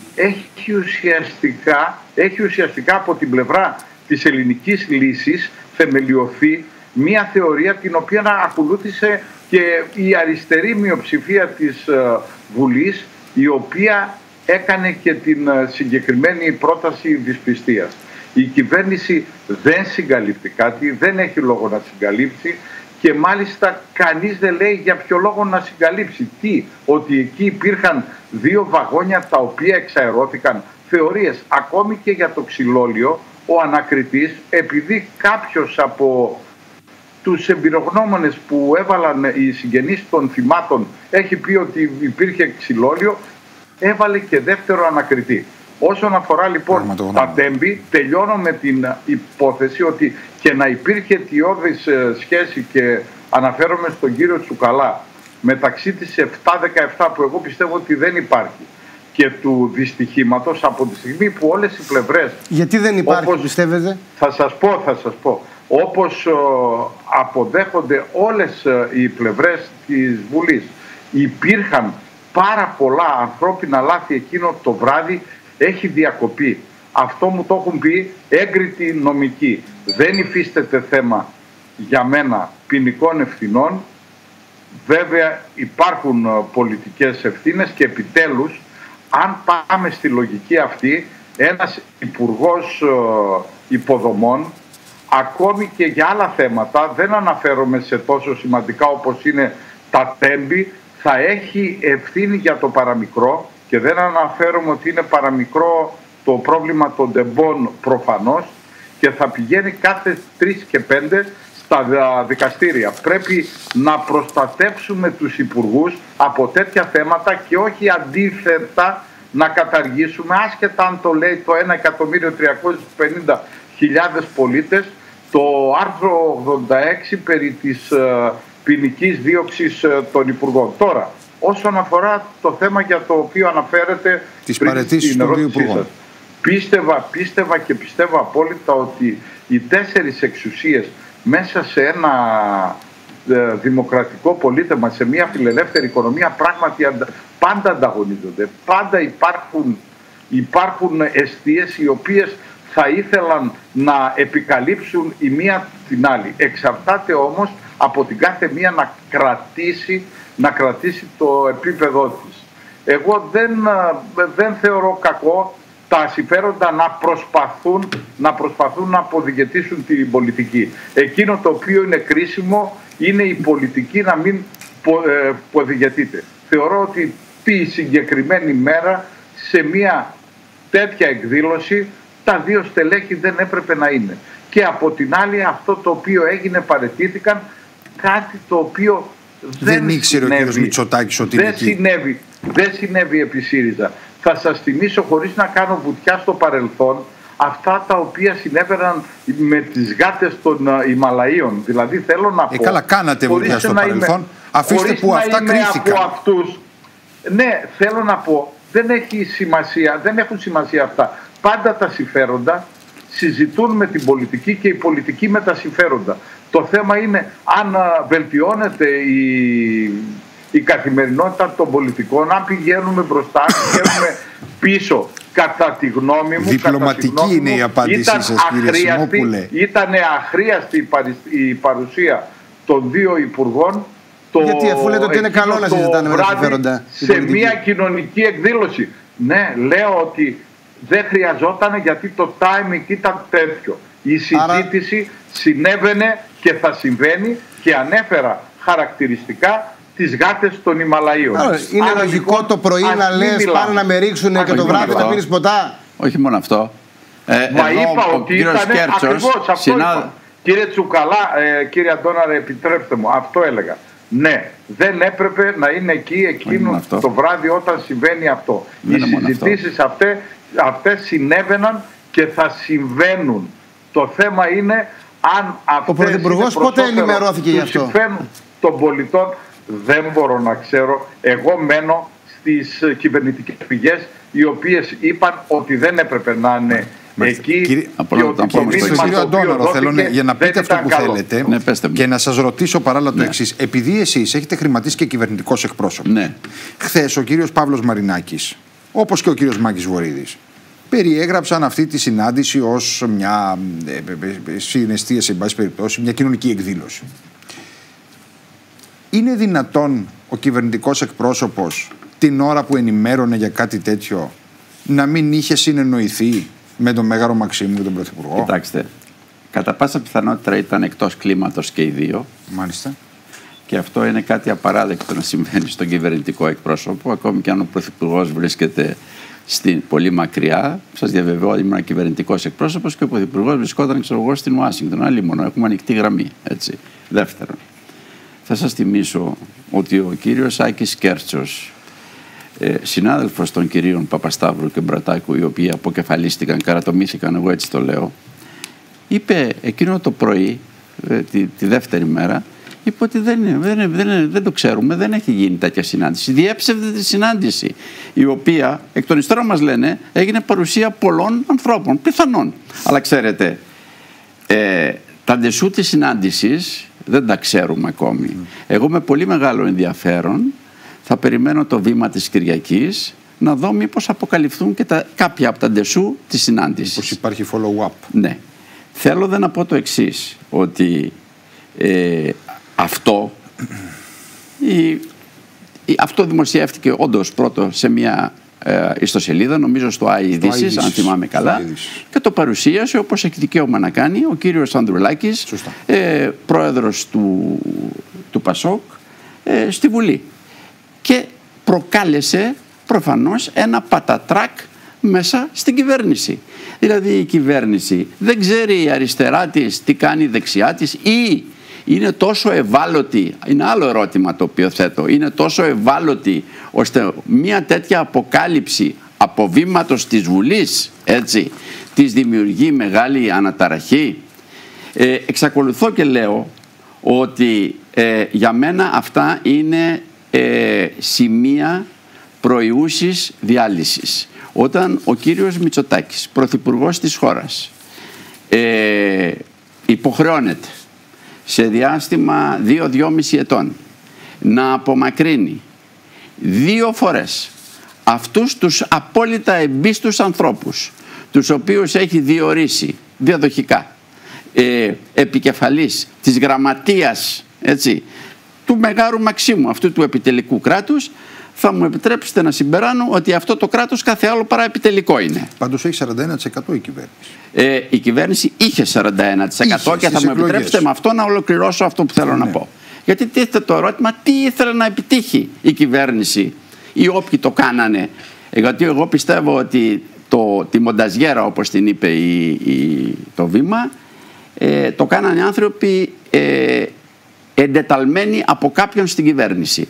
έχει ουσιαστικά από την πλευρά της ελληνικής λύσης θεμελιωθεί μία θεωρία την οποία ακολούθησε και η αριστερή μειοψηφία της Βουλής, η οποία έκανε και την συγκεκριμένη πρόταση δυσπιστίας. Η κυβέρνηση δεν συγκαλύπτει κάτι, δεν έχει λόγο να συγκαλύψει και μάλιστα κανείς δεν λέει για ποιο λόγο να συγκαλύψει. Τι, ότι εκεί υπήρχαν 2 βαγόνια τα οποία εξαερώθηκαν. Θεωρίες, ακόμη και για το ξυλόλιο, ο ανακριτής, επειδή κάποιος από τους εμπειρογνώμονες που έβαλαν οι συγγενείς των θυμάτων έχει πει ότι υπήρχε ξυλόλιο, έβαλε και δεύτερο ανακριτή. Όσον αφορά λοιπόν τα τέμπη, τελειώνω με την υπόθεση ότι και να υπήρχε αιτιώδης σχέση, και αναφέρομαι στον κύριο Τσουκαλά, μεταξύ της 7-17 που εγώ πιστεύω ότι δεν υπάρχει και του δυστυχήματος, από τη στιγμή που όλες οι πλευρές... Γιατί δεν υπάρχει, όπως, πιστεύετε? Θα σας πω. Όπως αποδέχονται όλες οι πλευρές της Βουλής, υπήρχαν πάρα πολλά ανθρώπινα λάθη εκείνο το βράδυ, έχει διακοπεί. Αυτό μου το έχουν πει έγκριτοι νομικοί. Δεν υφίσταται θέμα για μένα ποινικών ευθυνών. Βέβαια υπάρχουν πολιτικές ευθύνες και επιτέλους, αν πάμε στη λογική αυτή, ένας υπουργός υποδομών, ακόμη και για άλλα θέματα, δεν αναφέρομαι σε τόσο σημαντικά όπως είναι τα τέμπη, θα έχει ευθύνη για το παραμικρό, και δεν αναφέρομαι ότι είναι παραμικρό το πρόβλημα των τεμπών προφανώς, και θα πηγαίνει κάθε 3 και 5 στα δικαστήρια. Πρέπει να προστατεύσουμε τους υπουργούς από τέτοια θέματα και όχι αντίθετα να καταργήσουμε, άσχετα αν το λέει το 1.350.000 πολίτες, το άρθρο 86 περί της ποινικής δίωξης των υπουργών. Τώρα, όσον αφορά το θέμα για το οποίο αναφέρεται τις παραιτήσεις των 2 υπουργών, πίστευα και πιστεύω απόλυτα ότι οι 4 εξουσίες μέσα σε ένα δημοκρατικό πολίτευμα, σε μια φιλελεύθερη οικονομία, πράγματι πάντα ανταγωνίζονται. Πάντα υπάρχουν εστίες οι οποίες θα ήθελαν να επικαλύψουν η μία την άλλη. Εξαρτάται όμως από την κάθε μία να κρατήσει το επίπεδό της. Εγώ δεν θεωρώ κακό τα συμφέροντα να προσπαθούν να αποδιγετήσουν την πολιτική. Εκείνο το οποίο είναι κρίσιμο είναι η πολιτική να μην ποδιγετείται. Θεωρώ ότι τη συγκεκριμένη μέρα σε μια τέτοια εκδήλωση τα 2 στελέχη δεν έπρεπε να είναι. Και από την άλλη αυτό το οποίο έγινε, παραιτήθηκαν, κάτι το οποίο δεν ήξερε ο κ. Μητσοτάκης ότι είναι εκεί. Δεν συνέβη επί ΣΥΡΙΖΑ. Θα σας θυμίσω, χωρίς να κάνω βουτιά στο παρελθόν, αυτά τα οποία συνέβαιναν με τις γάτες των Ιμαλαίων. Δηλαδή θέλω να πω... Καλά κάνατε βουτιά στο παρελθόν, αφήστε που αυτά κρίθηκαν. Ναι, θέλω να πω, δεν έχουν σημασία αυτά. Πάντα τα συμφέροντα συζητούν με την πολιτική και η πολιτική με τα συμφέροντα. Το θέμα είναι αν βελτιώνεται η καθημερινότητα των πολιτικών, αν πηγαίνουμε μπροστά, αν πηγαίνουμε πίσω. Κατά τη γνώμη μου, διπλωματική είναι η απάντησή σας, κύριε Σιμόπουλε. Ήταν αχρίαστη η παρουσία των 2 υπουργών. Γιατί αφού λέτε ότι είναι καλό να συζητάνε με τα συμφέροντα σε μια κοινωνική εκδήλωση. Ναι, λέω ότι δεν χρειαζόταν, γιατί το timing ήταν τέτοιο. Η συζήτηση συνέβαινε και θα συμβαίνει, και ανέφερα χαρακτηριστικά τις γάτες των Ιμαλαίων. Είναι λογικό το πρωί να λες πάνε να με ρίξουν και το βράδυ να πίνεις ποτά. Όχι μόνο αυτό. Μα είπα ότι ήταν ακριβώς αυτό είπα. Κύριε Τσουκαλά, κύριε Αντώναρε, επιτρέψτε μου, αυτό έλεγα. Ναι, δεν έπρεπε να είναι εκεί εκείνο το βράδυ όταν συμβαίνει αυτό. Οι συζητήσεις αυτές αυτές συνέβαιναν και θα συμβαίνουν. Το θέμα είναι αν αυτές ο Πρωθυπουργός πότε ενημερώθηκε γι' αυτό? συμφέρουν των πολιτών, δεν μπορώ να ξέρω. Εγώ μένω στις κυβερνητικές πηγές, οι οποίες είπαν ότι δεν έπρεπε να είναι εκεί. Κύριε Αντώναρο, θέλω για να πείτε αυτό που θέλετε και να σας ρωτήσω παράλληλα το εξής. Επειδή εσείς έχετε χρηματίσει και κυβερνητικός εκπρόσωπος, χθες ο κύριος Παύλος Μαρινάκης, όπως και ο κύριος Μάκης Βορίδης, περιέγραψαν αυτή τη συνάντηση ως μια συναισθία, σε πάση περιπτώσει, μια κοινωνική εκδήλωση. Είναι δυνατόν ο κυβερνητικός εκπρόσωπος την ώρα που ενημέρωνε για κάτι τέτοιο να μην είχε συνεννοηθεί με τον Μέγαρο Μαξίμου και τον Πρωθυπουργό? Κοιτάξτε, κατά πάσα πιθανότητα ήταν εκτός κλίματος και οι δύο. Μάλιστα. Και αυτό είναι κάτι απαράδεκτο να συμβαίνει στον κυβερνητικό εκπρόσωπο, ακόμη και αν ο Πρωθυπουργός βρίσκεται πολύ μακριά. Σας διαβεβαιώ ότι ήμουν κυβερνητικός εκπρόσωπος και ο Πρωθυπουργός βρισκόταν, ξέρω εγώ, στην Ουάσιγκτον. Άλλη μόνο, έχουμε ανοιχτή γραμμή. Έτσι. Δεύτερον, θα σας θυμίσω ότι ο κύριος Άκης Κέρτσος, συνάδελφος των κυρίων Παπασταύρου και Μπρατάκου, οι οποίοι αποκεφαλίστηκαν, καρατομήθηκαν, εγώ έτσι το λέω, είπε εκείνο το πρωί, τη δεύτερη μέρα, είπε ότι δεν το ξέρουμε, δεν έχει γίνει τέτοια συνάντηση. Διέψευδε τη συνάντηση, η οποία εκ των υστέρων μας λένε έγινε παρουσία πολλών ανθρώπων, πιθανόν. Αλλά ξέρετε, τα ντεσού της συνάντησης δεν τα ξέρουμε ακόμη. Εγώ με πολύ μεγάλο ενδιαφέρον θα περιμένω το βήμα της Κυριακής να δω μήπως αποκαλυφθούν και κάποια από τα ντεσού της συνάντησης. Μήπως υπάρχει follow-up. Ναι. Θέλω να πω το εξής, ότι αυτό δημοσιεύτηκε όντως πρώτο σε μια ιστοσελίδα, νομίζω στο iEdices, αν θυμάμαι καλά, και το παρουσίασε όπως έχει δικαίωμα να κάνει ο κύριος Ανδρουλάκης, πρόεδρος του Πασόκ, στη Βουλή. Και προκάλεσε προφανώς ένα πατατράκ μέσα στην κυβέρνηση. Δηλαδή η κυβέρνηση δεν ξέρει η αριστερά της τι κάνει η δεξιά της, ή είναι τόσο ευάλωτη, είναι άλλο ερώτημα το οποίο θέτω, είναι τόσο ευάλωτη ώστε μια τέτοια αποκάλυψη από βήματος της Βουλής, έτσι, της δημιουργεί μεγάλη αναταραχή. Εξακολουθώ και λέω ότι για μένα αυτά είναι σημεία προϊούσης διάλυσης. Όταν ο κύριος Μητσοτάκης, πρωθυπουργός της χώρας, υποχρεώνεται σε διάστημα 2-2,5 ετών να απομακρύνει 2 φορές αυτούς τους απόλυτα εμπίστους ανθρώπους, τους οποίους έχει διορίσει διαδοχικά επικεφαλής της γραμματείας, έτσι, του Μεγάρου Μαξίμου, αυτού του επιτελικού κράτους, θα μου επιτρέψετε να συμπεράνω ότι αυτό το κράτος κάθε άλλο παρά επιτελικό είναι. Πάντως έχει 41% η κυβέρνηση. Η κυβέρνηση είχε 41% και θα μου επιτρέψετε με αυτό να ολοκληρώσω αυτό που θέλω να πω. Γιατί τίθεται το ερώτημα, τι ήθελε να επιτύχει η κυβέρνηση ή όποιοι το κάνανε. Γιατί εγώ πιστεύω ότι τη μονταζιέρα, όπως την είπε το Βήμα, το κάνανε άνθρωποι εντεταλμένοι από κάποιον στην κυβέρνηση.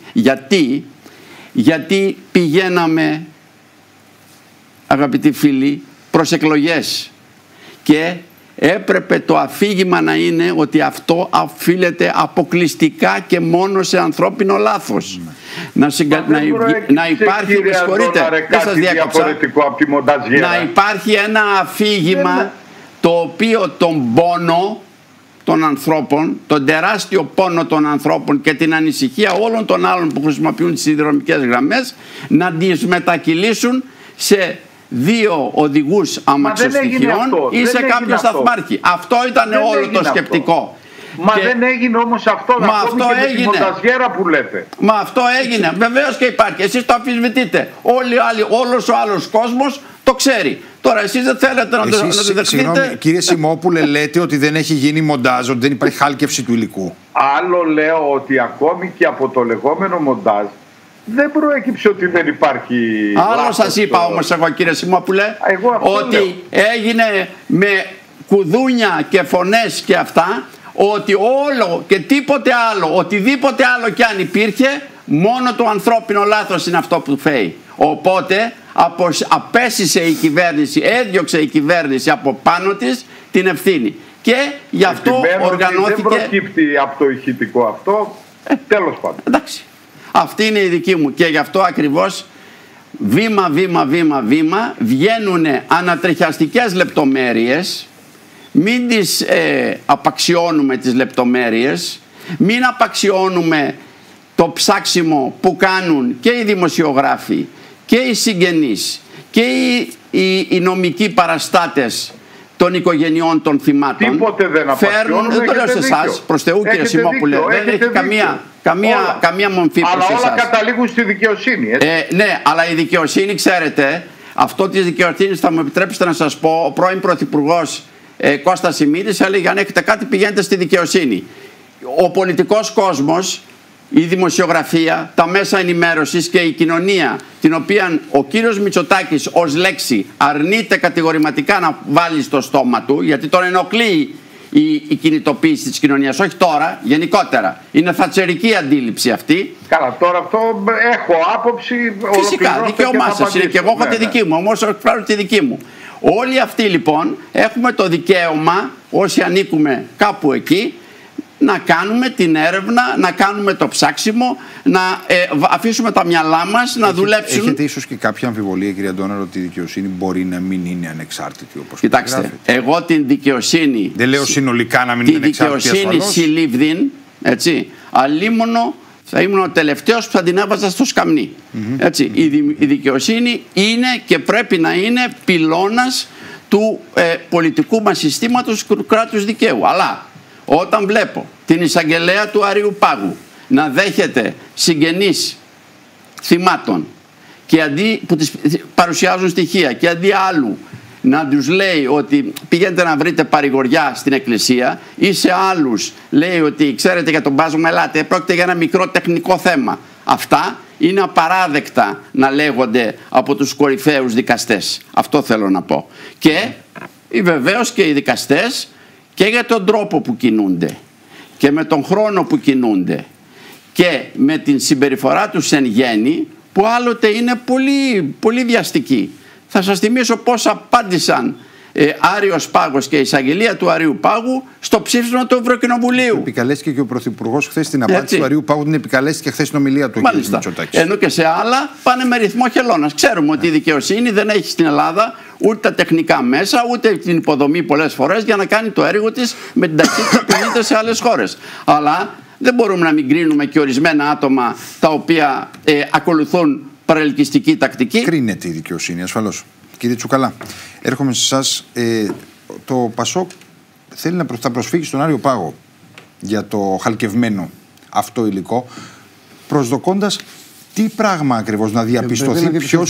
Γιατί πηγαίναμε, αγαπητοί φίλοι, προς εκλογές και έπρεπε το αφήγημα να είναι ότι αυτό οφείλεται αποκλειστικά και μόνο σε ανθρώπινο λάθος. Να υπάρχει, με συγχωρείτε, δεν σας διέκοψα, να υπάρχει ένα αφήγημα το οποίο τον πόνο των ανθρώπων, τον τεράστιο πόνο των ανθρώπων και την ανησυχία όλων των άλλων που χρησιμοποιούν τις σιδηροδρομικές γραμμές να τις μετακυλήσουν σε 2 οδηγούς αμαξοστοιχειών ή σε κάποιο σταθμάρχη. Αυτό ήταν όλο το σκεπτικό. Μα δεν έγινε όμως αυτό. Μα αυτό έγινε. Τη μονταζιέρα που λέτε. Μα αυτό έγινε. Βεβαίως και υπάρχει. Εσείς το αμφισβητείτε. Όλος ο άλλος κόσμος το ξέρει. Τώρα εσείς δεν θέλετε να το δεχτείτε. Συγγνώμη, κύριε Σιμόπουλε, λέτε ότι δεν έχει γίνει μοντάζ, ότι δεν υπάρχει χάλκευση του υλικού. Άλλο λέω ότι ακόμη και από το λεγόμενο μοντάζ δεν προέκυψε ότι δεν υπάρχει. Άλλο σας είπα όμως εγώ, κύριε Σιμόπουλε, ότι λέω. Έγινε με κουδούνια και φωνές και αυτά, ότι όλο και τίποτε άλλο, οτιδήποτε άλλο κι αν υπήρχε, μόνο το ανθρώπινο λάθος είναι αυτό που φαίει. Οπότε απέσισε η κυβέρνηση, έδιωξε η κυβέρνηση από πάνω της την ευθύνη. Και γι' αυτό οργανώθηκε. Δεν προκύπτει από το ηχητικό αυτό. Τέλος πάντων. Εντάξει. Αυτή είναι η δική μου. Και γι' αυτό ακριβώς βήμα βγαίνουν ανατριχιαστικές λεπτομέρειες. Μην τις απαξιώνουμε τις λεπτομέρειες. Μην απαξιώνουμε το ψάξιμο που κάνουν και οι δημοσιογράφοι και οι συγγενείς και οι νομικοί παραστάτες των οικογενειών των θυμάτων. Τίποτε δεν απαξιώνουν. Δεν το λέω σε εσάς, προς Θεού κύριε Σιμόπουλε. Δεν έχει καμία μομφή προς εσάς. Αλλά όλα καταλήγουν στη δικαιοσύνη. Ναι, αλλά η δικαιοσύνη, ξέρετε, αυτό της δικαιοσύνης θα μου επιτρέψετε να σας πω, ο πρώην Πρωθυπουργός Κώστας Σιμίδης έλεγε αν έχετε κάτι πηγαίνετε στη δικαιοσύνη. Ο πολιτικός κόσμος, η δημοσιογραφία, τα μέσα ενημέρωσης και η κοινωνία, την οποία ο κύριος Μητσοτάκης ως λέξη αρνείται κατηγορηματικά να βάλει στο στόμα του, γιατί τον ενοχλεί η κινητοποίηση της κοινωνίας, όχι τώρα, γενικότερα. Είναι θατσερική αντίληψη αυτή. Καλά, τώρα αυτό έχω άποψη. Φυσικά, δικαίωμά σας είναι και εγώ έχω τη δική μου, όμως εκφράζω τη δική μου. Όλοι αυτοί λοιπόν έχουμε το δικαίωμα, όσοι ανήκουμε κάπου εκεί, να κάνουμε την έρευνα, να κάνουμε το ψάξιμο, να αφήσουμε τα μυαλά μας να δουλέψουν. Έχετε ίσως και κάποια αμφιβολία, κύριε Αντώναρο, ότι η δικαιοσύνη μπορεί να μην είναι ανεξάρτητη όπως Κοιτάξτε, εγώ την δικαιοσύνη... Δεν λέω συνολικά να μην είναι ανεξάρτητη ασφαλώς. Τη δικαιοσύνη συλλήβδην, έτσι, αλίμονο θα ήμουν ο τελευταίος που θα την έβαζα στο σκαμνί. Έτσι, η δικαιοσύνη είναι και πρέπει να είναι πυλώνας του πολιτικού μας συστήματος του κράτους δικαίου. Αλλά όταν βλέπω την εισαγγελέα του Αρείου Πάγου να δέχεται συγγενείς θυμάτων και που τις παρουσιάζουν στοιχεία και αντί άλλου να τους λέει ότι πηγαίνετε να βρείτε παρηγοριά στην εκκλησία ή σε άλλους λέει ότι ξέρετε για τον πάζωμα ελάτε, πρόκειται για ένα μικρό τεχνικό θέμα. Αυτά είναι απαράδεκτα να λέγονται από τους κορυφαίους δικαστές. Αυτό θέλω να πω. Και βεβαίως και οι δικαστές και για τον τρόπο που κινούνται και με τον χρόνο που κινούνται και με την συμπεριφορά τους εν γέννη που άλλοτε είναι πολύ, πολύ βιαστική. Θα σας θυμίσω πώς απάντησαν Άριος Πάγος και η εισαγγελία του Αρείου Πάγου στο ψήφισμα του Ευρωκοινοβουλίου. Επικαλέστηκε και ο Πρωθυπουργός χθες την απάντηση του Αρείου Πάγου, την επικαλέστηκε χθες στην ομιλία του. Μάλιστα. Ενώ και σε άλλα πάνε με ρυθμό χελώνας. Ξέρουμε ότι η δικαιοσύνη δεν έχει στην Ελλάδα ούτε τα τεχνικά μέσα, ούτε την υποδομή πολλές φορές για να κάνει το έργο της με την ταχύτητα που γίνεται σε άλλες χώρες. Αλλά δεν μπορούμε να μην κρίνουμε και ορισμένα άτομα τα οποία ακολουθούν παρελκυστική τακτική. Κρίνεται η δικαιοσύνη, ασφαλώς. Κύριε Τσουκαλά, έρχομαι σε εσάς. Το ΠΑΣΟΚ θέλει θα προσφύγει στον Άριο Πάγο για το χαλκευμένο αυτό υλικό, προσδοκώντας τι πράγμα ακριβώς να διαπιστωθεί,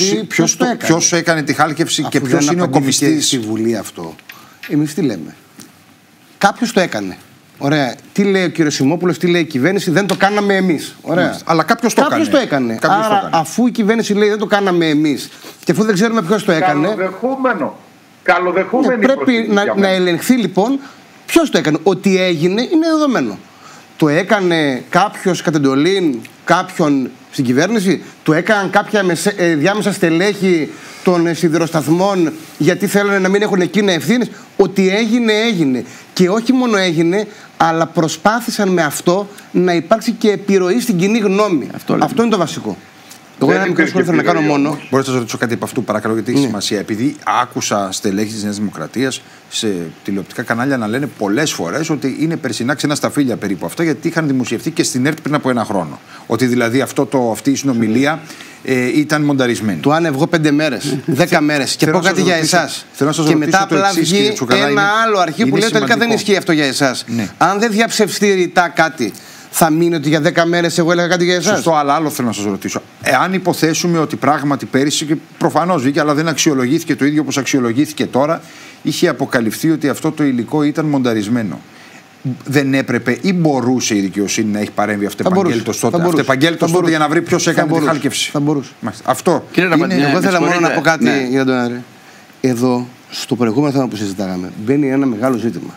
ποιος έκανε τη χάλκευση και ποιος είναι ο κομιστής. Στη Βουλή αυτό. Εμείς τι λέμε. Κάποιος το έκανε. Ωραία. Τι λέει ο κύριος Σιμόπουλος, τι λέει η κυβέρνηση, δεν το κάναμε εμείς. Ωραία. Αλλά κάποιος το έκανε. Άρα, αφού η κυβέρνηση λέει δεν το κάναμε εμείς και αφού δεν ξέρουμε ποιος το έκανε. Καλοδεχούμενο. Πρέπει να ελεγχθεί λοιπόν ποιος το έκανε. Ότι έγινε είναι δεδομένο. Το έκανε κάποιος κατ' εντολή κάποιον στην κυβέρνηση, το έκαναν κάποια διάμεσα στελέχη των σιδηροσταθμών γιατί θέλανε να μην έχουν εκείνα ευθύνες. Ότι έγινε, έγινε. Και όχι μόνο έγινε, αλλά προσπάθησαν με αυτό να υπάρξει και επιρροή στην κοινή γνώμη. Αυτό είναι το βασικό. Εγώ ένα μικρό σχόλιο θέλω να κάνω μόνο. Μπορώ να σας ρωτήσω κάτι από αυτού, παρακαλώ, γιατί έχει σημασία. Επειδή άκουσα στελέχη της Νέας Δημοκρατίας σε τηλεοπτικά κανάλια να λένε πολλές φορές ότι είναι περσινά ξένα σταφύλια περίπου αυτά, γιατί είχαν δημοσιευτεί και στην ΕΡΤ πριν από ένα χρόνο. Ότι δηλαδή αυτή η συνομιλία ήταν μονταρισμένη. Του αν βγω 5 μέρες, 10 μέρες και πω κάτι για εσάς. Και μετά απλά βγει ένα άλλο αρχείο που λέει τελικά δεν ισχύει αυτό για εσάς. Αν δεν διαψευστεί ρητά κάτι, θα μείνει ότι για 10 μέρες εγώ έλεγα κάτι για εσάς. Σωστό, αλλά άλλο θέλω να σας ρωτήσω. Εάν υποθέσουμε ότι πράγματι πέρυσι, και προφανώς βγήκε, αλλά δεν αξιολογήθηκε το ίδιο όπως αξιολογήθηκε τώρα, είχε αποκαλυφθεί ότι αυτό το υλικό ήταν μονταρισμένο. Δεν έπρεπε ή μπορούσε η δικαιοσύνη να έχει παρέμβει αυτεπαγγέλτος τότε για να βρει ποιος έκανε τη χάλκευση? Θα μπορούσε. Αυτό. Εγώ θέλω μόνο να πω κάτι για τον Άρη. Εδώ, στο προηγούμενο θέμα που συζητάγαμε, μπαίνει ένα μεγάλο ζήτημα.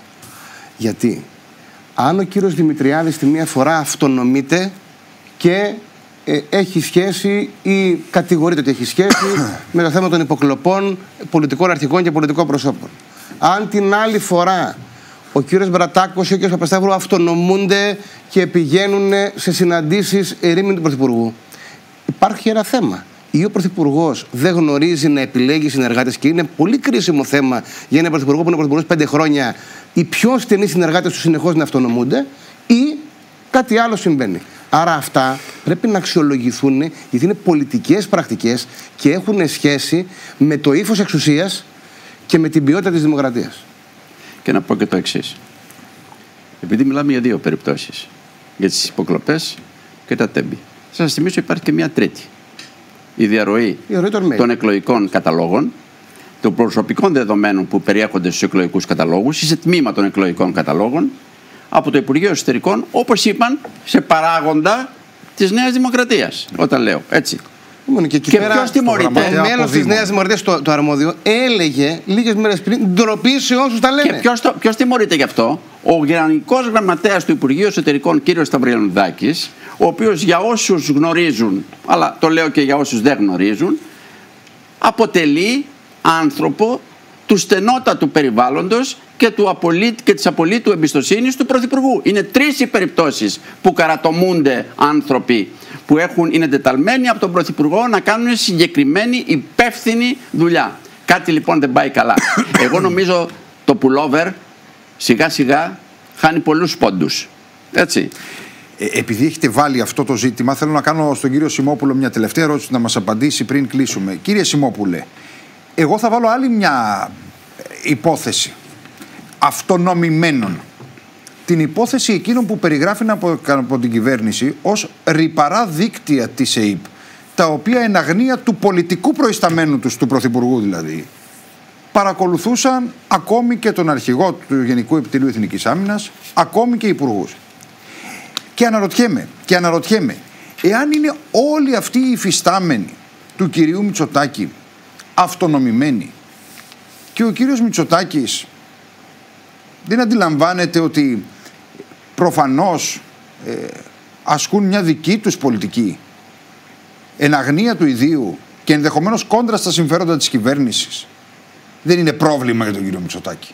Γιατί αν ο κύριος Δημητριάδης τη μία φορά αυτονομείται και έχει σχέση ή κατηγορείται ότι έχει σχέση με το θέμα των υποκλοπών πολιτικών αρχηγών και πολιτικών προσώπων. Αν την άλλη φορά ο κύριος Μπρατάκος ή ο κύριος Παπασταύρου αυτονομούνται και πηγαίνουν σε συναντήσεις ερήμην του Πρωθυπουργού, υπάρχει ένα θέμα. Ή ο Πρωθυπουργός δεν γνωρίζει να επιλέγει συνεργάτες, και είναι πολύ κρίσιμο θέμα για έναν Πρωθυπουργό που είναι Πρωθυπουργός 5 χρόνια, οι πιο στενοί συνεργάτες του συνεχώς να αυτονομούνται, ή κάτι άλλο συμβαίνει. Άρα αυτά πρέπει να αξιολογηθούν, γιατί είναι πολιτικές πρακτικές και έχουν σχέση με το ύφος εξουσίας και με την ποιότητα της δημοκρατίας. Και να πω και το εξής. Επειδή μιλάμε για δύο περιπτώσεις, για τις υποκλοπές και τα τέμπη, θα σας θυμίσω υπάρχει και μια τρίτη. Η διαρροή των εκλογικών καταλόγων, των προσωπικών δεδομένων που περιέχονται στους εκλογικούς καταλόγους ή σε τμήμα των εκλογικών καταλόγων από το Υπουργείο Εσωτερικών, όπως είπαν, σε παράγοντα της Νέας Δημοκρατίας. Όταν λέω έτσι. Και ποιος τιμωρείται? Ο μέλος της Νέας Δημοκρατίας, το αρμόδιο, έλεγε λίγες μέρες πριν ντροπή σε όσους τα λένε. Και ποιος τιμωρείται γι' αυτό? Ο Γενικός Γραμματέας του Υπουργείου Εσωτερικών, κ. Σταυριανουδάκης, ο οποίος για όσους γνωρίζουν, αλλά το λέω και για όσους δεν γνωρίζουν, αποτελεί άνθρωπο του στενότατου περιβάλλοντος και της απολύτου εμπιστοσύνης του Πρωθυπουργού. Είναι τρεις οι περιπτώσεις που καρατομούνται άνθρωποι που είναι εντεταλμένοι από τον Πρωθυπουργό να κάνουν συγκεκριμένη υπεύθυνη δουλειά. Κάτι λοιπόν δεν πάει καλά. Εγώ νομίζω το πουλόβερ σιγά σιγά χάνει πολλούς πόντους. Έτσι. Επειδή έχετε βάλει αυτό το ζήτημα, θέλω να κάνω στον κύριο Σιμόπουλο μια τελευταία ερώτηση να μας απαντήσει πριν κλείσουμε. Κύριε Σιμόπουλε, εγώ θα βάλω άλλη μια υπόθεση αυτονομημένων. Την υπόθεση εκείνων που περιγράφουν από την κυβέρνηση ως ρυπαρά δίκτυα της ΕΕΠ, τα οποία εν αγνία του πολιτικού προϊσταμένου τους, του Πρωθυπουργού δηλαδή, παρακολουθούσαν ακόμη και τον αρχηγό του Γενικού Επιτελείου Εθνικής Άμυνας, ακόμη και υπουργούς. Και αναρωτιέμαι, εάν είναι όλοι αυτοί οι υφιστάμενοι του κυρίου Μητσοτάκη αυτονομημένοι και ο κύριος Μητσοτάκης δεν αντιλαμβάνεται ότι προφανώς ασκούν μια δική τους πολιτική εν αγνία του ιδίου και ενδεχομένως κόντρα στα συμφέροντα της κυβέρνησης, δεν είναι πρόβλημα για τον κύριο Μητσοτάκη?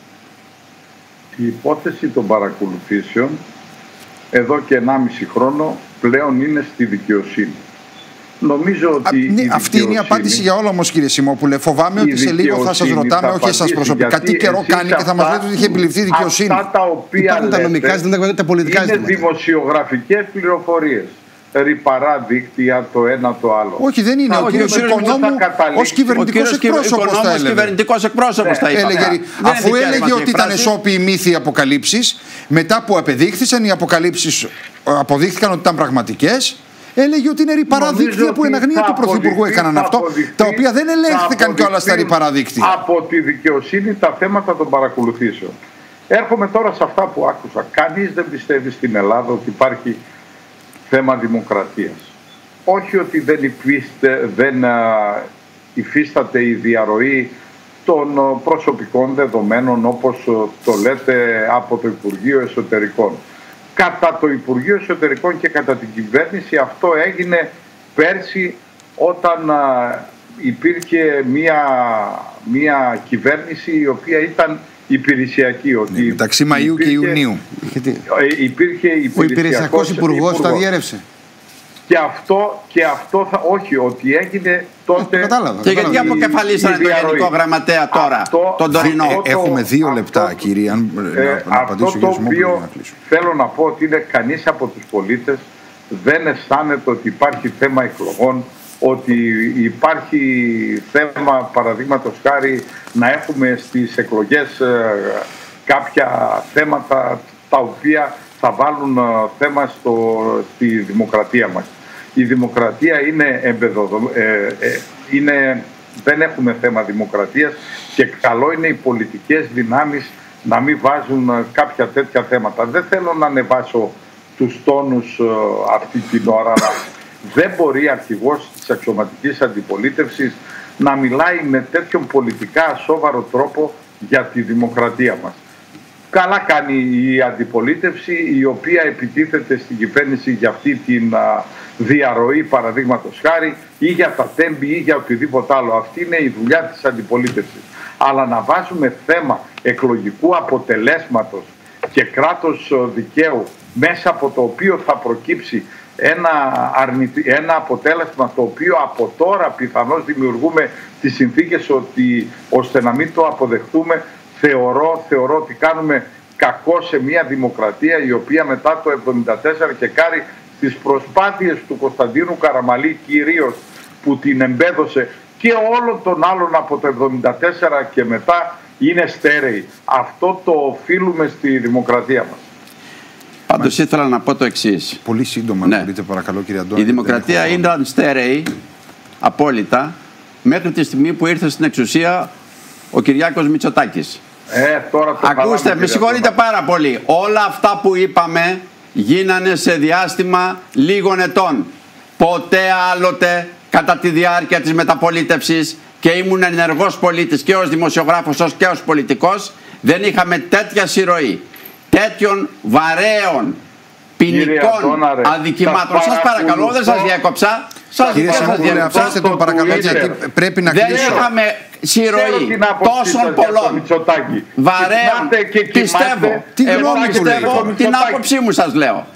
Η υπόθεση των παρακολουθήσεων εδώ και 1,5 χρόνο πλέον είναι στη δικαιοσύνη. Νομίζω ότι αυτή είναι η απάντηση για όλα όμως, κύριε Σιμόπουλε. Φοβάμαι ότι σε λίγο θα σας ρωτάμε, όχι εσάς προσωπικά, τι καιρό κάνει και θα μας λέτε ότι είχε επιληφθεί η δικαιοσύνη. Αυτά τα οποία λέτε, τα νομικά ζητήματα, τα πολιτικά είναι δημοσιογραφικές πληροφορίες. Ρυπαρά δίκτυα, το ένα το άλλο. Όχι, δεν είναι. Ο κύριος Οικονόμου ως κυβερνητικός εκπρόσωπος τα έλεγε. Αφού έλεγε ότι ήταν εσώπιοι μύθοι αποκαλύψεις, μετά που απεδείχθησαν οι αποκαλύψεις, αποδείχθηκαν ότι ήταν πραγματικές, έλεγε ότι είναι ρυπαρά δίκτυα που εν αγνία του Πρωθυπουργού έκαναν αυτό, τα οποία δεν ελέγχθηκαν κιόλας στα ρυπαρά δίκτυα. Από τη δικαιοσύνη τα θέματα των παρακολουθήσεων. Έρχομαι τώρα σε αυτά που άκουσα. Κανείς δεν πιστεύει στην Ελλάδα ότι υπάρχει θέμα δημοκρατίας. Όχι ότι δεν υφίσταται η διαρροή των προσωπικών δεδομένων, όπως το λέτε, από το Υπουργείο Εσωτερικών. Κατά το Υπουργείο Εσωτερικών και κατά την κυβέρνηση αυτό έγινε πέρσι, όταν υπήρχε μια κυβέρνηση η οποία ήταν υπηρεσιακή. Ότι μεταξύ Μαΐου και Ιουνίου. Υπήρχε ο υπηρεσιακός υπουργός τα διέρευσε. Και αυτό όχι, ότι έγινε τότε. Κατάλαβα. Και γιατί αποκεφαλίσανε τον Γενικό Γραμματέα τώρα, τον τωρινό? Έχουμε 2 λεπτά, κύριε. Αυτό το οποίο θέλω να πω ότι είναι κανείς από τους πολίτες δεν αισθάνεται ότι υπάρχει θέμα εκλογών, ότι υπάρχει θέμα, παραδείγματος χάρη, να έχουμε στις εκλογές κάποια θέματα τα οποία θα βάλουν θέμα στη δημοκρατία μας. Η δημοκρατία δεν έχουμε θέμα δημοκρατίας και καλό είναι οι πολιτικές δυνάμεις να μην βάζουν κάποια τέτοια θέματα. Δεν θέλω να ανεβάσω τους τόνους αυτή την ώρα, αλλά δεν μπορεί αρχηγός της αξιωματικής αντιπολίτευσης να μιλάει με τέτοιον πολιτικά ασόβαρο τρόπο για τη δημοκρατία μας. Καλά κάνει η αντιπολίτευση, η οποία επιτίθεται στην κυβέρνηση για αυτή την διαρροή, παραδείγματος χάρη, ή για τα τέμπη ή για οτιδήποτε άλλο. Αυτή είναι η δουλειά της αντιπολίτευσης. Αλλά να βάζουμε θέμα εκλογικού αποτελέσματος και κράτος δικαίου, μέσα από το οποίο θα προκύψει ένα αποτέλεσμα το οποίο από τώρα πιθανώς δημιουργούμε τις συνθήκες ώστε να μην το αποδεχτούμε, θεωρώ ότι κάνουμε κακό σε μια δημοκρατία η οποία μετά το 1974 και χάρη στις προσπάθειες του Κωνσταντίνου Καραμαλή κυρίως, που την εμπέδωσε, και όλων των άλλων από το 1974 και μετά, είναι στέρεη. Αυτό το οφείλουμε στη δημοκρατία μας. Πάντως ήθελα να πω το εξής. Πολύ σύντομα, ναι. Μπορείτε, παρακαλώ, κύριε Αντώνη. Η δημοκρατία ήταν στέρεη απόλυτα μέχρι τη στιγμή που ήρθε στην εξουσία ο Κυριάκος Μητσοτάκης. Τώρα ακούστε, με συγχωρείτε πάρα πολύ. Όλα αυτά που είπαμε γίνανε σε διάστημα λίγων ετών. Ποτέ άλλοτε κατά τη διάρκεια της μεταπολίτευσης, και ήμουν ενεργός πολίτης και ως δημοσιογράφος και ως πολιτικός, δεν είχαμε τέτοια συρροή τέτοιων βαρέων ποινικών αδικημάτων. Σας παρακαλώ, δεν σας διέκοψα. Κύριε Σιμόπουλε, αφήστε τον παρακαλώ, γιατί πρέπει να κλείσω. Δεν είχαμε συρροή τόσων πολλών βαρέων. Πιστεύω, εγώ πιστεύω την άποψή μου, σας λέω.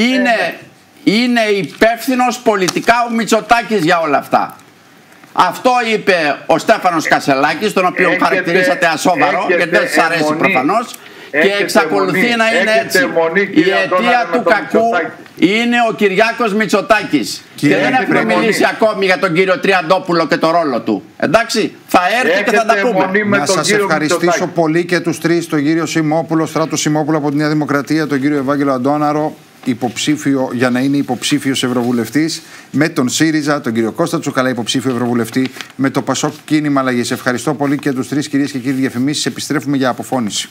Είναι υπεύθυνος πολιτικά ο Μητσοτάκης για όλα αυτά. Αυτό είπε ο Στέφανος Κασσελάκης, τον οποίο χαρακτηρίσατε ασόβαρο, γιατί δεν σας αρέσει προφανώς, και εξακολουθεί να είναι έτσι. Η αιτία του κακού είναι ο Κυριάκος Μητσοτάκης. Και δεν έχουμε μιλήσει ακόμη για τον κύριο Τριαντόπουλο και το ρόλο του. Εντάξει, θα έρθει και θα τα πούμε. Να σας ευχαριστήσω πολύ και τους τρεις, τον κύριο Σιμόπουλο, Στράτο Σιμόπουλο από τη Νέα Δημοκρατία, τον κύριο Ευάγγελο Αντώναρο, υποψήφιο για να είναι υποψήφιος ευρωβουλευτής, με τον ΣΥΡΙΖΑ, τον κύριο Κώστα Τσουκαλά, υποψήφιο ευρωβουλευτή, με το ΠΑΣΟΚ Κίνημα Αλλαγής. Ευχαριστώ πολύ και τους τρεις, κυρίες και κύριοι. Διαφημίσεις, επιστρέφουμε για αποφώνηση.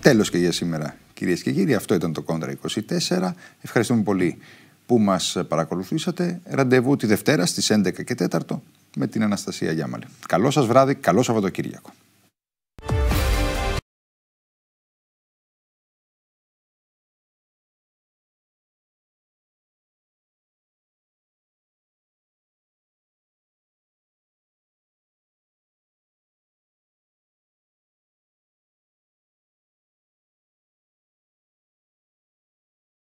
Τέλος και για σήμερα, κυρίες και κύριοι. Αυτό ήταν το Κόντρα 24. Ευχαριστούμε πολύ που μας παρακολουθήσατε. Ραντεβού τη Δευτέρα στις 11 και 4 με την Αναστασία Γιάμαλη. Καλό σας βράδυ, καλό Σαββατοκύριακο.